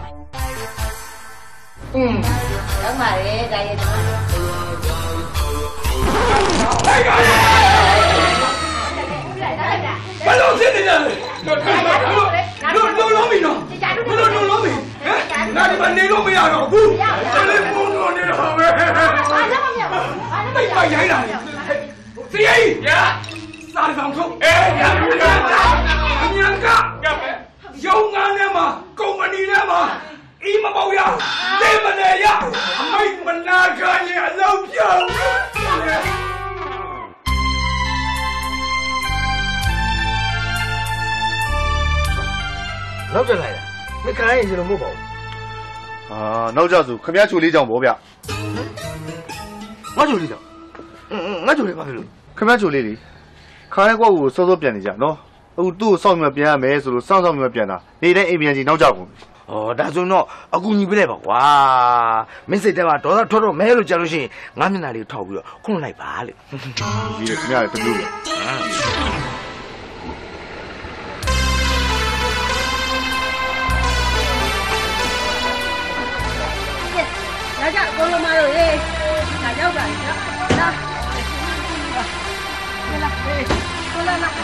cắm lại đây đây Bắt đầu giết đi rồi. Nó lố mình rồi. Nó lố mình. Nào thì bạn đi lố mình à rồi. Cho lên buông rồi đi rồi. Mày giấy này. Gì? Dạ. Sao phòng không? Ê, nhang cả. Dâu ngang em mà, cùng anh đi em mà. Im mà bầu ya. Đêm mà đề ya. Mình là cái gì lâu chưa? နောက်ကျလိုက်တာမခံရင်ကျွန်တော်မဟုတ်ပါဘူးနောက်ကျဆိုခမည်းချိုလေးကြောင့်ဗောဗျငါချိုလေးကြောင့်ငါချိုလေးဘာဖြစ်လို့ခမည်းချိုလေးလေခါရဲကွက်ကိုစောစောပြန်နေကြနော်အခုသူ့ကိုစောင့်မြပြန်ရမယ်ဆိုလို့စောင့်မြပြန်တာနေတဲ့အိမ်ပြန်ကြီးနောက်ကျကုန်ဩဒါဆိုတော့အကူညီပေးလိုက်ပါကွာမင်းစိတ်ထဲမှာဒေါသထွက်တော့မဲလို့ကြားလို့ရှိရင်ငါမျက်နှာလေးထောက်ပြီးတော့ခွန်းလိုက်ပါလေဒီခမည်းလည်းတမျိုးလေ来这过了马路嘞，大家过来，来，来，过来啦。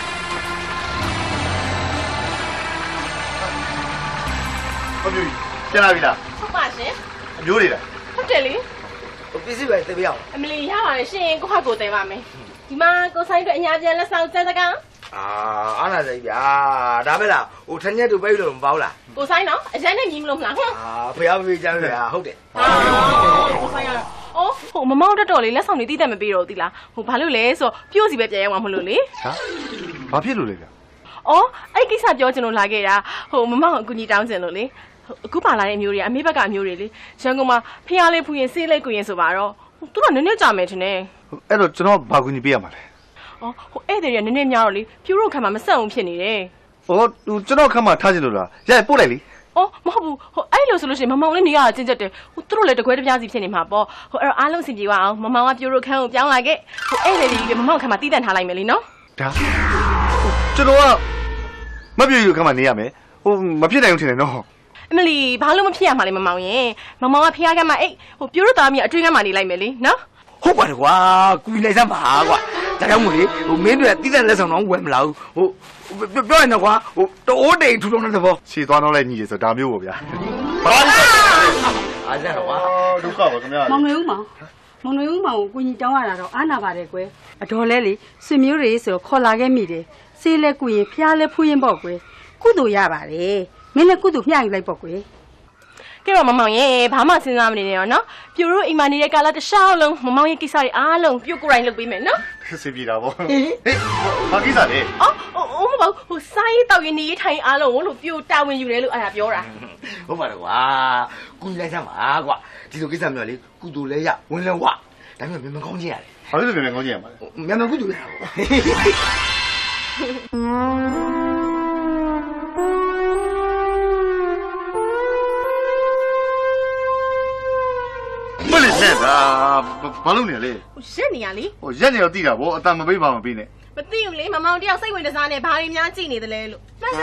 ဟုတ်ပြီပြန်လာပြီလားဟုတ်ပါရှင်အမျိုးတွေလားဟုတ်တယ်လေပစ္စည်းပဲတပြအောင်အမလီရပါတယ်ရှင်ကိုခါကိုတဲပါမယ်ဒီမှာကိုဆိုင်တို့အညာပြန်လက်ဆောင်စက်တကောင်အားနာစိဗျာဒါပဲလားဟိုထညက်တို့ပဲလို့မပေါ့လားကိုဆိုင်နော်အရင်နဲ့မြင်မလို့မလားဟမ်ဖျားဖေးကြမ်းဗျာဟုတ်တယ်ကိုဆိုင်ရအော်ဟိုမမောက်တော်လေးလက်ဆောင်တွေတည်တယ်မပြီးတော့သီလားဟိုဘာလို့လဲဆိုပြို့စီပဲပြန်ရောက်မှာမလို့လေဘာဖြစ်လို့လဲဗျအော်အဲ့ကိစ္စပြောချင်လို့လာခဲ့တာဟိုမမောက်အကူကြီးတောင်းချင်လို့လေအခုပါလာတဲ့အမျိုးတွေအမေဘက်ကအမျိုးတွေလေရန်ကုန်မှာဖျားလေးဖူးရင်ဆေးလေးကိုရင်ဆိုပါတော့သူတို့နည်းနည်းကြာမယ်ထင်တယ်အဲ့တော့ကျွန်တော်ဘာကူညီပေးရမှာလဲအော်ဟိုဧည့်သည်တွေကနည်းနည်းများတော့လေပြူတို့ခံမှာမဆက်အောင်ဖြစ်နေတယ်ဟိုကျွန်တော်ခမ်းမှာထားချင်လို့လားရိုက်ပို့လိုက်လေအော်မဟုတ်ဘူးဟိုအဲ့လိုဆိုလို့ရှိရင်မမောင်လေးနေရတာကျဉ်ကျက်တယ်ဟိုသူတို့လည်းတကွဲတပြားစီဖြစ်နေမှာပေါ့ဟိုအဲ့တော့အားလုံးစင်ပြေပါအောင်မမောင်ကပြူတို့ခန်းကိုပြောင်းလာခဲ့ဟိုဧည့်သည်တွေကမမောင်ခန်းမှာတီးတန့်ထားလိုက်မယ်လीနော်ဒါကျွန်တော်ကမပြူယူခမ်းမှာနေရမယ်ဟိုမဖြစ်နိုင်ဘူးထင်တယ်နော်အမလီဘာလို့မဖြစ်ရမှာလဲမမောင်ရင်မမောင်ကဖျားခန်းမှာအေးဟိုပြူတို့သားမီးအတွင်းခန်းမှာနေလိုက်မယ်လीနော်ဟုတ်ပါတယ်ကွာကူလိုက်စမ်းပါကွာဒါကြောင့်မို့လေဟိုမင်းတို့တီးတဲ့လက်ဆောင်တော့ဝယ်မလာဘူးဟိုပြောရင်တော့ကွာဟိုတိုးတိမ်ထူထုံတဲ့သဘောခြေသွားတော့လိုက်ညီရဆိုဒါမျိုးပေါ့ဗျာဘာလဲအားကြတော့ကွာဒုက္ခပါခင်ဗျာမောင်ငယ်ဦးမောင်ကိုကြီးတောင်းရတာတော့အားနာပါတယ်ကွယ်အတော်လဲလေဆွေမျိုးတွေဆိုခေါ်လာခဲ့မိတယ်ဆေးလဲကုရင်ဖျားလဲဖူးရင်ပေါ့ကွယ်ကုသိုလ်ရပါတယ်မင်းလည်းကုသိုလ်မျှယူလိုက်ပေါ့ကွယ်ကဲတော့မမောင်ရဲ့ဘာမှစဉ်းစားမနေနဲ့ရောနော်ပြူတို့အိမ်မှာနေတဲ့ကာလတစ်လျှောက်လုံးမမောင်ရဲ့ကိစ္စတွေအားလုံးပြူကိုယ်တိုင်လုပ်ပေးမယ်နော်စစ်ပြေတာပေါ့ဟေးဘာကိစ္စလဲအော်မဟုတ်ဟိုစားရေးတောက်ရေးနေရေးထိုင်အားလုံးကိုလို့ပြူတာဝန်ယူတယ်လို့အဲ့ဒါပြောတာဟုတ်ပါတယ်ကွာကုလိုက်စမ်းပါကွာဒီလိုကိစ္စမျိုးလေကုသိုလ်လဲရဝင်လဲဝဒါမျိုးမြန်ကောင်းကြရတယ်ဘာလို့မြန်ကောင်းကြရမှာလဲမြန်ကုသိုလ်ရတာမလေးနဲ့ဒါဘာလို့နေလဲရက်နေရလေဟိုရက်နေတော့တိတာဗောအတန်မပေးပါမပေးနဲ့မသိဘူးလေမမောင်တယောက်စိတ်ဝင်တစားနဲ့ဘာတွေများကြည့်နေသလဲလို့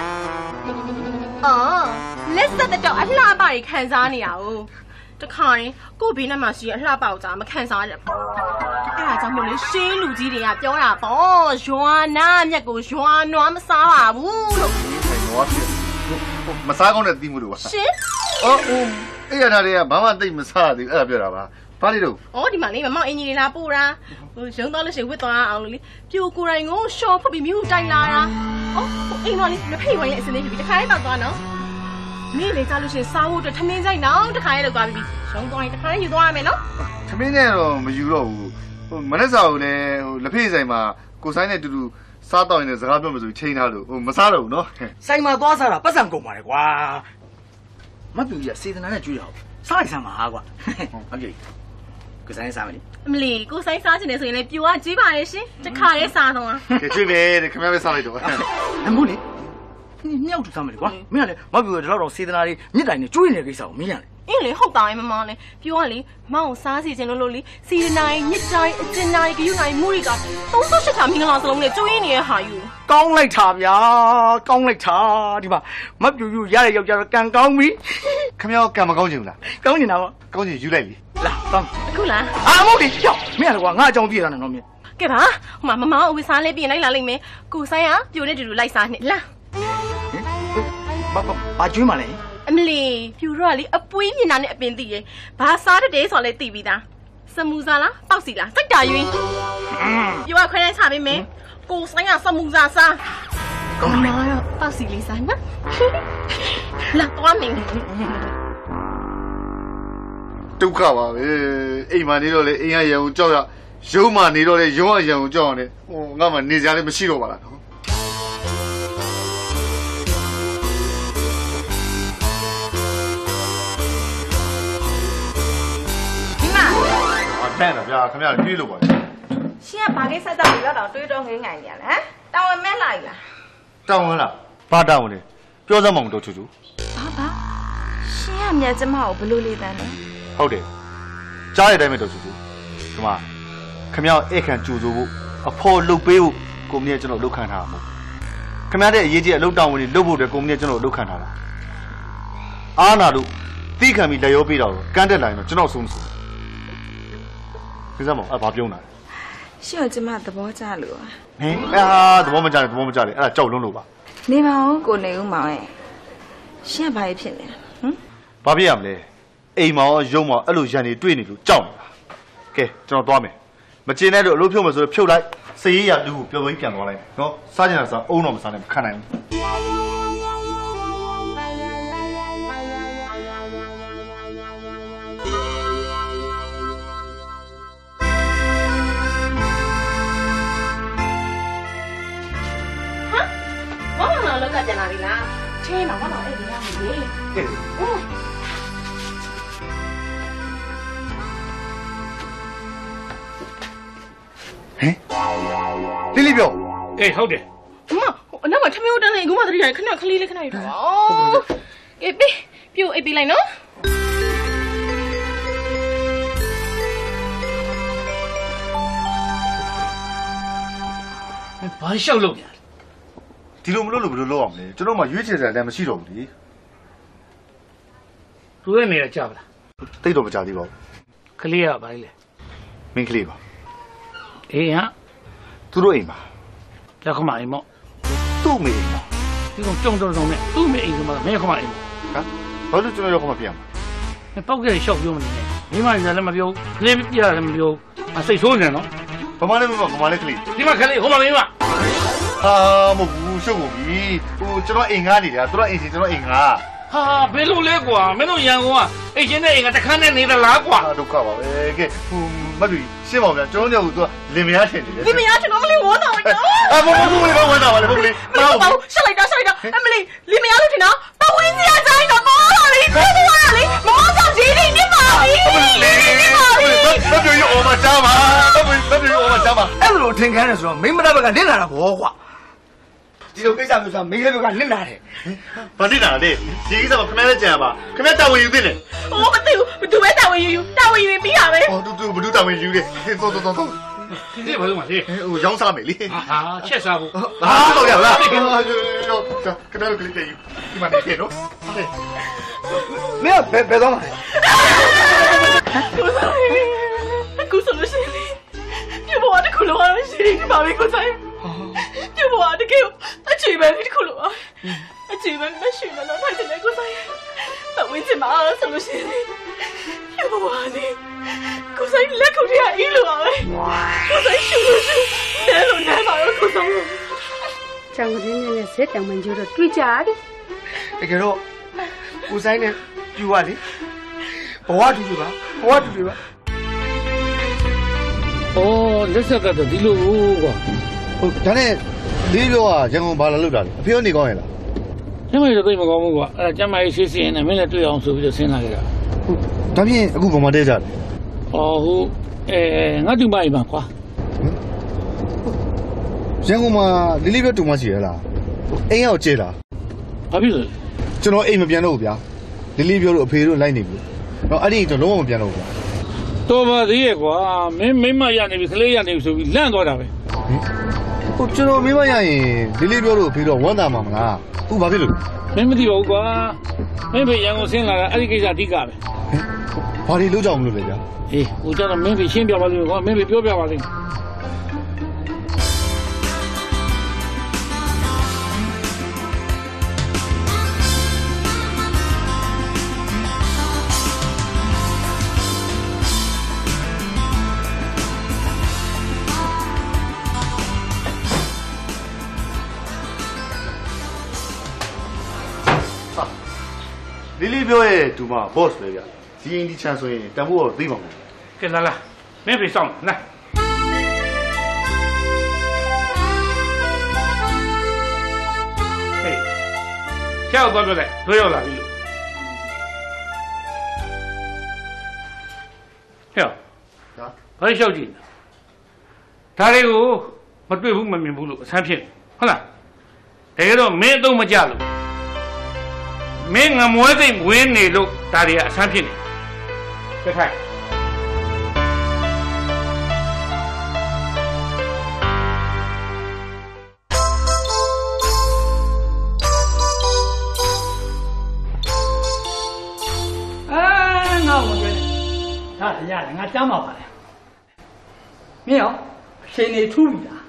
အော်လက်ဆက်တော့အလှပကြီးခံစားနေရအောင်တခါရင်ကို့ဘေးနဲ့မှရှိရအလှပကိုကြာမခံစားရဘူးအဲ့ဒါကြောင့်မို့လေရှင်းလူကြီးတွေကပြောတာပေါ့ရွာနာမြက်ကိုရွာနွားမစားပါဘူးလို့ရွာဖြစ်မစားကောင်းတဲ့တိမှုလို့ပါရှင်အော်အဲ့ရတာတွေကဘာမှသိမစားသေးဘူးအဲ့ဒါပြောတာပါဘာလို့တော့အော်ဒီမှာလေမမောင်အင်ဂျင်နီလာပို့တာဟိုရုံတော့လို့ရှိရင်ဝစ်သွားအောင်လို့လေပြိုကိုယ်တိုင်ကိုရှော့ဖတ်ပြီးမြို့တိုင်လာတာအော်အိမ်တော်လေးမဖိတ်ဝင်လေအစင်းလေးယူပြီးတခါလေးတောက်သွားနော်မင်းလေကြားလို့ရှင်စားဖို့အတွက်ထမင်းဆိုင်တော့တစ်ခါရတော့သွားပြီရုံးသွားရင်တစ်ခါယူသွားရမယ်နော်ထမင်းနဲ့တော့မယူတော့ဘူးမနေ့စာကိုလည်းလက်ဖေးဆိုင်မှာကိုဆိုင်နဲ့တူတူစားတော့ရင်စကားပြောမှဆိုချိန်ထားလို့မစားတော့ဘူးနော်ဆိုင်မှာသွားစားတာပတ်စံကုန်ပါလေကွာမပြူကြီးကစေတနာနဲ့ကြွေးရအောင်စားလိုက်စမ်းပါကွာမပြူကြီးကိုဆိုင်စားမလို့အမလီကိုဆိုင်စားချင်တယ်ဆိုရင်လည်းပြူကကြီးပါရဲ့ရှင်တစ်ခါလေးစားတော့ကဲကြွေးမယ်တဲ့ခင်ဗျားပဲစားလိုက်တော့အမို့လေမြောက်တူစားမလို့ကွာမင်းကလည်းမပြူကဒီတော့စေတနာလေးမြစ်တိုင်နဲ့ကြွေးနေတဲ့ကိစ္စကိုမင်းရတယ်အင်းလေဟုတ်တာရဲ့မမလေးပြောရလေမောင်စားစီခြင်းလို့လေစီနိုင်ညစ်တိုင်းအကျဉ်းနိုင်ဂယုနိုင်မူရီက38ခါမင်္ဂလာစလုံးနဲ့ကျွေးနေတဲ့ဟာယူကောင်းလိုက်တာဗျာကောင်းလိုက်တာဒီမှာမပြူယူရတဲ့ယောက်ျားတော့ကံကောင်းပြီခမရောကံမကောင်းချင်ဘူးလားကောင်းချင်တာပေါ့ကောင်းချင်ယူလိုက်ပြီလာကောင်းအခုလားအာမဟုတ်လေကြောက်မင်းကကွာငါအကြောင်းသိရတာနော်မင်းကဲပါဟိုမှာမမအဝေးစားလေးပြင်လိုက်လာလိမ့်မယ်ကိုဆိုင်ကပြိုတဲ့တူတူလိုက်စားနေလာဘာကျွေးမှလဲအမလီပြူတော့လေအပွေးမြင်တာနဲ့အပင်သိရဲ့ဘာစားတတဲ့ဆိုလဲသိပြီးသားစမူစာလားပေါက်စီလားစိတ်တာယွင်းပြူကခွဲတန်းချပေးမယ်ကိုဆိုင်ကစမူစာစားကောင်းလားပေါက်စီလေးစားနော်လာတော့မင်းဒုက္ခပါပဲအိမ်မှာနေတော့လေအိမ်ကရံကိုကြောက်ရရုံးမှာနေတော့လေရုံးကရံကိုကြောက်ရတယ်ဟိုငါမှနေစရာလည်းမရှိတော့ပါလားနော်တန်းတော့ဗျာခင်ဗျာတွေးလို့ပါရှင်ကဘာကိစ္စတောက်ပြီးတော့တွေးတော့ငိမ့်ငိုင်နေရလဲဟမ်တောင်းဝင်မဲ့လိုက်လားတောင်းဝင်လားဘာတောင်းဝင်လဲပြောစမ်းမအောင်တော့ချူချူဘာရှင်ကမြတ်ကျမကိုဘလို့လေးတန်းလဲဟုတ်တယ်ကြားရတဲ့အတိုင်းပဲတော့ချူချူဒီမှာခင်ဗျာဧကန်ကြိုဆိုဖို့အဖော်လုတ်ပေးဖို့ကိုမင်းကျွန်တော်လုတ်ခံထားတာမဟုတ်ခင်ဗျာတဲ့အရေးကြီးအလုပ်တောင်းဝင်တွေလုတ်ဖို့တဲ့ကိုမင်းကျွန်တော်လုတ်ခံထားတာအားနာလို့သိခံပြီးလက်ရောပေးတော့ကန်းတက်လာရင်တော့ကျွန်တော်ဆုံးမဆုံးစမ်းမအောင်ဘာပြုံးတာရှင်ကကျမသဘောကျလို့ဟင်သဘောမကျတယ်သဘောမကျတယ်အဲ့ဒါကြောက်လွန်းလို့ပါနေပါဦးကိုနေဦးမောင်ရဲ့ရှင်ကဘာဖြစ်နေလဲဟမ်ဘာဖြစ်ရမလဲအိမ်မောင်ရုံမောင်အဲ့လိုရန်နေတွေ့နေလို့ကြောက်နေတာကဲကျွန်တော်သွားမယ်မကျင်တဲ့လို့အလုပ်ဖြုတ်မယ်ဆိုတော့ဖြုတ်လိုက်စရေးရလူကိုပျော်ပြီးပြန်သွားလိုက်နော်စားကြတာစားအုံတော့မစားနိုင်ခံနိုင်ဘူးပြန်လာပြီလားချင်းတော့မတော့အဲ့ဒီရမယ်လေဟင်လိလိပြောအေးဟုတ်တယ်အမအနောက်မှာထမင်းတန်းလေးအခုမှသတိရတယ်ခဏခလေးလေးခဏယူထားအော်အေးပြီးပြို့အိပ်ပြီးလိုက်နော်ဘာလျှောက်လို့ဒီလိုမလုပ်လို့ဘယ်လိုလုပ်အောင်လဲကျွန်တော်မှရွေးချယ်တယ်လည်းမရှိတော့ဘူးလေသူရဲ့နေရကြပါလားတိတ်တော့မကြသေးပါဘူးကလေးကဘာလဲမင်းကလေးပါအေးဟာသူတို့အိမ်ပါလက်ခမအိမ်မော့သူ့မိအိမ်ပါဒီကောင်ကြုံတော့နဲ့သူ့မိအိမ်ကမှမင်းခမအိမ်ဟမ်ဘာလို့ကျွန်တော်ရောက်ခမပြရမှာပောက်ကလေးရှောက်ပြောမနေနဲ့မိမညာလည်းမပြောကလေးပြရလည်းမပြောအစိတ်ဆိုးနေနော်ဘာမှလည်းမပြောဘာမှလည်းကလေးဒီမှာကလေးဟိုမှာမိမဟာမဟုတ်ဘူးရှုပ်ကုန်ပြီဟိုကျွန်တော်အိမ်ငားနေတာသူတို့အိမ်ချင်းကျွန်တော်အိမ်ငားဟာဘယ်လိုလဲကွာမင်းတို့ရန်ကုန်ကအိမ်ချင်းနဲ့အိမ်ကတခန်းနဲ့နေသလားကွာဒုက္ခပါပဲကဲဟိုမတူရှင်းပါဗျာကျွန်တော်တို့ကသူကလင်မယားထင်တယ်လင်မယားထင်တော့မလေးဝေါ်တော့နော်မဟုတ်ဝေါ်တော့ပါလေမဟုတ်လေပေါ့ရှက်လိုက်တာအမလေးလင်မယားလို့ထင်တာပဝင်းစရာတိုင်းတော့ပေါ်လာလေပြေးသွားလေမမောကြောင့်ဒီနေနေပါပြီမပြောရအောင်မချားပါမပြောရအောင်မချားပါအဲ့လိုထင်ခန်းနေဆိုတော့မိမနာဘက်ကနင့်လာတာဘောကွာဒီလိုကိစ္စမျိုးဆိုမိန်းကလေးကနစ်နာတယ်။ဘာနစ်နာလဲ။ဒီကိစ္စမှာခင်ဗျားလည်းကြံရပါ။ခင်ဗျားတာဝန်ယူသင့်တယ်။ဟိုမသိဘူး။ဘသူပဲတာဝန်ယူပြီးရပဲ။ဟောသူဘသူတာဝန်ယူတယ်။သောဒီဘာလို့မလဲ။ဟိုရောင်းစားမယ်လေ။ဟာချက်စားဖို့။ဟာတော့ရလား။ခင်ဗျားတို့ကလေးပြေးဒီမှာနေပြေနော်။မင်းဘယ်တော့မှကိုဆိုလို့ရှိရင်ပြဘောတခုလုံးရှိနေပါပြီကိုဆိုင်ပြဘောတကယ်အခြေပဲတခုလုံးအခြေပဲမရှိနေတော့ထိုင်တယ်ကိုဆိုင်တော့ဝင်ချင်ပါဆိုလို့ရှိရင်ပြဘောနေကိုဆိုင်လက်ခုပ်ရအေးလို့ပါပဲကိုဆိုင်ရှူလို့ရှူနဲလို့နဲပါတော့ကိုဆိုင်ကျောင်းကလေးနဲ့ဇက်တောင်မှန်ကျတော့တွေ့ကြတယ်တကယ်တော့ကိုဆိုင်နဲ့ပြူရလေဘဝတူတူပါဘဝတူတူပါလက်ဆက်ကတော့ဒီလိုကွာဟုတ်ဒါနဲ့လေးပြောကရန်ကုန်ဘာလာလို့တာလဲအဖေကနေကောင်းရဲ့လားကျမတို့သိမကောင်းဘူးကွာအဲ့ဒါကျမရေးဆေးစင်းနဲ့မင်းလည်းတွေ့အောင်ဆိုပြီးတော့ဆင်းလာခဲ့တာဟုတ်ဒါဖြင့်အခုဘာမှတဲကြတယ်ဟုတ်ငါတူမအိမ်ပါကွာရန်ကုန်မှာလေးပြောတူမရှိရလားအိမ်ရောက်ကျေးလားဘာဖြစ်လဲကျွန်တော်အိမ်မပြန်တော့ဘူးဗျာလေးပြောလို့အဖေတို့လိုက်နေပြီတော့အဲ့ဒီတော့လုံးဝမပြန်တော့ဘူးဗျာတော်ပါသေးရဲ့ကွာမင်းမိမရနေပြီကလေးရနေပြီဆိုပြီးလန့်သွားတာပဲဟုတ်ကျွန်တော်မိမရရင်လေးပြောလို့အဖေတို့ဝမ်းသာမှာမလားအခုဘာဖြစ်လို့မင်းမသိပါဘူးကွာမင်းဖေရန်ကုန်ဆင်းလာတာအဲ့ဒီကိစ္စအဓိကပဲဘာတွေလုပ်ကြအောင်မလို့လဲဗျာအေးဟိုကျတော့မင်းဖေရှင်းပြပါလိမ့်မယ်ကွာမင်းဖေပြောပြပါလိမ့်မယ်လေးပြောရဲ့တူမ boss ပဲဗျာဒီရင်ဒီချန်ဆိုရင်တန်ဖို့တော့သိပါမယ်ကဲလာမင်းဖေဆောင်လာဟေးကြောက်တော့ပြောလိုက်တို့ရောက်လာပြီလို့ဟဲ့ဘာလျှောက်ကြည့်ဒါတွေကိုမတွေ့ဘူးမမြင်ဘူးလို့အဆန်းဖြစ်ဟုတ်လားတကယ်တော့မင်းအတော့မကြလို့မင်းငမွဲသိမ့်ဝင်းနေလို့ဒါတွေကအဆန်းဖြစ်နေကြက်ထိုင်ငါ့ကိုပြောဒါရတယ်ငါကြားမှာပါလေမင်းရောရှင်နေထူးပြီလား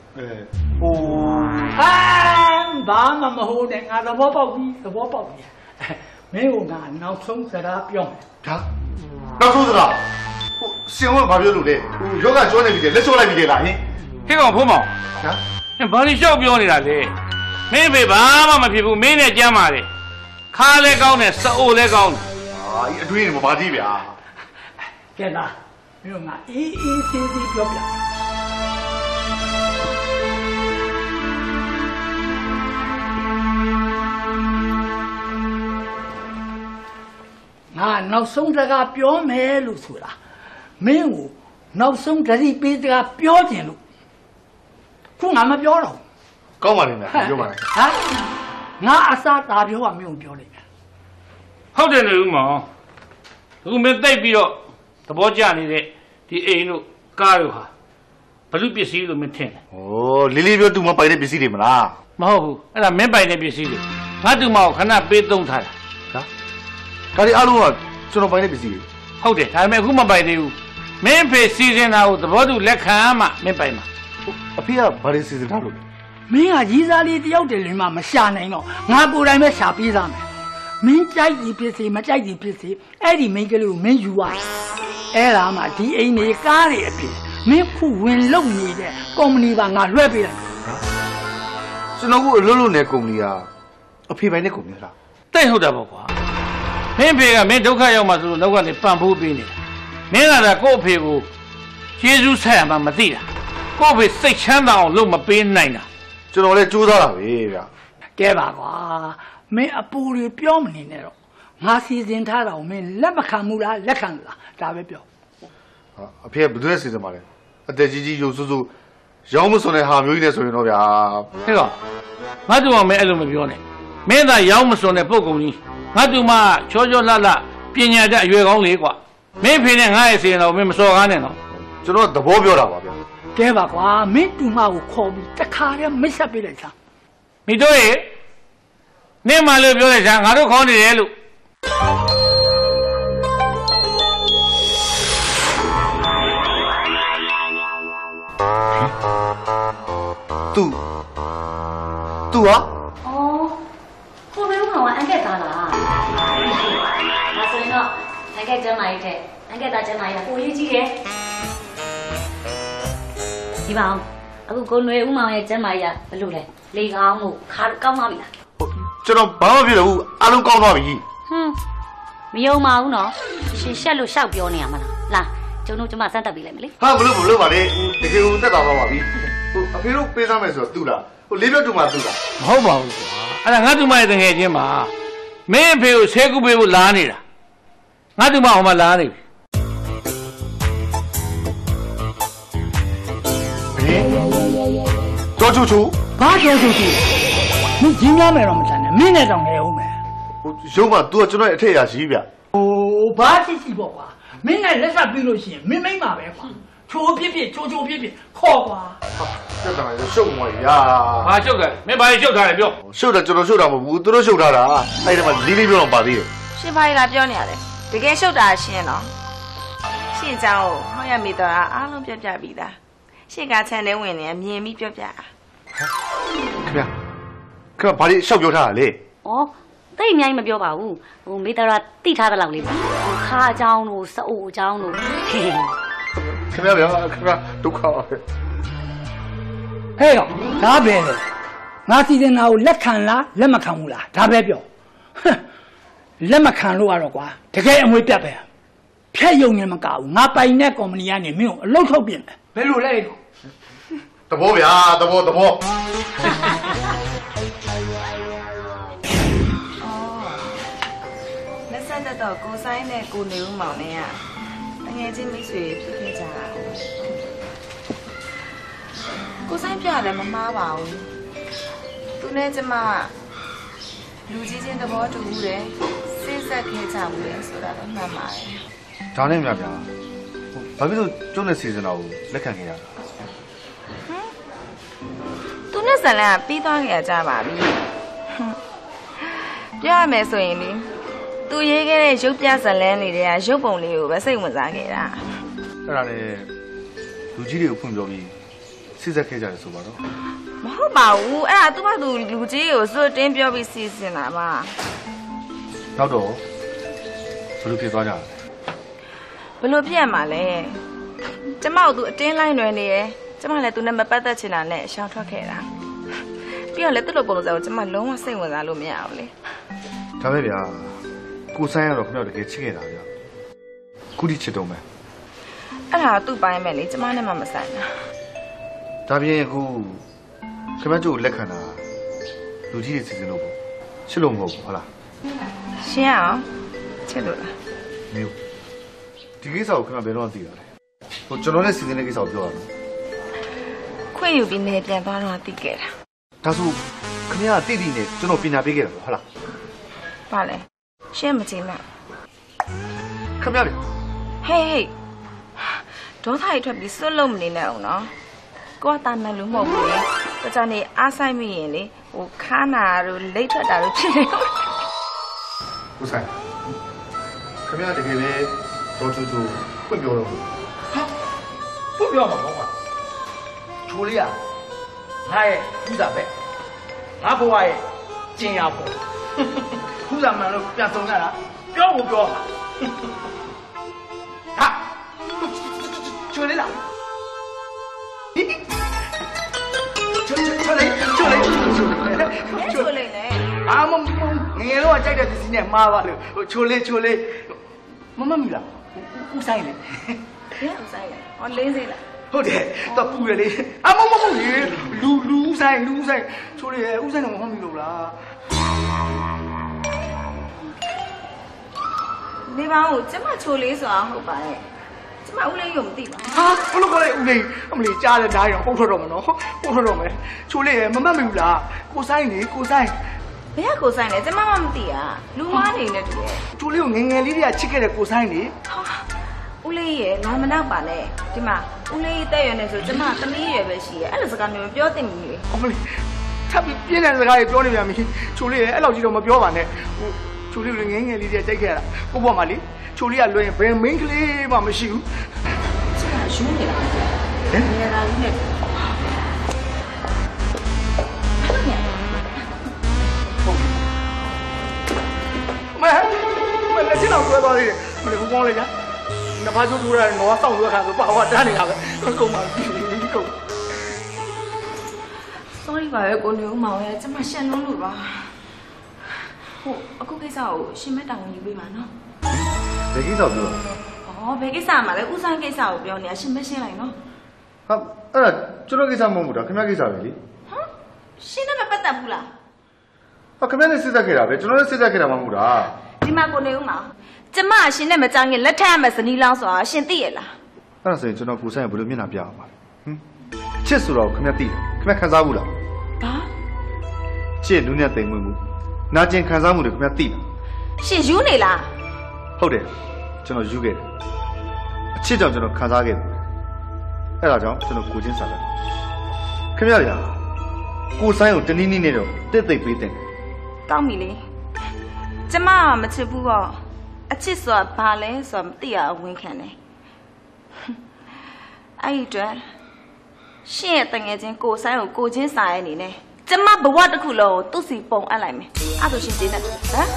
ဘာမှမဟုတ်နဲ့ငါသဘောပေါက်ပြီမင်းကငါနောက်ဆုံးစကားပြောမယ်ဒါနောက်ဆုံးစကားရှင်ဝဲဘာပြောလို့လဲယောဂကျောနေပြီလက်လျှော့လိုက်ပြီလားဟင်ခေကောင်ဖုံးမောင်ဘာလို့ရှောက်ပြောနေတာလဲမင်းဖေဘာမှမဖြစ်ဘူးမင်းနဲ့ကြမ်းပါလေခါလဲကောင်းတယ်စအိုလဲကောင်းတယ်ဒီအတွင်းနေမပါသေးဗျာကဲလားမင်းကငါအေးဆေးပြောပြငါနောက်ဆုံးစကားပြောမယ်လို့ဆိုတာမင်းကိုနောက်ဆုံးဓာတိပေးစကားပြောခြင်းလို့ခုငါမပြောတော့ကောင်းပါလိမ့်မယ်ပြောပါလိုက်ငါအစားတာပြောမင်းကိုပြောလိုက်မယ်ဟုတ်တယ်လေဦးမောင်အခုမင်းသိပ်ပြီးတော့သဘောကျနေတဲ့ဒီအိမ်တို့ကားတို့ဟာဘလူပစ္စည်းလို့မထင်ဘူးလေးပြောတူမပိုင်တဲ့ပစ္စည်းတွေမလားမဟုတ်ဘူးအဲ့ဒါမင်းပိုင်တဲ့ပစ္စည်းတွေငါတူမကိုခဏပေးသုံးထားတာဒါဒီအားလုံးကကျွန်တော်ပိုင်တဲ့ပစ္စည်းတွေဟုတ်တယ်ဒါပေမဲ့အခုမပိုင်သေးဘူးမင်းဖေစီစဉ်တာကိုသဘောတူလက်ခံမှမင်းပိုင်မှာအဖေကဘာတွေစီစဉ်ထားလို့မင်းကကြီးစားလေးတယောက်တည်းလည်းမရှာနိုင်တော့ငါကိုယ်တိုင်ပဲရှာပေးသားမယ်မင်းကြိုက်ဒီပစ္စည်းမကြိုက်ဒီပစ္စည်းအဲ့ဒီမင်းကလေးကိုမင်းယူသွားအဲ့ဒါမှဒီအိမ်တွေကားတွေအပြင်မင်းခုဝင်လုံနေတဲ့ကုမ္ပဏီပါငါလွှဲပေးလိုက်ကျွန်တော်ကအလုပ်လုပ်နေတဲ့ကုမ္ပဏီကအဖေပိုင်တဲ့ကုမ္ပဏီလားတိတ်ဟုတ်တာပေါ့ကွာမင်းဖေကမင်းဒုက္ခရောက်မှဆိုလို့နောက်ကနေပံ့ပိုးပေးနေတာမင်းကလည်းကို့အဖေကိုကျေးဇူးဆက်ရမှမသိတာကို့အဖေစိတ်ချမ်းသာအောင်လုပ်မပေးနိုင်တာကျွန်တော်လည်းကြိုးစားတာပဲဗျာကဲပါကွာမင်းအပူတွေပြောမနေနဲ့တော့ငါစီစဉ်ထားတာကိုမင်းလက်မခံဘူးလားလက်ခံလားဒါပဲပြောအဖေကဘယ်သူနဲ့စီစဉ်ပါလဲအသက်ကြီးကြီးရုပ်ဆူဆူရောင်းမစွန်တဲ့ဟာမျိုးကြီးနဲ့ဆိုရင်တော့ဗျာဟဲ့ကောင်ငါတို့ကမင်းအဲ့လိုမပြောနဲ့မင်းသာရောင်းမစွန်တဲ့ပုဂ္ဂိုလ်ကြီးငါတို့မှချောချောလှလှပညာတတ်အရွယ်ကောင်းလေးကွာမင်းဖေနဲ့ငါရဲ့စီရင်တော့မင်းမစော်ကားနဲ့နော်ကျွန်တော်သဘောပြောတာပါဗျာကဲပါကွာမင်းတူမကိုခေါ်ပြီးတခါတည်းမိတ်ဆက်ပေးလိုက်စမ်းမိတို့ရေနင်းမလို့ပြောလိုက်စမ်းငါတို့ခေါင်းနေတယ်လို့သူဟာကိုမေဦးကောင်ကအန်ကက်သားလားဒါဆိုရင်တော့အန်ကက်ကျမ်းမာရေးတဲ့အန်ကက်သားကျမ်းမာရေးကကိုရေးကြီးတယ်ဒီပါအောင်အခုကိုနွေဦးမောင်ရဲ့ကျမ်းမာရေးကဘယ်လိုလဲလေကောင်းမှုခါကောင်းသွားပြီလားကျွန်တော်ဘာမှမဖြစ်တော့ဘူးအားလုံးကောင်းသွားပြီမယုံပါဘူးနော်ရှင်ရှက်လို့ရှောက်ပြောနေရမှာလားကျုံတို့ကျမစမ်းတက်ပြီးလိုက်မလေဟာမလို့ပါလေတကယ်ကိုတက်တာပါပြီအဖေတို့ပေးသားမယ်ဆိုတော့သူ့လားလေးပြောတူမှသူ့လားမဟုတ်ပါဘူးကွာအဲ့ဒါငါတူမရဲ့တကယ်ချင်းပါမင်းအဖေကိုဆဲကူပေးဖို့လာနေတာငါတူမဟိုမှာလာနေပြီတော်ချူချူဘာတော်ချူချူမင်းကြီးများမယ်တော့မဆန်နဲ့မင်းနဲ့တောင်နေအောင်မယ်ရုံးမှာ तू ကကျွန်တော်ရဲ့အထက်အရာရှိဗျဟိုဘာရှိရှိပေါ့ကွာမင်းနဲ့လက်ဆက်ပြီးလို့ရှိရင်မင်းမိမ့်ပါပဲကွာချိုးဖြစ်ဖြစ်ချိုးဖြစ်ဖြစ်ခေါ်ကွာတက်တာလည်းရှုပ်မှာရာဘာရှုပ်တယ်မင်းဘာရှုပ်ထားလဲပြောရှုပ်တယ်ကျွန်တော်ရှုပ်တာမဟုတ်ဘူးသူတို့ရှုပ်ထားတာအဲ့ဒီမှာလေးပြောတော့ပါသေးတယ်ရှင်ဘာကြီးလာပြောနေရတယ်တကယ်ရှုပ်တာရှင်နော်ရှင်เจ้าဟောရမိတော့အားလုံးပြပြပြီးသားရှင်ကချန်တဲ့ဝင်နေမြင်ပြီးပြပြခင်ဗျာဘာလို့ရှောက်ပြောထားတာလဲဩတိတ်အများကြီးမပြောပါဘူးဟိုမေတ္တာတိထားတဲ့လောက်လေးပါခါအကြောင်းတို့စအိုအကြောင်းတို့ခင်ဗျာဒုက္ခပါပဲဟဲ့ရောဒါပဲလေငါစီစဉ်တာကိုလက်ခံလားလက်မခံဘူးလားဒါပဲပြောလက်မခံလို့ရတော့ကွာတကယ်အမွေပြတ်ပဲဖြတ်ယုံနေမကဘူးငါပိုင်တဲ့ကုမ္ပဏီကနေမင်းကိုအလုပ်ထုတ်ပြင်မယ်ဘယ်လိုလဲသဘောဗျာသဘောလက်ဆက်တော့ကိုဆိုင်နဲ့ကိုနေဦးမောင်နဲ့ကငယ်ချင်းမိတ်ဆွေဖြစ်ခဲ့ကြတာကိုဆိုင်ပြတယ်မမှားပါဘူးသူနဲ့ကျမလူကြီးချင်းသဘောတူမှုတယ်စိတ်ဆက်ခဲ့ကြမှုတယ်ဆိုတာတော့မှန်ပါတယ်ဒါနဲ့မြဗျာဘာဖြစ်လို့ကျုံးတဲ့စီစဉ်တော်ကိုလက်ခံခဲ့ရတာသူနဲ့ဇလန်ကပြီးသွားခဲ့ကြပါပြီပြောရမယ်ဆိုရင်လေသူရေးခဲ့တဲ့ရုပ်ပြဇလန်းတွေကရုပ်ပုံလေးကိုပဲစိတ်ဝင်စားခဲ့တာအဲ့ဒါနဲ့လူကြီးတွေကိုဖွင့်ပြောပြီးစိစက်ခဲ့ကြတယ်ဆိုပါတော့မဟုတ်ပါဘူးအဲ့ဒါသူ့ဘာသူလူကြီးကိုစွတ်တင်းပြောပြီးစီစဉ်တာပါနောက်တော့ဘယ်လိုဖြစ်သွားကြလဲဘယ်လိုဖြစ်ရမှာလဲကျမတို့သူအတင်းလိုက်လွယ်နေရယ်ကျမလည်းသူနဲ့မပတ်သက်ချင်တာနဲ့ရှောင်ထွက်ခဲ့တာပြီးတော့လည်းသူ့လိုပုံစံကိုကျမလုံးဝစိတ်ဝင်စားလို့မရဘူးလေဒါပဲဗျာကိုဆိုင်ကတော့ခင်ဗျားတကယ်ချစ်ခဲ့တာဗျာခုထိချစ်တော့မယ်အဲ့ဒါသူ့ပိုင်းမဲ့လေကျမနဲ့မှမဆိုင်တာဒါပြင်အခုခင်ဗျားတို့လက်ခံတာလူကြီးတွေစီစဉ်လို့ပေါ့ချစ်လို့မဟုတ်ဘူးဟုတ်လားရှင်းအောင်ချစ်လို့လားမျိုးဒီကိစ္စကိုခင်ဗျားဘယ်တော့သိတာလဲဟိုကျွန်တော်နဲ့စီစဉ်တဲ့ကိစ္စကိုပြောရမယ်ခွင့်ယူပြီးနေပြန်သွားတော့သိခဲ့တာဒါဆိုခင်ဗျားတိတိနဲ့ကျွန်တော်ပညာပေးခဲ့တာဟုတ်လားပါလေရှင်းမကြည့်နဲ့ခင်ဗျားလေဟေးဒေါသရိုက်ထွက်ပြီးစွတ်လုံးမနေနဲ့အောင်နော်ကိုကတာမန်လို့မဟုတ်ဘူးလေတခြားနေအားဆိုင်မိရင်လေဟိုခါနာတို့လိတ်ထွက်တာတို့ဖြစ်နေတော့ကိုဆိုင်ခင်ဗျားတကယ်ပဲတော်ချူချူဖွင့်ပြောတော့ဘူးဖွင့်ပြောမှာပေါ့ကွာချိုးလေးရငါရဲ့ဥစားပဲငါဘဝရဲ့ကျင်ရပေါ့ဥစားမှန်လို့ပြန်ဆုံးရတာပြောဖို့ပြောမှာဟာချိုးလေးလားချိုးလေးနဲ့အာမငယ်တော့ကြိုက်တဲ့သစီနဲ့မှားပါလို့ဟိုချိုးလေးမမမီလားဥဆိုင်လေဘယ်ဥဆိုင်လဲဟောလင်းစေးလားဟုတ်တယ်တော့ပူရလေအမမမလေလူဆိုင်ချိုးလေဥဆိုင်တော့မဟုတ်မိလို့လားနေပါဦးကျမချိုလေးဆိုတာဟုတ်ပါရဲ့ကျမဦးလေးကိုမသိပါဟာဘလို့ခေါ်လဲဦးလေးအမလေးကြားတယ်ဓာတ်ရောပုတ်ထွက်တော့မနော်ပုတ်ထွက်တော့မယ်ချိုးလေမမတ်မိဘူးလားကိုဆိုင်လေကိုဆိုင်ဘယ်ကကိုဆိုင်လဲကျမမှမသိอ่ะလူမနေနဲ့တူတယ်ချိုးလေးကိုငယ်လေးတွေကချစ်ခဲ့တဲ့ကိုဆိုင်လေဦးလေးရဲ့လာမနောက်ပါနဲ့ဒီမှာဦးလေးတက်ရွယ်နေဆိုကျမသမီးရွယ်ပဲရှိရဲ့အဲ့လိုစကားမျိုးပြောတင်ပြီလေအမလေးထပ်ပြီးပြင်းတဲ့စကားတွေပြောနေပြန်ပြီချိုးလေးရဲ့အဲ့လောက်ကြီးတော့မပြောပါနဲ့ဟိုချိုးလေးကိုငယ်လေးတွေကြိုက်ခဲ့ရတာကိုပေါ်မှာလေချိုးလေးကလွှဲရင်ဘယ်မင်းကလေးမှမရှိဘူးကျမရှူးနေတာဟမ်နေရာဦးနဲ့မလက်ချင်တော့တွဲသွားသေးတယ်မလေးဘူးကောင်းလေကြာနဖားကျိုးထူရတယ်ငါစောင့်ရခါဆိုပါဝါတန်းနေတာပဲကုန်ပါပြီကုန် sorry ပါပဲကိုနေဦးမောင်ရဲ့ကျမရှန်လုံးလို့ပါအခုကိစ္စကိုရှင်မတောင်းယူပေးပါနော်ဘယ်ကိစ္စပြောလဲဘယ်ကိစ္စမှာလဲဥဆိုင်ကိစ္စကိုပြောနေတာရှင်မရှင်းလိုက်နော်ဟာအဲ့ဒါကျွန်တော်ကိစ္စမဟုတ်ဘူးဒါခင်ဗျားကိစ္စပဲလေရှင်နဲ့မပတ်သက်ဘူးလားဟာခင်ဗျားနဲ့စစ်သက်ခဲ့တာပဲကျွန်တော်လည်းစစ်သက်ခဲ့တာမှမဟုတ်တာဒီမှာကိုနေဦးမှာကျမရှင်နဲ့မကြောင်ရင်လက်ထပ်ရမယ်ဇနီးလောင်းဆိုတာရှင်သိရလားအဲ့ဒါဆိုရင်ကျွန်တော်ကိုဆိုင်ဘယ်လိုမျက်နှာပြအောင်ပါလဲဟင်ချစ်ဆိုတော့ခင်ဗျားသိတယ်ခင်ဗျားခံစားဘူးလားဘာချစ်နူးနဲ့တိမ်မွေးမှုနာကျင်ခံစားမှုတွေခင်ဗျားသိလားရှင်ယူနေလားဟုတ်တယ်ကျွန်တော်ယူခဲ့တယ်အချစ်ကြောင့်ကျွန်တော်ခံစားခဲ့တယ်အဲ့ဒါကြောင့်ကျွန်တော်ကိုချင်းစားတယ်ခင်ဗျားညာကိုဆိုင်ကိုတနည်းနည်းနဲ့တော့တစ်သိပ်ပေးတယ်ကောင်းပြီလေကျမကမချစ်ဘူးတော့အချစ်ဆိုတာဘာလဲဆိုတာမသိရအောင်ဝန်ခံတယ်အဲ့ဒီအတွက်ရှင်ရဲ့တငယ်ချင်းကိုဆိုင်ကိုကိုချင်းစားရဲ့အနေနဲ့ကျမဘဝတစ်ခုလုံးကိုသူ့စီပုံအပ်လိုက်မယ်အဲ့ဆိုရှင်ကျေနပ်ဟမ်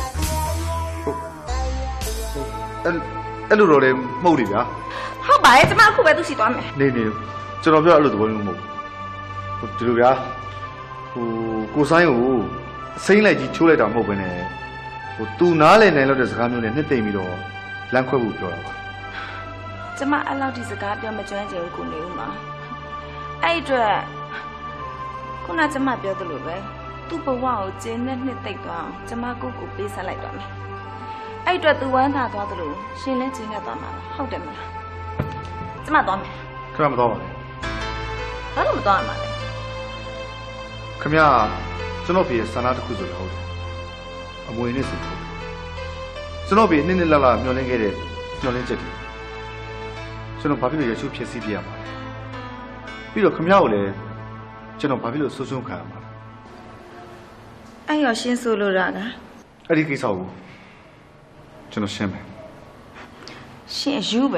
အဲ့လိုတော့လည်းမဟုတ်လေဗျာဟုတ်ပါရဲ့ကျမအခုပဲသူ့စီသွားမယ်နေကျွန်တော်ပြောအဲ့လိုသဘောမျိုးမဟုတ်ဘူးဒီလိုဗျာကိုဆိုင်ကိုအစိမ့်လိုက်ကြီးချိုးလိုက်တာမဟုတ်ဘဲနဲ့သူနားလည်နိုင်လို့တဲ့စကားမျိုးနဲ့နှစ်သိမ့်ပြီးတော့လမ်းခွဲဖို့ပြောတာပါကျမအဲ့လောက်ဒီစကားပြောမကျွမ်းကျင်ဘူးကိုနေဦးမှာအဲ့အတွက်ခုနကျမပြောသလိုပဲသူ့ဘဝကိုကျင်းနဲ့နှစ်သိမ့်သွားအောင်ကျမကိုပေးဆက်လိုက်တော့မယ်အဲ့အတွက်သူဝမ်းသာသွားသလိုရှင်လည်းကျင်းနဲ့သွားမှာပါဟုတ်တယ်မလားကျမသွားမယ်ခင်ဗျားမသွားပါနဲ့ဘာလို့မသွားမှာလဲခင်ဗျားကျွန်တော်ပြေဆန္ဒတစ်ခုဆိုတော့ဟုတ်တယ်အမွေနဲ့ဆိုတော့ကျွန်တော်ပြေနှစ်နှစ်လမျောလင်းခဲ့တဲ့မျောလင်းချက်တွေကျွန်တော်ဘာဖြစ်လို့ရရှိဖြစ်စီးပြရမှာလဲပြီးတော့ခင်ဗျားကိုလည်းကျွန်တော်ဘာဖြစ်လို့ဆိုးဆုံးခံရမှာလဲအဲ့ရောရှင်းဆိုလို့ရတာအဲ့ဒီကိစ္စကိုကျွန်တော်ရှင်းမယ်ရှင်းယူပဲ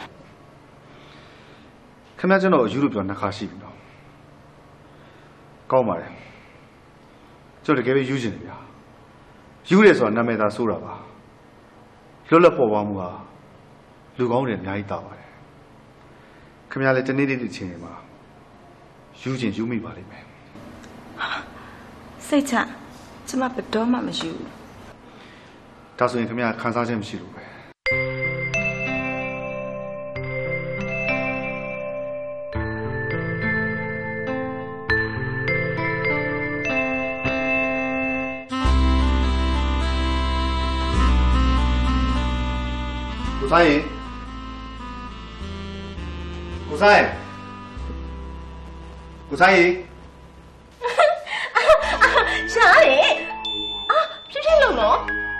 ခင်ဗျားကျွန်တော်အယူလို့ပြောနှစ်ခါရှိပြီနော်ကောင်းပါတယ်ကျွန်တော်တကယ်ပဲယူချင်တယ်ဗျာယူတယ်ဆိုတာနာမည်သာဆိုတာပါလွတ်လပ်ပေါ်ပါမှုဟာလူကောင်းတွေအများကြီးတာပါတယ်ခင်ဗျားလည်းတနေ့နေ့တစ်ချိန်မှာယူချင်ယူမိပါလိမ့်မယ်စိတ်ချကျမဘယ်တော့မှမရှိဘူးဒါဆိုရင်ခင်ဗျားခံစားခြင်းမရှိလို့ပဲကိုဆိုင်ကိုဆိုင်ကိုဆိုင်ရှားတယ်ဖြည်းဖြည်းလုံးနော်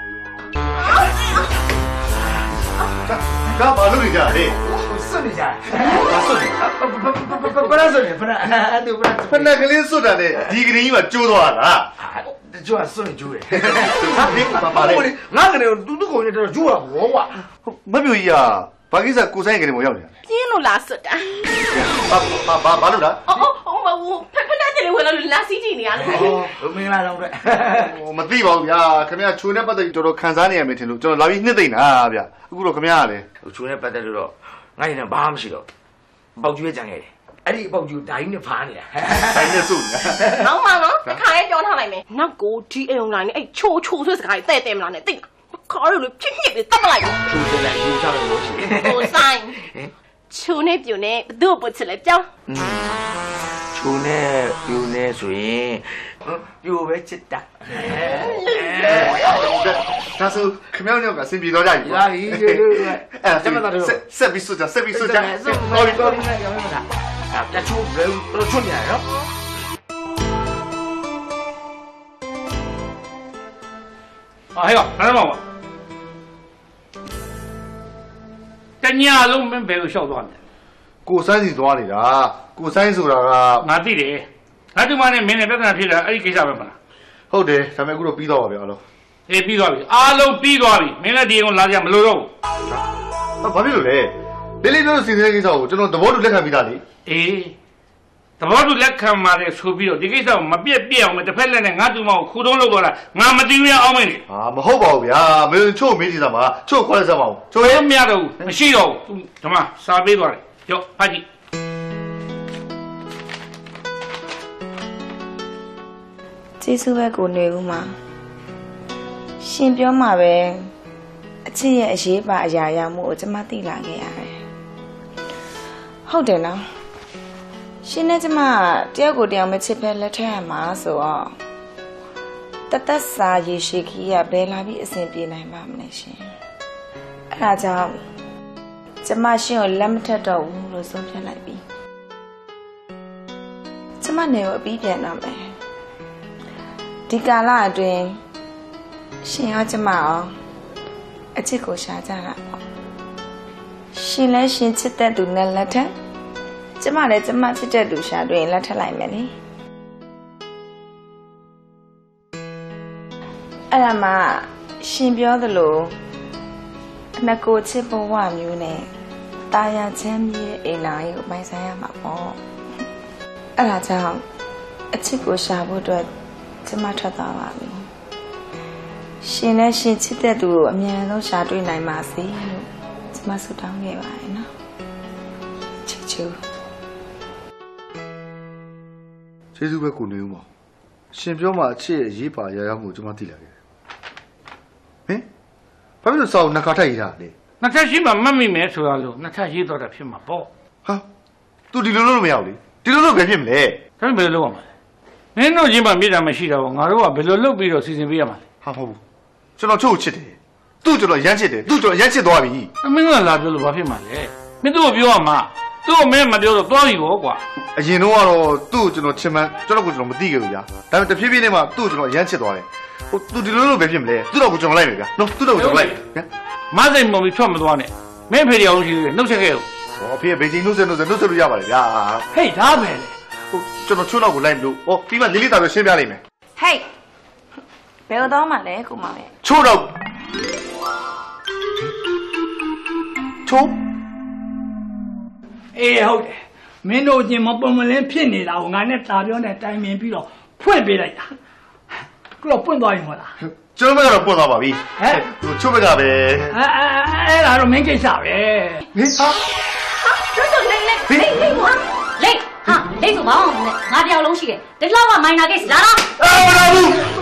ဒါဘာလို့နေကြလဲစွတ်နေကြတယ်ဘာစွတ်နေဘယ်လိုစွတ်နေဘယ်လိုအဲ့ဒါဘယ်လိုဖက်နက်ကလေးစွတ်တာနဲ့ဒီကလေးကြီးမှကျိုးသွားတာကျွတ်စွတ်နေကျိုးတယ်ဟာဒီပါလေငါကနေတူကိုနေတော့ကျိုးတာဘောကွာမပြူကြီးကဘာကိစ္စကိုဆိုင်ကနေမရောက်နေတာပြင်းလို့လားစွတ်တာဘာလို့လားဖက်တဲ့တွေဝင်လို့လာစီးကြည့်နေရလို့မင်္ဂလာတော့တဲ့မသိပါဘူးဗျာခင်ဗျာချိုးနဲ့ပတ်သက်တော်တော်ခံစားနေရမယ်ထင်လို့ကျွန်တော်လာပြီးနှစ်သိမ့်တာဗျာအခုတော့ခင်ဗျာကလည်းချိုးနဲ့ပတ်သက်လို့တော့ငါရင်တော့ဘာမှမရှိတော့ပေါက်ကျွေးကြံခဲ့တယ်အဲ့ဒီပေါက်ကျွေးဓာကြီးနဲ့ဖားနေတာဓာကြီးနဲ့စုနေတာနောက်မှနော်တစ်ခါလေးပြောထားလိုက်မယ်နောက်ကိုဒီအိမ်လိုက်နေအဲ့ချိုးဆိုတဲ့စကားကြီးတဲ့မလားနဲ့သိခါရလို့ဖြစ်ဖြစ်ပြီးတတ်မလိုက်ဘူးချိုးတယ်လိုက်ယူချတယ်လို့ရှိတယ်ဟိုဆိုင်ချိုးနေပြူနေဘသူ့ပုတ်ချလဲပြောင်းချိုးနဲ့ပြူနဲ့ဆိုရင်ပြူပဲချစ်တာဒါဆိုခင်ဗျားတို့ကအဆင်ပြေတော့ကြပြီရပြီအဲ့ဒါကျမတို့ဆက်ပြီးစွတ်ကြဆက်ပြီးစွတ်ကြတော်ပြီတော်ပြီရောင်းတာအဲ့ချိုးဘယ်လိုချိုးနေရရောဟဲ့ကဘာမှမဟုတ်တညာလုံးမင်းဘယ်ကိုလျှောက်သွားလဲကိုစန်းစီသွားနေတာကိုဆိုင်ဆိုတာကငါသိတယ်ငါတို့မနဲ့မင်းနဲ့ပြဿနာဖြစ်တာအဲ့ဒီကိစ္စပဲမလားဟုတ်တယ်ဒါပေမဲ့အခုတော့ပြီးတော့ပါဗျာအားလုံးအေးပြီးသွားပြီအားလုံးပြီးသွားပြီမင်းလည်းဒီကောင်လာကြမလို့တော့ဘူးဘာဖြစ်လို့လဲလေးလေးပြောလို့စီစဉ်တဲ့ကိစ္စကိုကျွန်တော်သဘောတူလက်ခံပြီးသားလေအေးသဘောတူလက်ခံပါတယ်ဆိုပြီးတော့ဒီကိစ္စကိုမပြက်ပြက်အောင်တစ်ဖက်လက်နဲ့ငါတူမကိုခုတုံးလုပ်တော့လားငါမတီးရအောင်မင်းလေဟာမဟုတ်ပါဘူးဗျာမင်းချို့မေးကြည့်စမ်းပါချို့ခေါ်လိုက်စမ်းပါဦးချိုးရမရတော့ဘူးမရှိတော့ဘူးဒီမှာစာပေးသွားတယ်ကြောက်ဖတ်ကြည့်ကျေးဇူးပဲကိုနေဦးမှာရှင်ပြောမှာပဲအချစ်ရဲ့အရေးပါအရာရာမှုကိုကျမသိလာခဲ့ရတယ်ဟုတ်တယ်နော်ရှင်နဲ့ကျမတယောက်ကိုတယောက်မချစ်ပဲလက်ထပ်ရမှာဆိုတော့တသက်စာရေရှိခီးရဘယ်လာပြီးအဆင်ပြေနိုင်ပါမလဲရှင်အဲ့ဒါကြောင့်ကျမရှင်ကိုလက်မထပ်တော့ဘူးလို့ဆုံးဖြတ်လိုက်ပြီကျမနေကိုအပြီးပြန်တော့မယ်ဒီကာလအတွင်းရှင်ရောကျမရောအချစ်ကိုရှာကြတာပေါ့ရှင်လည်းရှင်ချစ်တဲ့သူနဲ့လက်ထပ်ကျမလည်းကျမချစ်တဲ့သူရှာတွေ့ရင်လက်ထပ်လိုက်မယ်လေအဲ့ဒါမှရှင်ပြောသလိုအနကိုချစ်ဘဝမျိုးနဲ့တာယာချမ်းမြေ့အိမ်လာရေးကိုပိုင်ဆိုင်ရမှာပေါ့အဲ့ဒါကြောင့်အချစ်ကိုရှာဖို့အတွက်ကျမထွက်သွားပါပြီရှင်နဲ့ရှင်ချစ်တဲ့သူကိုအမြန်ဆုံးရှာတွေ့နိုင်ပါစေလို့ကျမဆုတောင်းခဲ့ပါတယ်နော်ချစ်ချူကျေးဇူးပဲကိုနေဦးမောင်ရှင်ပြောမှအချစ်ရဲ့ရေးပါရရမှုကျွန်မသိလာခဲ့ဟင်ဘာဖြစ်လို့စောင်းနှစ်ခါထပ်ရေးတာလဲနှစ်ထပ်ရှိမှမှတ်မိမယ်ဆိုတာလို့နှစ်ထပ်ရေးတော့တာဖြစ်မှာပေါ့ဟာ तू ဒီလိုလို့မရဘူးလေဒီလိုလို့ပဲဖြစ်မလဲဒါပေမဲ့ဘယ်လိုလုပ်ရမှာလဲမင်းတို့ချင်းမှမြေတာမရှိတော့ဘူးငါတို့ကဘယ်လိုလုပ်ပြီးတော့စီစဉ်ပေးရမှာလဲဟာမဟုတ်ဘူးကျွန်တော်ချို့ချစ်တယ်သူ့ကျွန်တော်ရမ်းချစ်တယ်သူ့ကျွန်တော်ရမ်းချစ်သွားပြီအမင်းကလာပြောလို့ဘာဖြစ်မှာလဲမင်းတို့ကပြောရမှာသူ့ကိုမင်းမပြောတော့သွားပြီပေါ့ကွာအရင်တော့ကတော့သူ့ကိုကျွန်တော်ချစ်မှန်းကျွန်တော်ကိုကျွန်တော်မသိခဲ့ဘူးဗျာဒါပေမဲ့တဖြည်းဖြည်းနဲ့မှသူ့ကိုကျွန်တော်ရမ်းချစ်သွားတယ်ဟို तू ဒီလိုလို့ပဲဖြစ်မလဲသူ့တော့ကိုကျွန်တော်လိုက်မယ်ဗျာနော်သူ့တော့ကိုကျွန်တော်လိုက်ဗျာမစိတ်မုံပြီးထွက်မသွားနဲ့မင်းဖေးအောင်ရှိသေးတယ်နှုတ်ဆက်ခဲ့ဦးဟောဖေးဘေးကြီးနှုတ်ဆက်လို့ရပါတယ်ဗျာဟေးဒါပဲလေဟိုကျွန်တော်ချိုးတော့ကိုလိုက်မလို့ဟောပြီးမှလေးလေးတာပဲရှင်းပြလိုက်မယ်ဟေးဘယ်တော့မှလဲကိုမောင်ရဲ့ချိုးတော့ချိုးအေးဟုတ်တယ်မင်းတို့ချင်းမပုံမလင်းဖြစ်နေတာကိုငါနဲ့တာပြောနဲ့တိုင်ပင်ပြီးတော့ဖွင့်ပေးလိုက်တာကတော့ပွင့်သွားပြီမဟုတ်လားကျွန်တော်ကတော့ပွင့်သွားပါပြီဟဲ့ဟိုချိုးဘက်ကပဲအဲ့ဒါတော့မင်းကိစ္စပဲဟင်ဟာတို့ဆိုလိမ့်ဟာလိမ့်ဆိုဘာအောင်လဲငါတယောက်လုံးရှိတယ်ဒီလောက်ကမိုင်နာကိစ္စလာတော့မတော်ဘူး